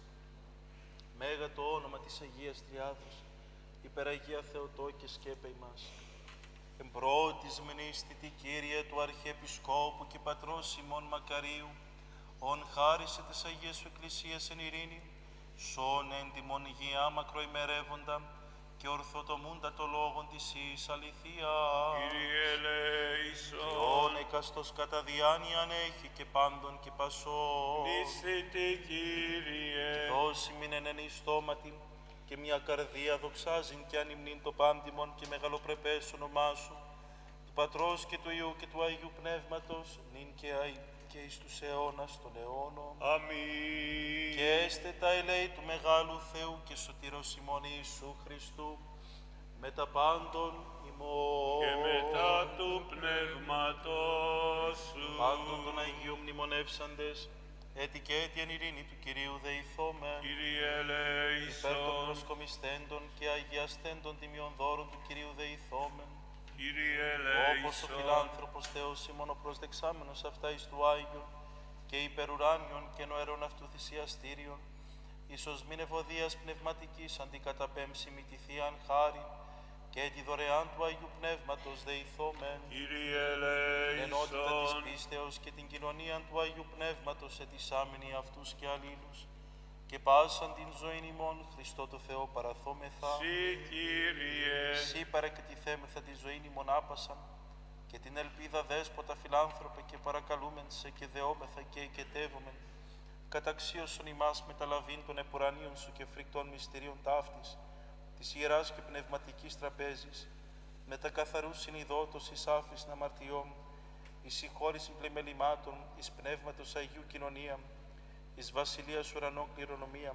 Μέγα το όνομα της Αγίας Τριάδος, υπεραγία Θεοτόκε σκέπε ημάς. Εμπρότης μνήστητη, Κύριε, του Αρχιεπισκόπου και Πατρός ημών Μακαρίου, ον χάρισε της Αγίας Σου Εκκλησίας εν ειρήνη, σών έντιμον υγεία μακροημερεύοντα και ορθοτομούντα το λόγον της εις αληθείας. Κύριε ελέησον. Και όν εκαστός κατά διάνοιαν έχει και πάντων και πασών. Νησίτη, Κύριε. Και δώσει μην εν εν στόματι και μια καρδία δοξάζειν και ανυμνήν το πάντιμον και μεγαλοπρεπές όνομά Σου, του Πατρός και του Υιού και του Αγίου Πνεύματος, νυν και αεί και εις τους αιώνας των αιώνων. Αμήν. Και έστε τα ελέη του Μεγάλου Θεού και Σωτήρος ημών Ιησού Χριστού, με τα πάντων ημών. Και μετά του Πνεύματός Σου. Πάντων των Αγίων μνημονεύσαντες, έτη και έτη εν ειρήνη του Κυρίου δεηθώμεν. Κύριε Υπέρ των ελέησον. προσκομισθέντων και αγιαστέντων τιμιών δώρων του Κυρίου δεηθώμεν. Κύριε Όπως ο ελέησον. φιλάνθρωπος Θεός ημών ο προσδεξάμενος αυτά εις του Άγιον και υπερουράνιον και νοερών αυτού θυσιαστήριον, ίσως μην ευωδίας πνευματικής αντικαταπέμψη μη τη Θείαν χάρη και τη δωρεάν του Αγίου Πνεύματος δεηθώμεν. Κύριε Την ενότητα της ελέησον. πίστεως και την κοινωνία του Αγίου Πνεύματος ετισάμενοι αυτούς και αλλήλους, και πάσαν την ζωήν ημών Χριστό το Θεό παραθόμεθα. Συ, Κύριε. Συ παρεκτηθέμεθα τη ζωήν ημών άπασαν, και την ελπίδα δέσποτα φιλάνθρωπε και παρακαλούμεν σε και δεόμεθα και εκετεύομεν, καταξίωσον ημάς μεταλαβήν των επουρανίων Σου και φρικτών μυστηρίων ταύτης, της Ιεράς και Πνευματικής Τραπέζης, με τα καθαρούς συνειδότος εις άφης αμαρτιών, εις συγχώρησιν πλημελημάτων, εις πνεύματος Αγίου κοινωνία, εις βασιλείας ουρανών κληρονομία,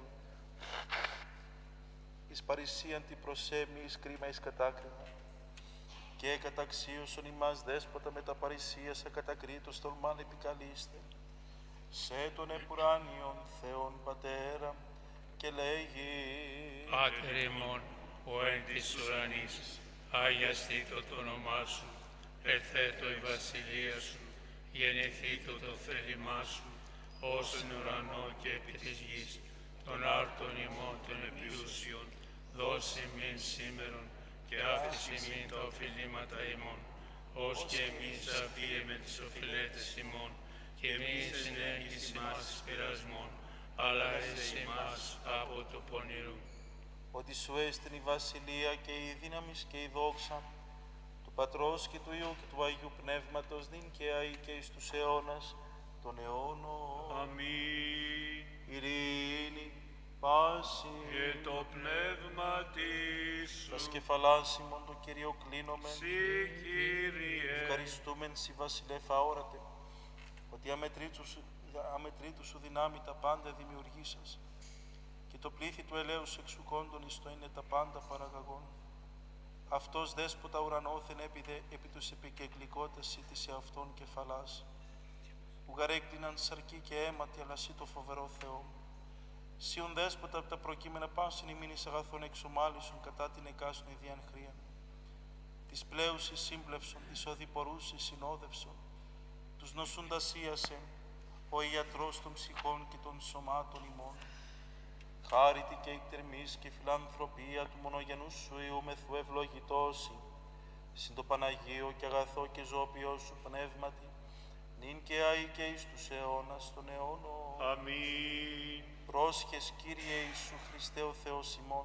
εις παρησίαν την προσέμη, εις κρίμα, εις κατάκριμα. Και καταξίωσον ημάς δέσποτα με τα παρησίας ακατακρίτως τολμάν επικαλείστε, σε τον επουράνιον Θεόν Πατέρα, και λέγει: Πάτερ ημών, ο εν της ουρανής, αγιαστήτω το όνομά Σου, ερθέτω η βασιλεία Σου, γεννηθήτω το θέλημά Σου, ως εν ουρανό και επί της γης, των άρτων ημών των επιούσιων, δώσει μην σήμερον και άφηση μην τα οφειλήματα ημών, ως και εμείς αφίεμε τις οφειλέτες ημών, και μη συνέχιση μας εις πειρασμών, αλλά εις ημάς από το πονηρού. Ότι Σου έστειν η βασιλεία και η δύναμη και η δόξα του Πατρός και του Υιού και του Αγίου Πνεύματος, νυν και αεί και εις τους αιώνας των αιώνων. Αμήν. Ειρήνη, πάση, Και το πνεύμα της τα Σου. σκεφαλάς ημών το Κύριο κλείνομεν. Συ, Κύριε. Ευχαριστούμεν Συ βασιλεύ αόρατε, ότι αμετρήτου σου, αμετρήτου σου δυνάμει τα πάντα δημιουργήσας, και το πλήθη του ελέους εξουκόντων εις το είναι τα πάντα παραγαγών. Αυτός δέσποτα ουρανόθεν έπιδε επί τους επικεκλικότες ή της εαυτών κεφαλάς, που γαρέκλειναν σαρκή και αίματι, αλλά Συ το φοβερό Θεό. Σύον δέσποτα από τα προκείμενα πάσιν ημίν εις αγαθών εξομάλισον κατά την εκάστον ιδιαν χρίαν. Της πλέουσης σύμπλευσον, της οδηπορούσης συνόδευσον, τους νοσούντας ίασε, ο ιατρός των ψυχών και των σωμάτων ημών. Χάριτη και εκτερμής και φιλανθρωπία του μονογενούς Σου Υιού μεθού ευλογητώσει, συν το Παναγίο και αγαθό και ζώπιό Σου πνεύματι, νυν και αεί και εις τους αιώνας των αιώνων. Αμήν. Πρόσχες, Κύριε Ιησού Χριστέ ο Θεός ημών,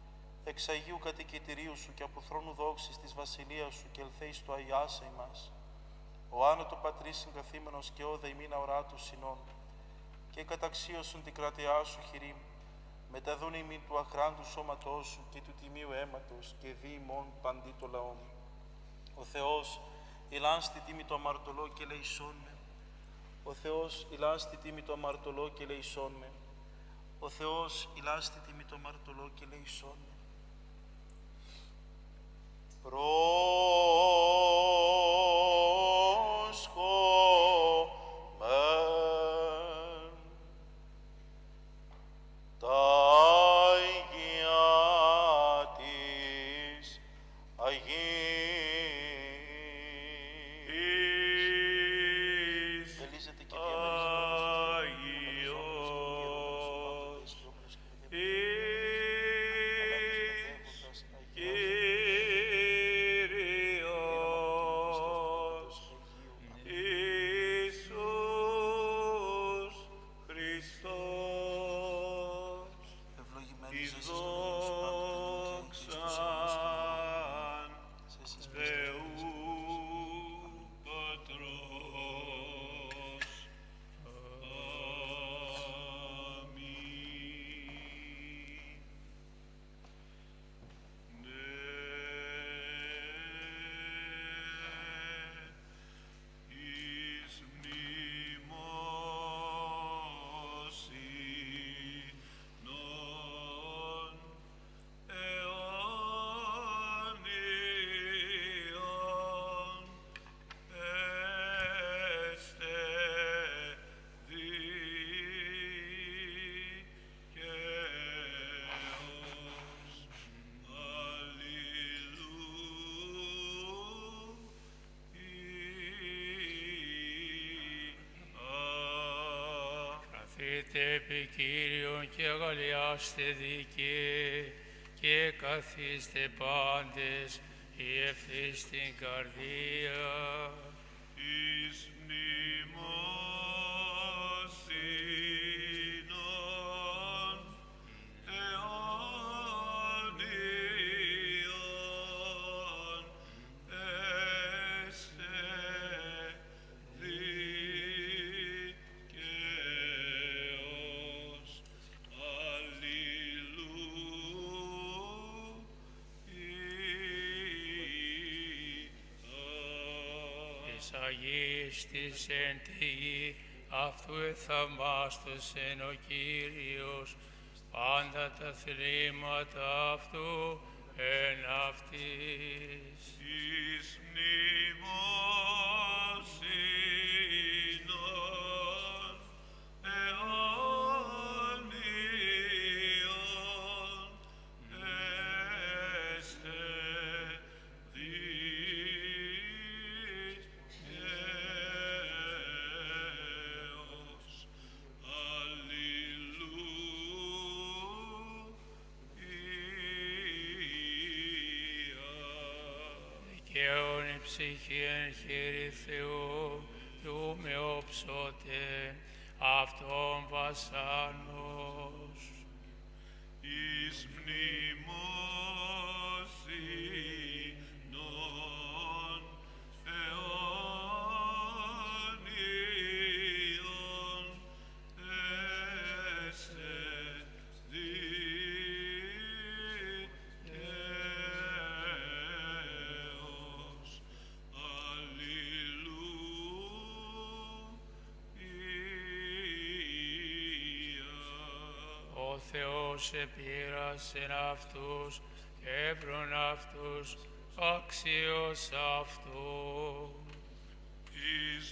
εξ Αγίου κατοικητηρίου Σου και από θρόνου δόξης της βασιλείας Σου και ελθέης του Αγιάσε ημάς, ο άνωτο Πατρίς συγκαθήμενος και όδε ημίνα οράτου συνών, και καταξίωσον την κρατεά Σου χειρή, μεταδούν ημίν του αχράντου σώματός Σου και του τιμίου αίματος, και δι ημών παντί το λαόν. Ο Θεός ηλάν στη τίμη το αμαρτωλό και λεησόν με. Ο Θεός ηλάν στη τίμη το αμαρτωλό και λεησόν με. Ο Θεός ηλάν στη τίμη το αμαρτωλό και λεησόν με. Πρόσχομεν τα Αγία της Αγίας. Εις Ελίζεται και Άγιος. Εις Κύριε. Επιτρέπει Κύριον και αγαλιάστε δικαί και καθίστε πάντες η ευθύς στην καρδία. Εις μνημόσυνον αιώνιον εστε δικαίος. Αγίης της εν τη γη, αυτού εθαυμάστος εν ο Κύριος, πάντα τα θλίματα αυτού εν αυτής. Εις μνημόσυνον αιώνιον εστε ψυχή εν χείρι Θεού, του με όψοτε αυτόν βασάνος. Εις μνημόσυνον αιώνιον εστε Θεός επήρασεν αυτούς και έβρον αυτούς αξίως αυτού. Εις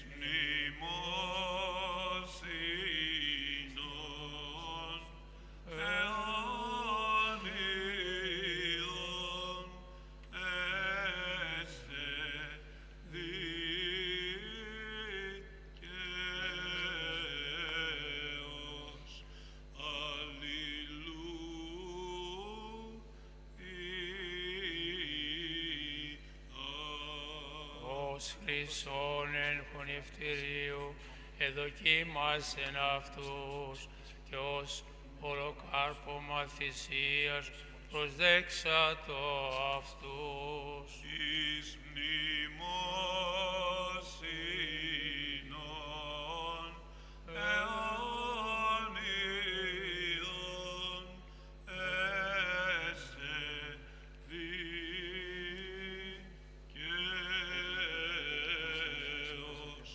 μνημόσυνον αιώνιον εστε δικαίος. Ως χρυσόν εν χωνευτηρίου εδοκίμασεν αυτούς και ως ολοκάρπωμα θυσίας προσδέξατο αυτούς. Εις μνημόσυνον αιώνιον εστε δικαίος.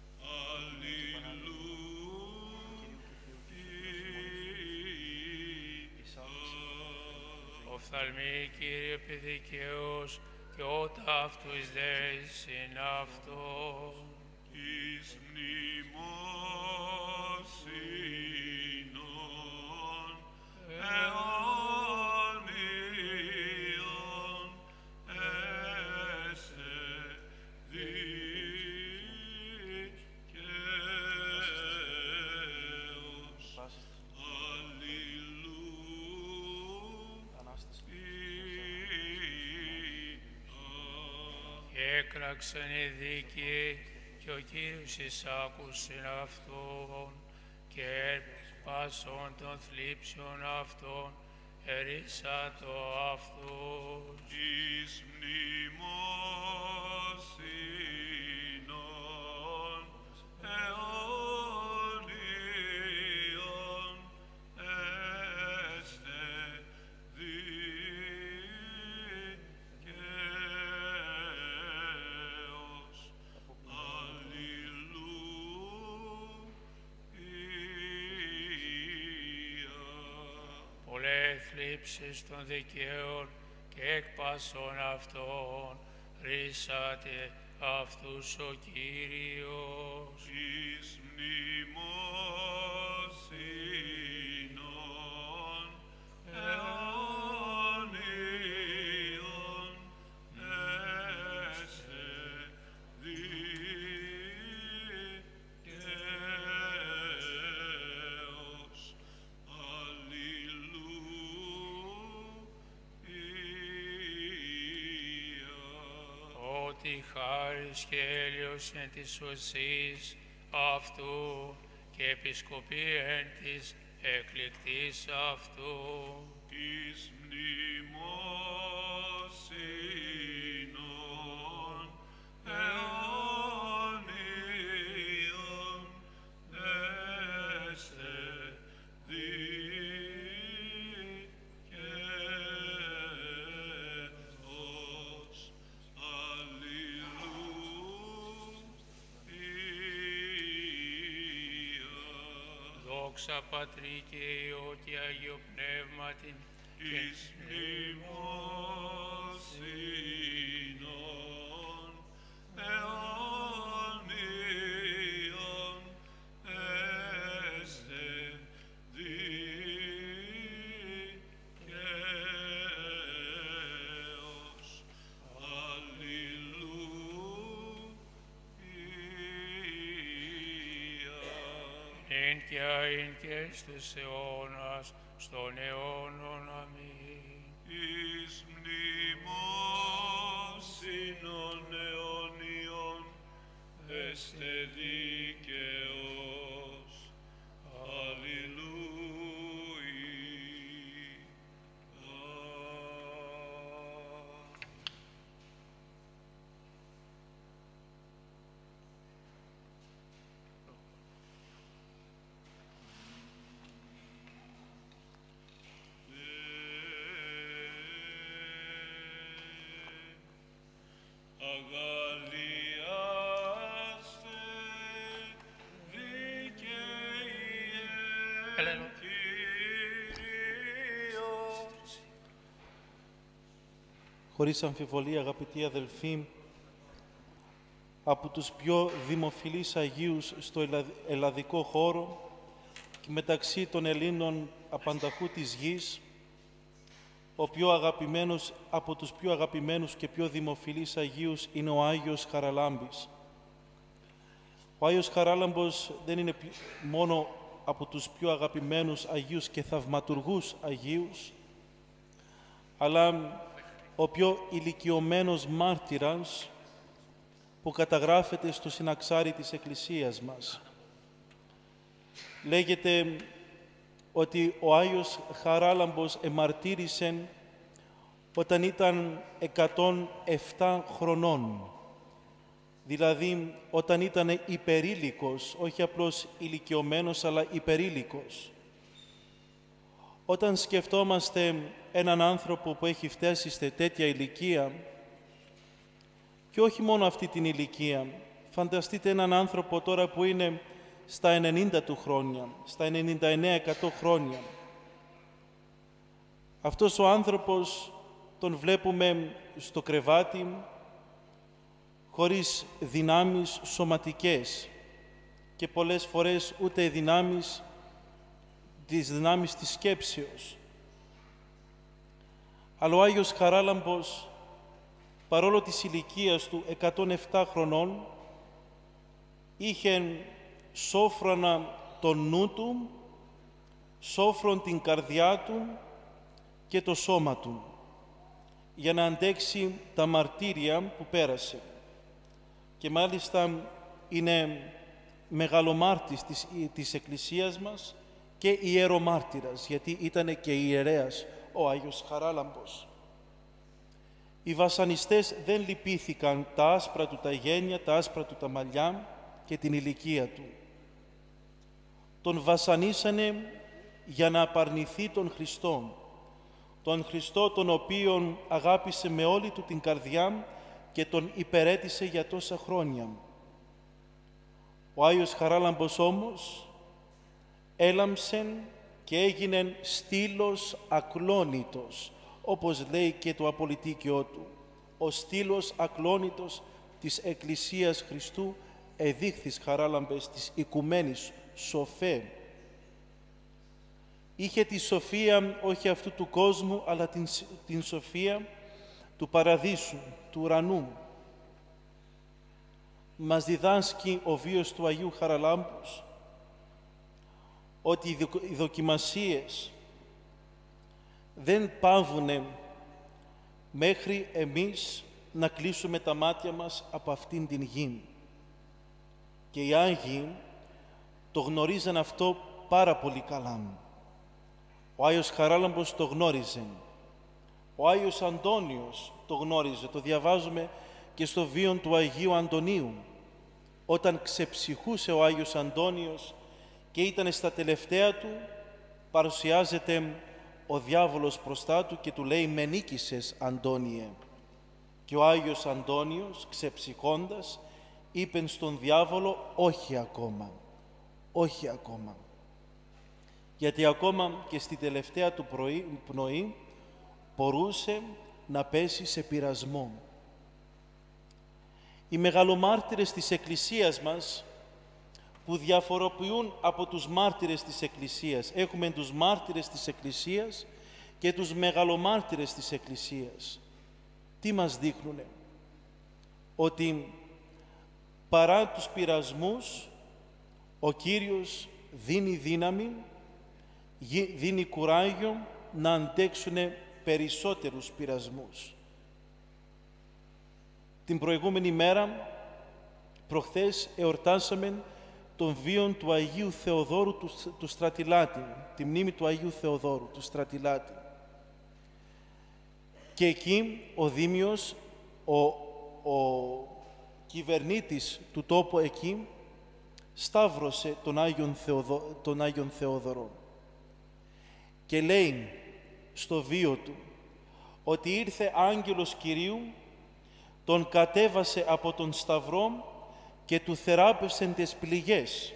Οφθαλμή Κύριε επιδικαίος και ο ταύτος δέσιν αυτό. Εις μνημόσυνον αιώνιον εστε δικαίος. Έκραξαν οι δίκαιοι και ο Κύριος εισάκουσεν αυτόν και πάσον των θλίψεων αυτών ερίσατο αυτούς. Εις μνημόσυνον αιώνιον εστε δικαίος. Πολλές θλίψεις των δικαίων και εκπάσων αυτών ρίσατε αυτούς ο Κύριος. Εις μνημόσυνον αιώνιον εστε δικαίος. ότι χάρις και έλεος εν της σωσής αυτού και επισκοπή εν της εκλεκτής αυτού. Εις μνημόσυνον αιώνιον έστε δικαίος. Αλληλούια. Δόξα Πατρί και Υιό και Αγίο Πνεύματι, εις μνημόσυνον αιώνιον έστε δικαίος. Αλληλούια. εν και αΐν και στους αιώνας, στον αιώνων. Αμήν. Εις μνημόσυνον αιώνιον έστε δίκαιος. Αλληλούια. Αγαλιάστε δικαίοι Έλα, εν έλα. Κυρίω. Χωρίς αμφιβολία, αγαπητοί αδελφοί, από τους πιο δημοφιλείς Αγίους στο ελλα- ελλαδικό χώρο και μεταξύ των Ελλήνων απανταχού της γης, ο πιο αγαπημένος, από τους πιο αγαπημένους και πιο δημοφιλείς Αγίους είναι ο Άγιος Χαραλάμπης. Ο Άγιος Χαράλαμπος δεν είναι πι- μόνο από τους πιο αγαπημένους Αγίους και θαυματουργούς Αγίους, αλλά ο πιο ηλικιωμένος μάρτυρας που καταγράφεται στο συναξάρι της Εκκλησίας μας. Λέγεται ότι ο Άγιος Χαράλαμπος εμαρτύρησε όταν ήταν εκατόν επτά χρονών, δηλαδή όταν ήταν υπερήλικος, όχι απλώς ηλικιωμένος, αλλά υπερήλικος. Όταν σκεφτόμαστε έναν άνθρωπο που έχει φτάσει σε τέτοια ηλικία, και όχι μόνο αυτή την ηλικία, φανταστείτε έναν άνθρωπο τώρα που είναι στα ενενήντα του χρόνια, στα ενενήντα εννέα εκατό χρόνια. Αυτός ο άνθρωπος τον βλέπουμε στο κρεβάτι, χωρίς δυνάμεις σωματικές και πολλές φορές ούτε δυνάμεις, τις δυνάμεις της σκέψεως. Αλλά ο Άγιος Χαράλαμπος, παρόλο της ηλικίας του εκατόν επτά χρονών, είχε σόφρονα τον νου του, σόφρον την καρδιά του και το σώμα του, για να αντέξει τα μαρτύρια που πέρασε. Και μάλιστα είναι μεγαλομάρτης της, της Εκκλησίας μας και ιερομάρτυρας, γιατί ήταν και ιερέας ο Άγιος Χαράλαμπος. Οι βασανιστές δεν λυπήθηκαν τα άσπρα του τα γένια, τα άσπρα του τα μαλλιά και την ηλικία του. Τον βασανίσανε για να απαρνηθεί τον Χριστό, τον Χριστό τον οποίον αγάπησε με όλη του την καρδιά και τον υπερέτησε για τόσα χρόνια. Ο Άγιος Χαράλαμπος όμως έλαμψε και έγινε στήλος ακλόνητος, όπως λέει και το απολυτίκιό του. Ο στήλος ακλόνητος της Εκκλησίας Χριστού εδείχθης Χαράλαμπες της οικουμένης σοφέ. Είχε τη σοφία όχι αυτού του κόσμου, αλλά την, την σοφία του παραδείσου, του ουρανού. Μας διδάσκει ο βίος του Αγίου Χαραλάμπους ότι οι δοκιμασίες δεν παύουνε μέχρι εμείς να κλείσουμε τα μάτια μας από αυτήν την γη. Και οι Άγιοι το γνωρίζαν αυτό πάρα πολύ καλά. Ο Άγιος Χαράλαμπος το γνώριζε. Ο Άγιος Αντώνιος το γνώριζε. Το διαβάζουμε και στο βίον του Αγίου Αντωνίου. Όταν ξεψυχούσε ο Άγιος Αντώνιος και ήταν στα τελευταία του, παρουσιάζεται ο διάβολος μπροστά του και του λέει «Με νίκησες, Αντώνιε». Και ο Άγιος Αντώνιος, ξεψυχώντας, είπε στον διάβολο «Όχι ακόμα, όχι ακόμα». Γιατί ακόμα και στη τελευταία του πνοή μπορούσε να πέσει σε πειρασμό. Οι μεγαλομάρτυρες της Εκκλησίας μας, που διαφοροποιούν από τους μάρτυρες της Εκκλησίας. Έχουμε τους μάρτυρες της Εκκλησίας και τους μεγαλομάρτυρες της Εκκλησίας. Τι μας δείχνουνε? Ότι παρά τους πειρασμούς, ο Κύριος δίνει δύναμη, δίνει κουράγιο να αντέξουν περισσότερους πειρασμούς. Την προηγούμενη μέρα, προχθές, εορτάσαμε τον βίον του Αγίου Θεοδόρου του, του Στρατιλάτη, τη μνήμη του Αγίου Θεοδόρου του Στρατιλάτη. Και εκεί ο Δήμιος, ο, ο κυβερνήτης του τόπου εκεί, σταύρωσε τον Άγιον, Θεοδο, τον Άγιον Θεόδωρο. Και λέει στο βίο του ότι ήρθε άγγελος Κυρίου, τον κατέβασε από τον σταυρό και του θεράπευσεν τις πληγές.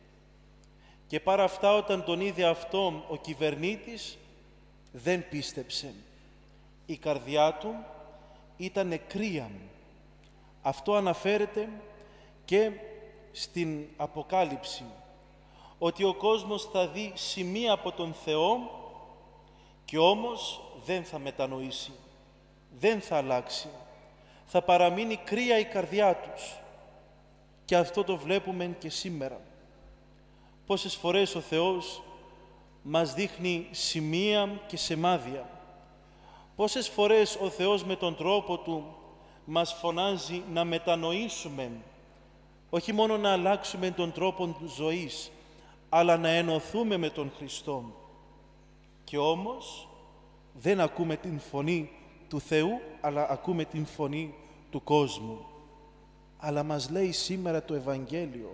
Και παρά αυτά, όταν τον είδε αυτό ο κυβερνήτης, δεν πίστεψε. Η καρδιά του ήταν κρύα. Αυτό αναφέρεται και στην Αποκάλυψη, ότι ο κόσμος θα δει σημεία από τον Θεό και όμως δεν θα μετανοήσει, δεν θα αλλάξει. Θα παραμείνει κρύα η καρδιά τους. Και αυτό το βλέπουμε και σήμερα. Πόσες φορές ο Θεός μας δείχνει σημεία και σημάδια. Πόσες φορές ο Θεός με τον τρόπο Του μας φωνάζει να μετανοήσουμε, όχι μόνο να αλλάξουμε τον τρόπο ζωής, αλλά να ενωθούμε με τον Χριστό. Και όμως δεν ακούμε την φωνή του Θεού, αλλά ακούμε την φωνή του κόσμου. Αλλά μας λέει σήμερα το Ευαγγέλιο,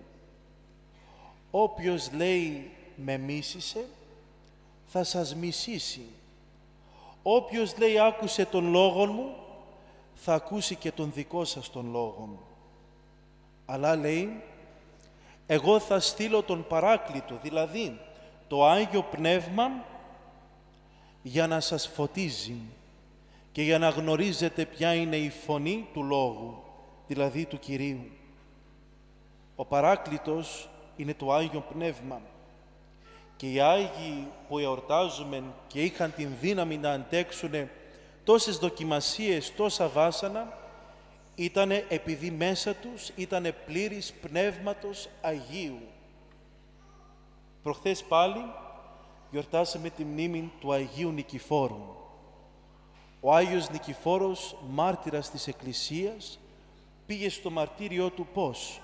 όποιος λέει «με μίσησε», θα σας μισήσει. Όποιος λέει «άκουσε τον λόγο μου», θα ακούσει και τον δικό σας τον λόγο μου. Αλλά λέει «εγώ θα στείλω τον Παράκλητο», δηλαδή το Άγιο Πνεύμα, για να σας φωτίζει και για να γνωρίζετε ποια είναι η φωνή του Λόγου, δηλαδή του Κυρίου. Ο Παράκλητος είναι το Άγιο Πνεύμα και οι Άγιοι που εορτάζουμε και είχαν την δύναμη να αντέξουν τόσες δοκιμασίες, τόσα βάσανα, ήτανε επειδή μέσα τους ήτανε πλήρης Πνεύματος Αγίου. Προχθές πάλι γιορτάσαμε τη μνήμη του Αγίου Νικηφόρου. Ο Άγιος Νικηφόρος, μάρτυρας της Εκκλησίας, πήγε στο μαρτύριό του πώς?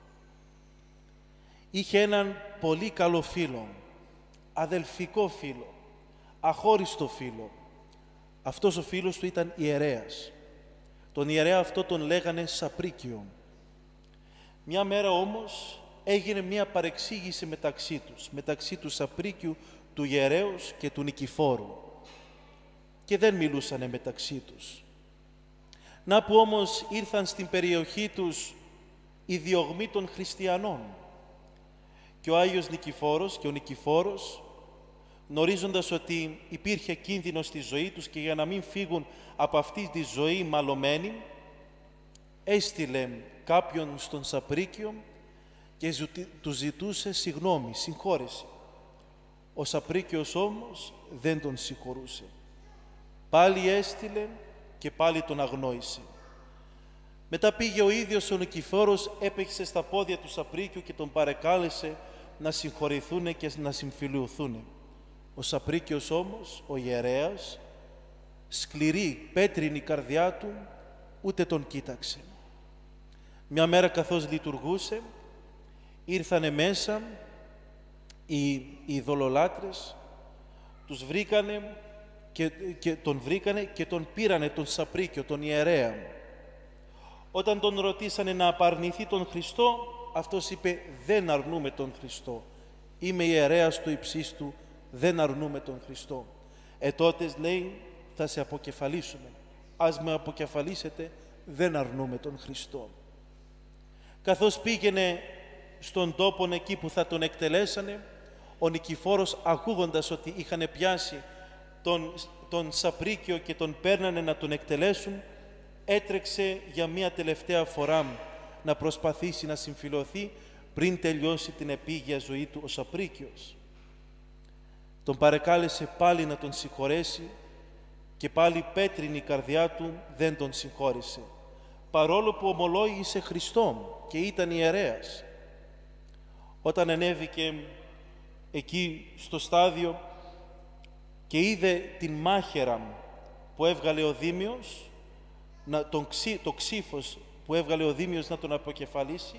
Είχε έναν πολύ καλό φίλο, αδελφικό φίλο, αχώριστο φίλο. Αυτός ο φίλος του ήταν ιερέας. Τον ιερέα αυτό τον λέγανε Σαπρίκιο. Μια μέρα όμως έγινε μια παρεξήγηση μεταξύ τους, μεταξύ του Σαπρίκιου, του ιερέως και του Νικηφόρου. Και δεν μιλούσανε μεταξύ τους. Να που όμως ήρθαν στην περιοχή τους οι διωγμοί των χριστιανών. Και ο Άγιος Νικηφόρος και ο Νικηφόρος, γνωρίζοντας ότι υπήρχε κίνδυνος στη ζωή τους και για να μην φύγουν από αυτή τη ζωή μαλωμένοι, έστειλε κάποιον στον Σαπρίκιο και του ζητούσε συγγνώμη, συγχώρεση. Ο Σαπρίκιος όμως δεν τον συγχωρούσε. Πάλι έστειλε και πάλι τον αγνόησε. Μετά πήγε ο ίδιος ο Νικηφόρος, έπαιξε στα πόδια του Σαπρίκιου και τον παρεκάλεσε να συγχωρηθούν και να συμφιλιωθούν. Ο Σαπρίκιος όμως, ο ιερέας, σκληρή, πέτρινη καρδιά του, ούτε τον κοίταξε. Μια μέρα καθώς λειτουργούσε, ήρθανε μέσα οι, οι ειδωλολάτρες, τους βρήκανε και, και τον βρήκανε και τον πήρανε τον Σαπρίκιο, τον ιερέα. Όταν τον ρωτήσανε να απαρνηθεί τον Χριστό, αυτός είπε «Δεν αρνούμε τον Χριστό. Είμαι ιερέας του υψίστου, δεν αρνούμε τον Χριστό». Ε, τότε λέει «Θα σε αποκεφαλίσουμε. Ας με αποκεφαλίσετε, δεν αρνούμε τον Χριστό». Καθώς πήγαινε στον τόπο εκεί που θα τον εκτελέσανε, ο Νικηφόρος, ακούγοντας ότι είχαν πιάσει τον, τον Σαπρίκιο και τον παίρνανε να τον εκτελέσουν, έτρεξε για μία τελευταία φορά να προσπαθήσει να συμφιλωθεί πριν τελειώσει την επίγεια ζωή του ο Σαπρίκιος. Τον παρεκάλεσε πάλι να τον συγχωρέσει και πάλι πέτρινη η καρδιά του δεν τον συγχώρησε, παρόλο που ομολόγησε Χριστό και ήταν ιερέας. Όταν ανέβηκε εκεί στο στάδιο και είδε την μάχαιρα που έβγαλε ο Δήμιος, να, τον ξύ, το ξύφος που έβγαλε ο Δήμιος να τον αποκεφαλίσει,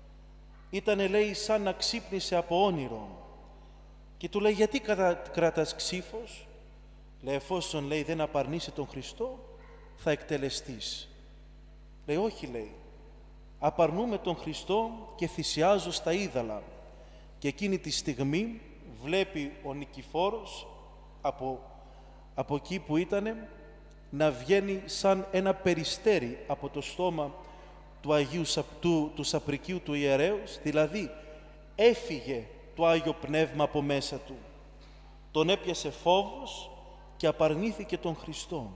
ήτανε, λέει, σαν να ξύπνησε από όνειρο. Και του λέει, γιατί κατα, κρατάς ξύφος? Λέει, εφόσον, λέει, δεν απαρνείσαι τον Χριστό, θα εκτελεστείς. Λέει, όχι, λέει, απαρνούμε τον Χριστό και θυσιάζω στα είδαλα. Και εκείνη τη στιγμή βλέπει ο Νικηφόρος από, από εκεί που ήτανε να βγαίνει σαν ένα περιστέρι από το στόμα του, Αγίου, του, του Σαπρικίου του ιερέως, δηλαδή έφυγε το Άγιο Πνεύμα από μέσα του. Τον έπιασε φόβος και απαρνήθηκε τον Χριστό.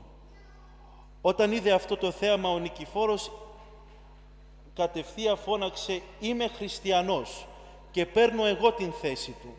Όταν είδε αυτό το θέαμα ο Νικηφόρος, κατευθείαν φώναξε «Είμαι χριστιανός και παίρνω εγώ την θέση του».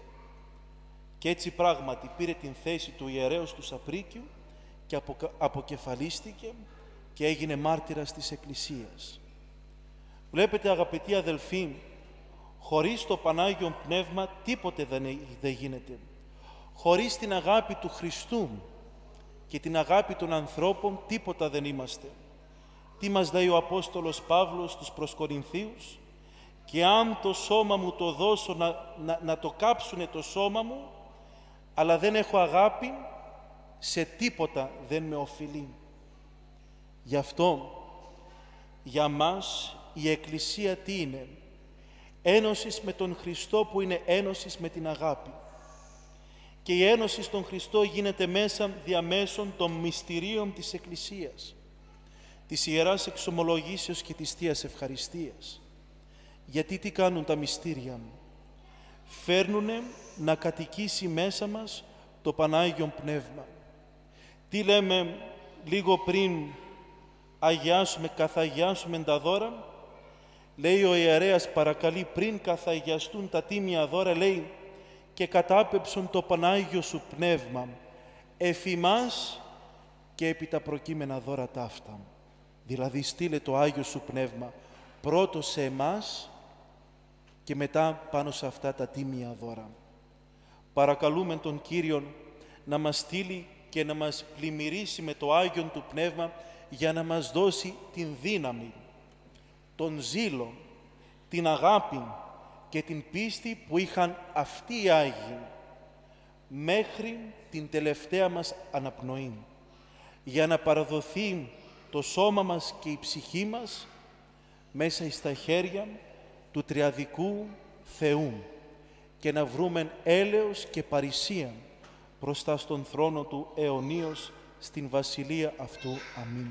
Και έτσι πράγματι πήρε την θέση του ιερέως του Σαπρίκιου και αποκεφαλίστηκε και έγινε μάρτυρας της Εκκλησίας. Βλέπετε, αγαπητοί αδελφοί, χωρίς το Πανάγιο Πνεύμα τίποτε δεν γίνεται. Χωρίς την αγάπη του Χριστού και την αγάπη των ανθρώπων τίποτα δεν είμαστε. Τι μας λέει ο Απόστολος Παύλος στους προς Κορινθίους? «Και αν το σώμα μου το δώσω να, να, να το κάψουνε το σώμα μου, αλλά δεν έχω αγάπη, σε τίποτα δεν με οφειλεί». Γι' αυτό, για μας η Εκκλησία τι είναι? Ένωσης με τον Χριστό, που είναι ένωσης με την αγάπη. Και η ένωση στον Χριστό γίνεται μέσα διαμέσων των μυστηρίων της Εκκλησίας, της Ιεράς Εξομολογήσεως και της Θείας Ευχαριστίας. Γιατί τι κάνουν τα μυστήρια? Φέρνουνε να κατοικήσει μέσα μας το Πανάγιον Πνεύμα. Τι λέμε λίγο πριν αγιάσουμε, καθαγιάσουμε τα δώρα? Λέει ο ιερέας, παρακαλεί, πριν καθαγιαστούν τα τίμια δώρα, λέει, και κατάπεψον το Πανάγιο σου Πνεύμα εφ' και επί τα προκείμενα δώρα ταύτα. Δηλαδή στείλε το Άγιο σου Πνεύμα πρώτο σε εμάς και μετά πάνω σε αυτά τα τίμια δώρα. Παρακαλούμε τον Κύριον να μας στείλει και να μας πλημμυρίσει με το Άγιον του Πνεύμα για να μας δώσει την δύναμη, τον ζήλο, την αγάπη και την πίστη που είχαν αυτοί οι Άγιοι μέχρι την τελευταία μας αναπνοή, για να παραδοθεί το σώμα μας και η ψυχή μας μέσα στα χέρια του τριαδικού Θεού και να βρούμε έλεος και παρησία μπροστά στον θρόνο του αιωνίως στην βασιλεία αυτού. Αμήν.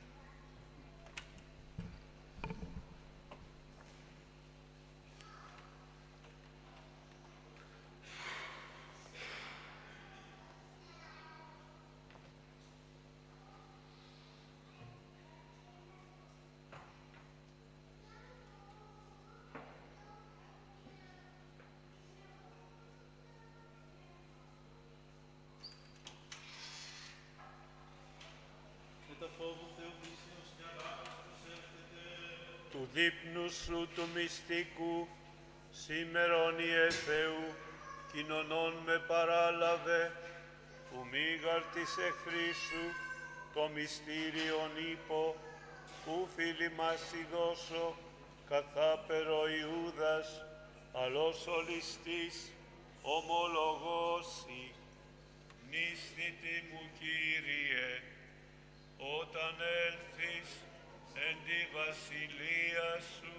Του δείπνου σου του μυστικού, σήμερον Ιε Θεού, κοινωνών με παράλαβε, που μήγαρ της εχθρής σου, το μυστήριον είπω, ου φίλοι μας δώσω, καθάπερο Ιούδας, αλλός ο ληστής, ομολογώσει. Νηστητή μου, Κύριε, όταν έλθεις εν τη βασιλεία σου,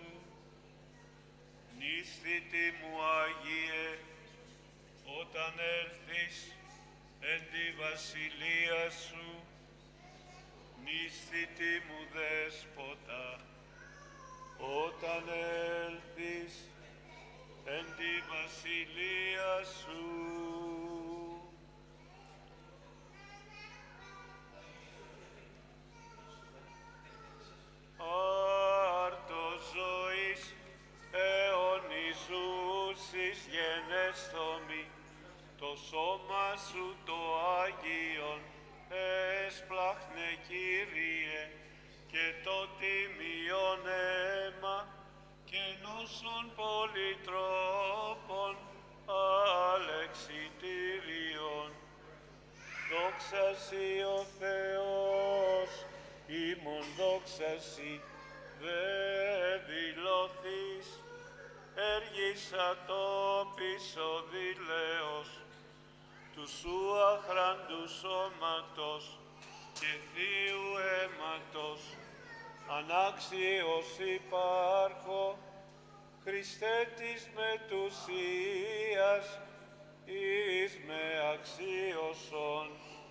νηστητή μου, Άγιε, όταν έλθεις εν τη βασιλεία σου, νηστητή μου, Δέσποτα, όταν έλθεις εν τη βασιλεία σου. Άρτος ζωής αιωνιζούσης γενέσθομη, το σώμα σου το Άγιον έσπλαχνε, Κύριε, και το τιμιον αίμα και νόσων πολυτρόπων αλεξιτήριον. Δόξα σοι ο Θεός, ημών δόξα σοι, δε δηλώθεις, έργησα το πίσω δηλέος, του σου αχράντου σώματος και θείου αίματος, ανάξιος υπάρχω, Χριστέ της μετουσίας, εις με αξίωσον.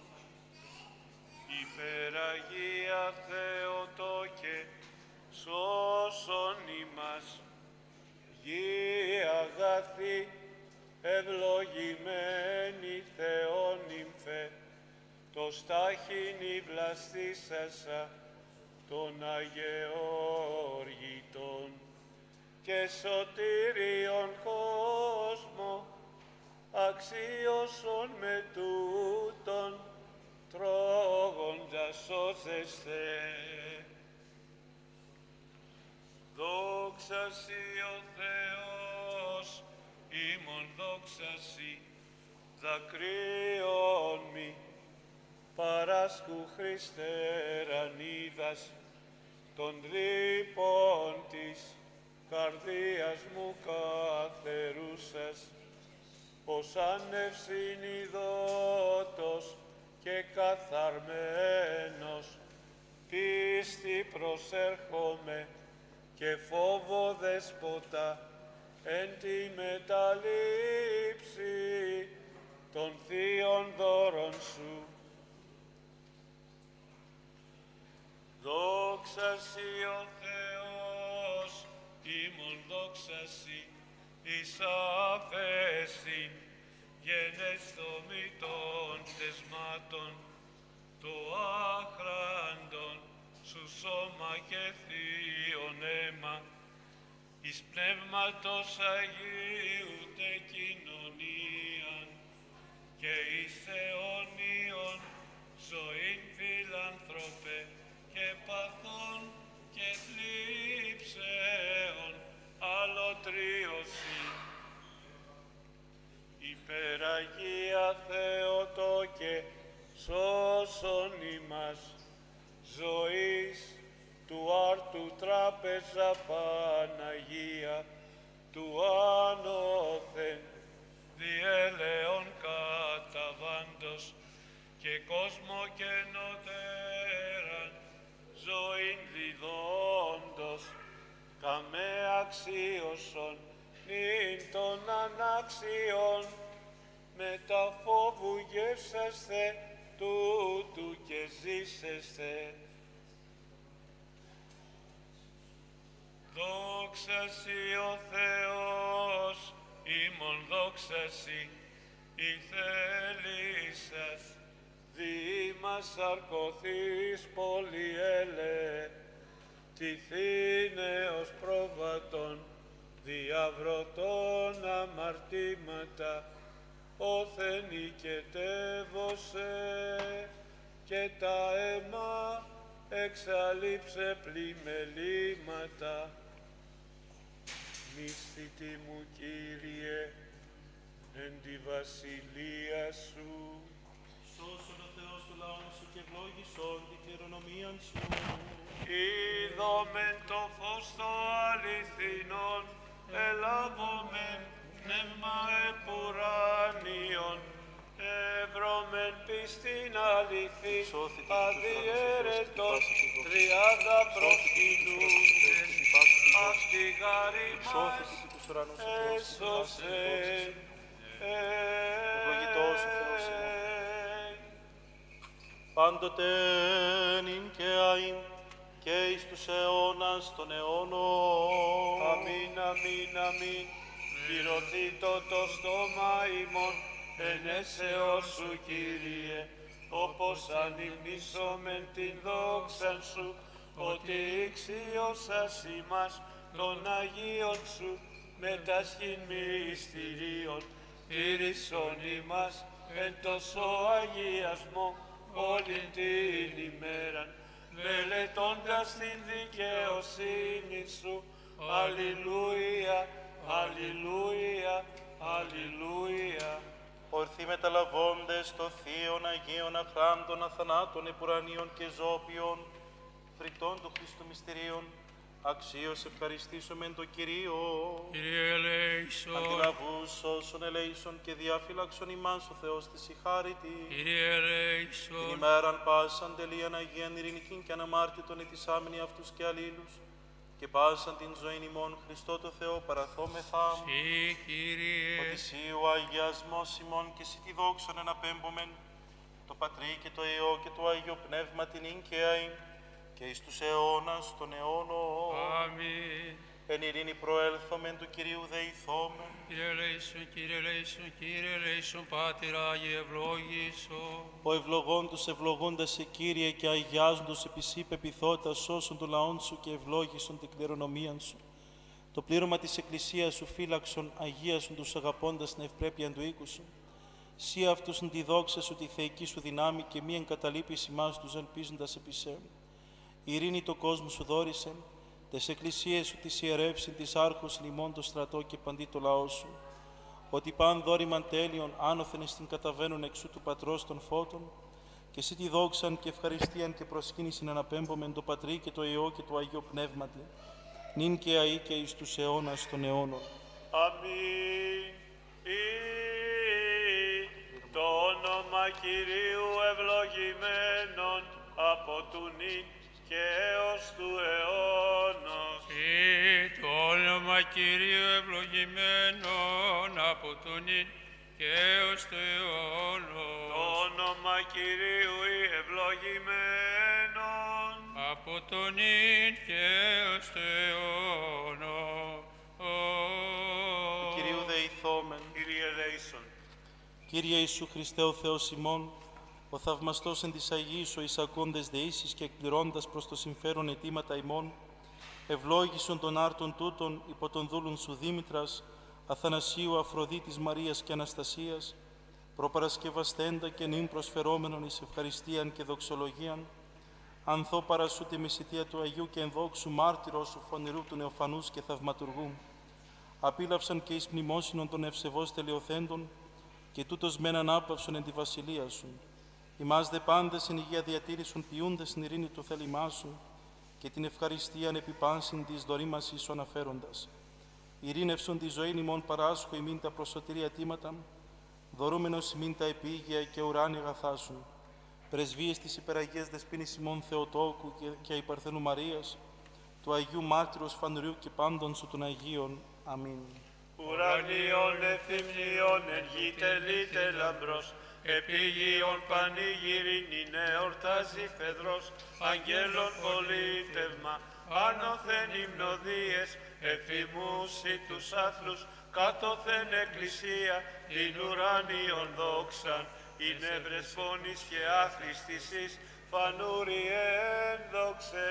Υπεραγία Θεοτόκε, σώσον ημάς, γη αγαθή, ευλογημένη Θεόν νυμφε, το στάχιν βλαστήσασα των αγεώργητων και σωτήριον κόσμο, αξίωσον με τούτον τρώγοντας σώζεσθε. Δόξα σοι ο Θεός, ημών δόξα σοι, δακρύων μη, παράσκου Χριστέ ρανίδας, των τρύπων της καρδίας μου καθερούσας, ως άνευσιν ειδότος και καθαρμένος, πίστη προσέρχομαι και φόβο δέσποτα, εν τη μεταλήψη των θείων δώρων σου. Δόξα σοι ο Θεός, ημών δόξα σοι, εις αφέσιν γενέσθομη των τεσμάτων, το άχραντον σου σώμα και θείον αίμα, εις πνεύματος Αγίου τε κοινωνίαν και εις αιώνιον ζωήν φιλανθρωπέ και παθών και θλίψεων αλωτρίωση. Υπεραγία Θεοτόκε, σώσον ημάς, ζωής του άρτου τράπεζα Παναγία, του άνωθεν διέλεον καταβάντος και κόσμο καινοτέραν ζωήν διδόντος, καμέ αξίωσον νυν των ανάξιων, μετά φόβου γεύσαστε τούτου και ζήσεστε. Δόξα σοι ο Θεός, ημών δόξα σοι, η θέλησας, δι' μας αρκωθείς πολυέλε, τυθήνεως πρόβατον, διαβρωτών αμαρτήματα, όθεν οικετεύωσε, και τα αίμα εξαλείψε πλημελήματα. Νηστητή μου, Κύριε, εν τη βασιλεία σου. Σώσον ο Θεός του λαού σου και ευλόγησον την κληρονομίαν σου. είδομεν το φως το αληθινόν, ελάβομεν πνεύμα επουράνιον, ευρώμεν πίστην αληθή, αδιέρετον τριάδα προσκυνούντες, αυτή γάρη μας έσωσε. Ευλογητός ο Θεός ημών. Πάντοτε νυν και αΐν και εις τους αιώνας των αιώνων. Αμήν, αμήν, αμήν. Κυρωθήτω το στόμα ημών, εν έσεως σου, Κύριε, όπως ανυμνήσομεν την δόξαν σου, ότι ηξιώσας ημάς των Αγίων σου, με τάσχην μυστηρίων, τήρησον ημάς εν τόσο αγιασμό όλη την ημέραν, μελετώντας την δικαιοσύνη σου. Αλληλούια, αλληλούια, αλληλούια. Ορθοί μεταλαβώντες το θείον Αγίων αχράντων αθανάτων επουρανίων και ζώπιων, φρικτών του Χριστού μυστηρίων, αξίως ευχαριστήσομεν το Κυρίο. Κύριε ελέησον. Αντιλαβούς όσων ελέησον και διαφύλαξον ημάς ο Θεός της η χάριτη. Κύριε ελέησον. Την ημέραν πάσαν τελείαν Αγίαν ειρηνικήν και αναμάρτητον ετισάμενοι αυτούς και αλλήλους, και πάσαν την ζωήν ημών Χριστό το Θεό παραθόμεθα. Συ, Κύριε. Ότι Συ ο αγιασμός ημών και Συ τη δόξαν εναπέμπομεν, το Πατρί και το Υιό και το Άγιο Πνεύμα την ίν και αΐν, και εις τους αιώνας των αιώνων. Αμήν. Εν ειρήνη προέλθομεν του Κυρίου δεηθόμεν. Κύριε ελέησον, Κύριε ελέησον, Κύριε ελέησον, Πάτερ Άγιε ευλόγησον. Ο ευλογών τους ευλογώντας σε Κύριε και αγιάζοντος επί Συ πεποιθώτα, σώσον το λαόν σου και ευλόγησον την κληρονομίαν σου. Το πλήρωμα της Εκκλησίας σου φύλαξον, αγίασον τους αγαπώντας την ευπρέπειαν του οίκου σου. Συ αυτούς τη δόξα σου, τη θεϊκή σου δυνάμει και μη εγκαταλείπεις ημάς τους ελπίζοντας επί σε. Η ειρήνη το κόσμο σου δόρισε, τες εκκλησίες σου της ιερεύσιν, της άρχους ημών το στρατό και παντί το λαό σου. Ότι παν δόρημαν τέλειον άνωθεν εις την καταβαίνουν εξού του Πατρός των φώτων, και Συ τη δόξαν και ευχαριστίαν και προσκύνησιν αναπέμπομεν το Πατρί και το Υιό και το Αγίο Πνεύματι, νυν και αεί και εις τους αιώνας των αιώνων. Αμήν. Το όνομα Κυρίου ευλογημένον από του νυν και έως του αιώνος. Συ, το όνομα Κυρίου ευλογημένον από του νυν και έως του αιώνος. Το όνομα Κυρίου ευλογημένον από το νυν και έως του αιώνος. Του Κυρίου δεηθόμεν. Κύριε ελέησον. Κύριε Ιησού Χριστέ ο Θεός ημών, ο θαυμαστός εν της Αγίης ο εισακόντες δεήσεις και εκπληρώντας προς το συμφέρον αιτήματα ημών, ευλόγησον τον άρτον τούτον υπό τον δούλον σου Δήμητρας, Αθανασίου, Αφροδίτης, Μαρίας και Αναστασίας, προπαρασκευαστέντα και νυν προσφερόμενον εις ευχαριστίαν και δοξολογίαν, ανθώ παρασού τη μεσητεία του Αγίου και ενδόξου μάρτυρος σου φωνηρού του νεοφανούς και θαυματουργού. Απίλαυσαν και εις μνημόσυνον των ευσεβώς τελειοθέντων, και τούτος μεν ανάπαυσον εν τη βασιλεία σου. Ημάς δε πάντες εν υγεία διατήρησον ποιούντες στην ειρήνη του θέλημά σου, και την ευχαριστίαν επιπάνσιν της δωρήμασης σου αναφέροντας. Ειρήνευσον τη ζωήν ημών παράσχω ημίν τα προσωτήρια αιτήματα, δωρούμενος ημίν τα επίγεια και ουράνια αγαθά σου. Πρεσβείες της υπεραγίας δεσποίνης ημών Θεοτόκου και υπαρθένου Μαρίας, του Αγίου Μάρτυρος Φανουριού και πάντων σου των Αγίων. Αμήν. Ουρανίων εθυμνίων εν γη τελείται λαμπρός, επίγειον πανηγυρήν είναι εορτάζει φεδρός, αγγέλων πολίτευμα, άνωθεν υμνοδίες, εφημούσι τους άθλους, κάτωθεν εκκλησία, την ουρανίων δόξαν, είναι βρεσφώνης και άχρηστησης, φανούριεν δόξε.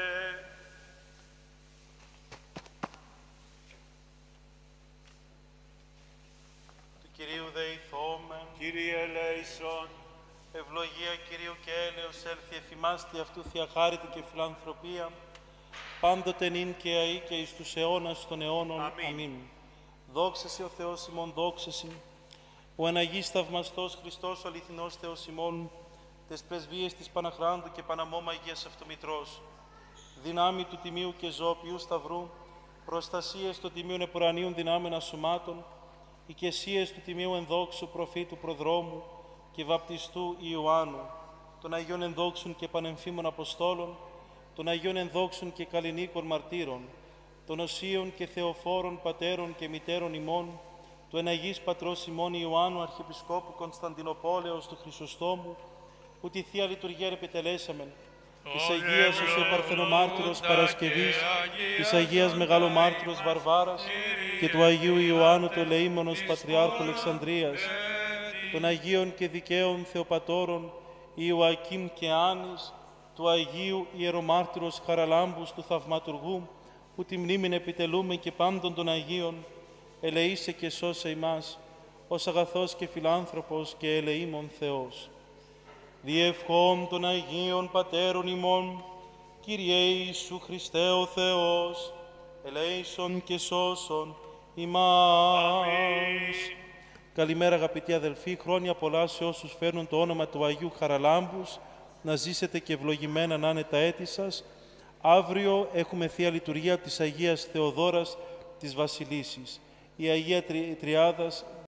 Κυρίου δεηθόμεν. Κύριε ελέησον. Ευλογία Κυρίου και έλεος έλθει εφημάστη αυτού θειαχάρητη και φιλανθρωπία, πάντοτε νυν και αεί και εις τους αιώνας των αιώνων. Αμήν. Αμήν. Δόξα Συ ο Θεός ημών, δόξα Συ, ο Αναγής θαυμαστός Χριστός ο αληθινός Θεός ημών, τες πρεσβείες της Παναχράντου και Παναμώμα Αγίας Αυτομητρός, δυνάμει του Τιμίου και Ζώπιου Σταυρού, προστασίες των Τιμίων Επουρανίων δυνάμεων ασωμάτων, οικεσίες του Τιμίου Ενδόξου Προφήτου Προδρόμου και Βαπτιστού Ιωάννου, των Αγίων Ενδόξων και Πανεμφήμων Αποστόλων, των Αγίων Ενδόξων και Καλλινίκων Μαρτύρων, των Οσίων και Θεοφόρων Πατέρων και Μητέρων ημών, του Εναγής Πατρός ημών Ιωάννου Αρχιεπισκόπου Κωνσταντινοπόλεως του Χρυσοστόμου, που τη Θεία Λειτουργία επιτελέσαμεν, της Αγίας ως ο Παρθενομάρτυρος Παρασκευής, της Αγίας Μεγαλομάρτυρος Βαρβάρας και του Αγίου Ιωάννου του Ελεήμονος Πατριάρχου Αλεξανδρίας, των Αγίων και Δικαίων Θεοπατώρων Ιωακήμ και Άνης, του Αγίου Ιερομάρτυρος Χαραλάμπους του Θαυματουργού, που τη μνήμην επιτελούμε και πάντων των Αγίων, ελεήσε και σώσε ημάς, ως αγαθός και φιλάνθρωπος και ελεήμων Θεός. Διευχών των Αγίων Πατέρων ημών, Κύριε Ιησού Χριστέ ο Θεός, ελέησον και σώσον ημάς. Αμήν. Καλημέρα αγαπητοί αδελφοί, χρόνια πολλά σε όσους φέρνουν το όνομα του Αγίου Χαραλάμπους, να ζήσετε και ευλογημένα να είναι τα έτη σας. Αύριο έχουμε Θεία Λειτουργία της Αγίας Θεοδόρας της Βασιλίσσης. Η Αγία Τρι... Τριάδας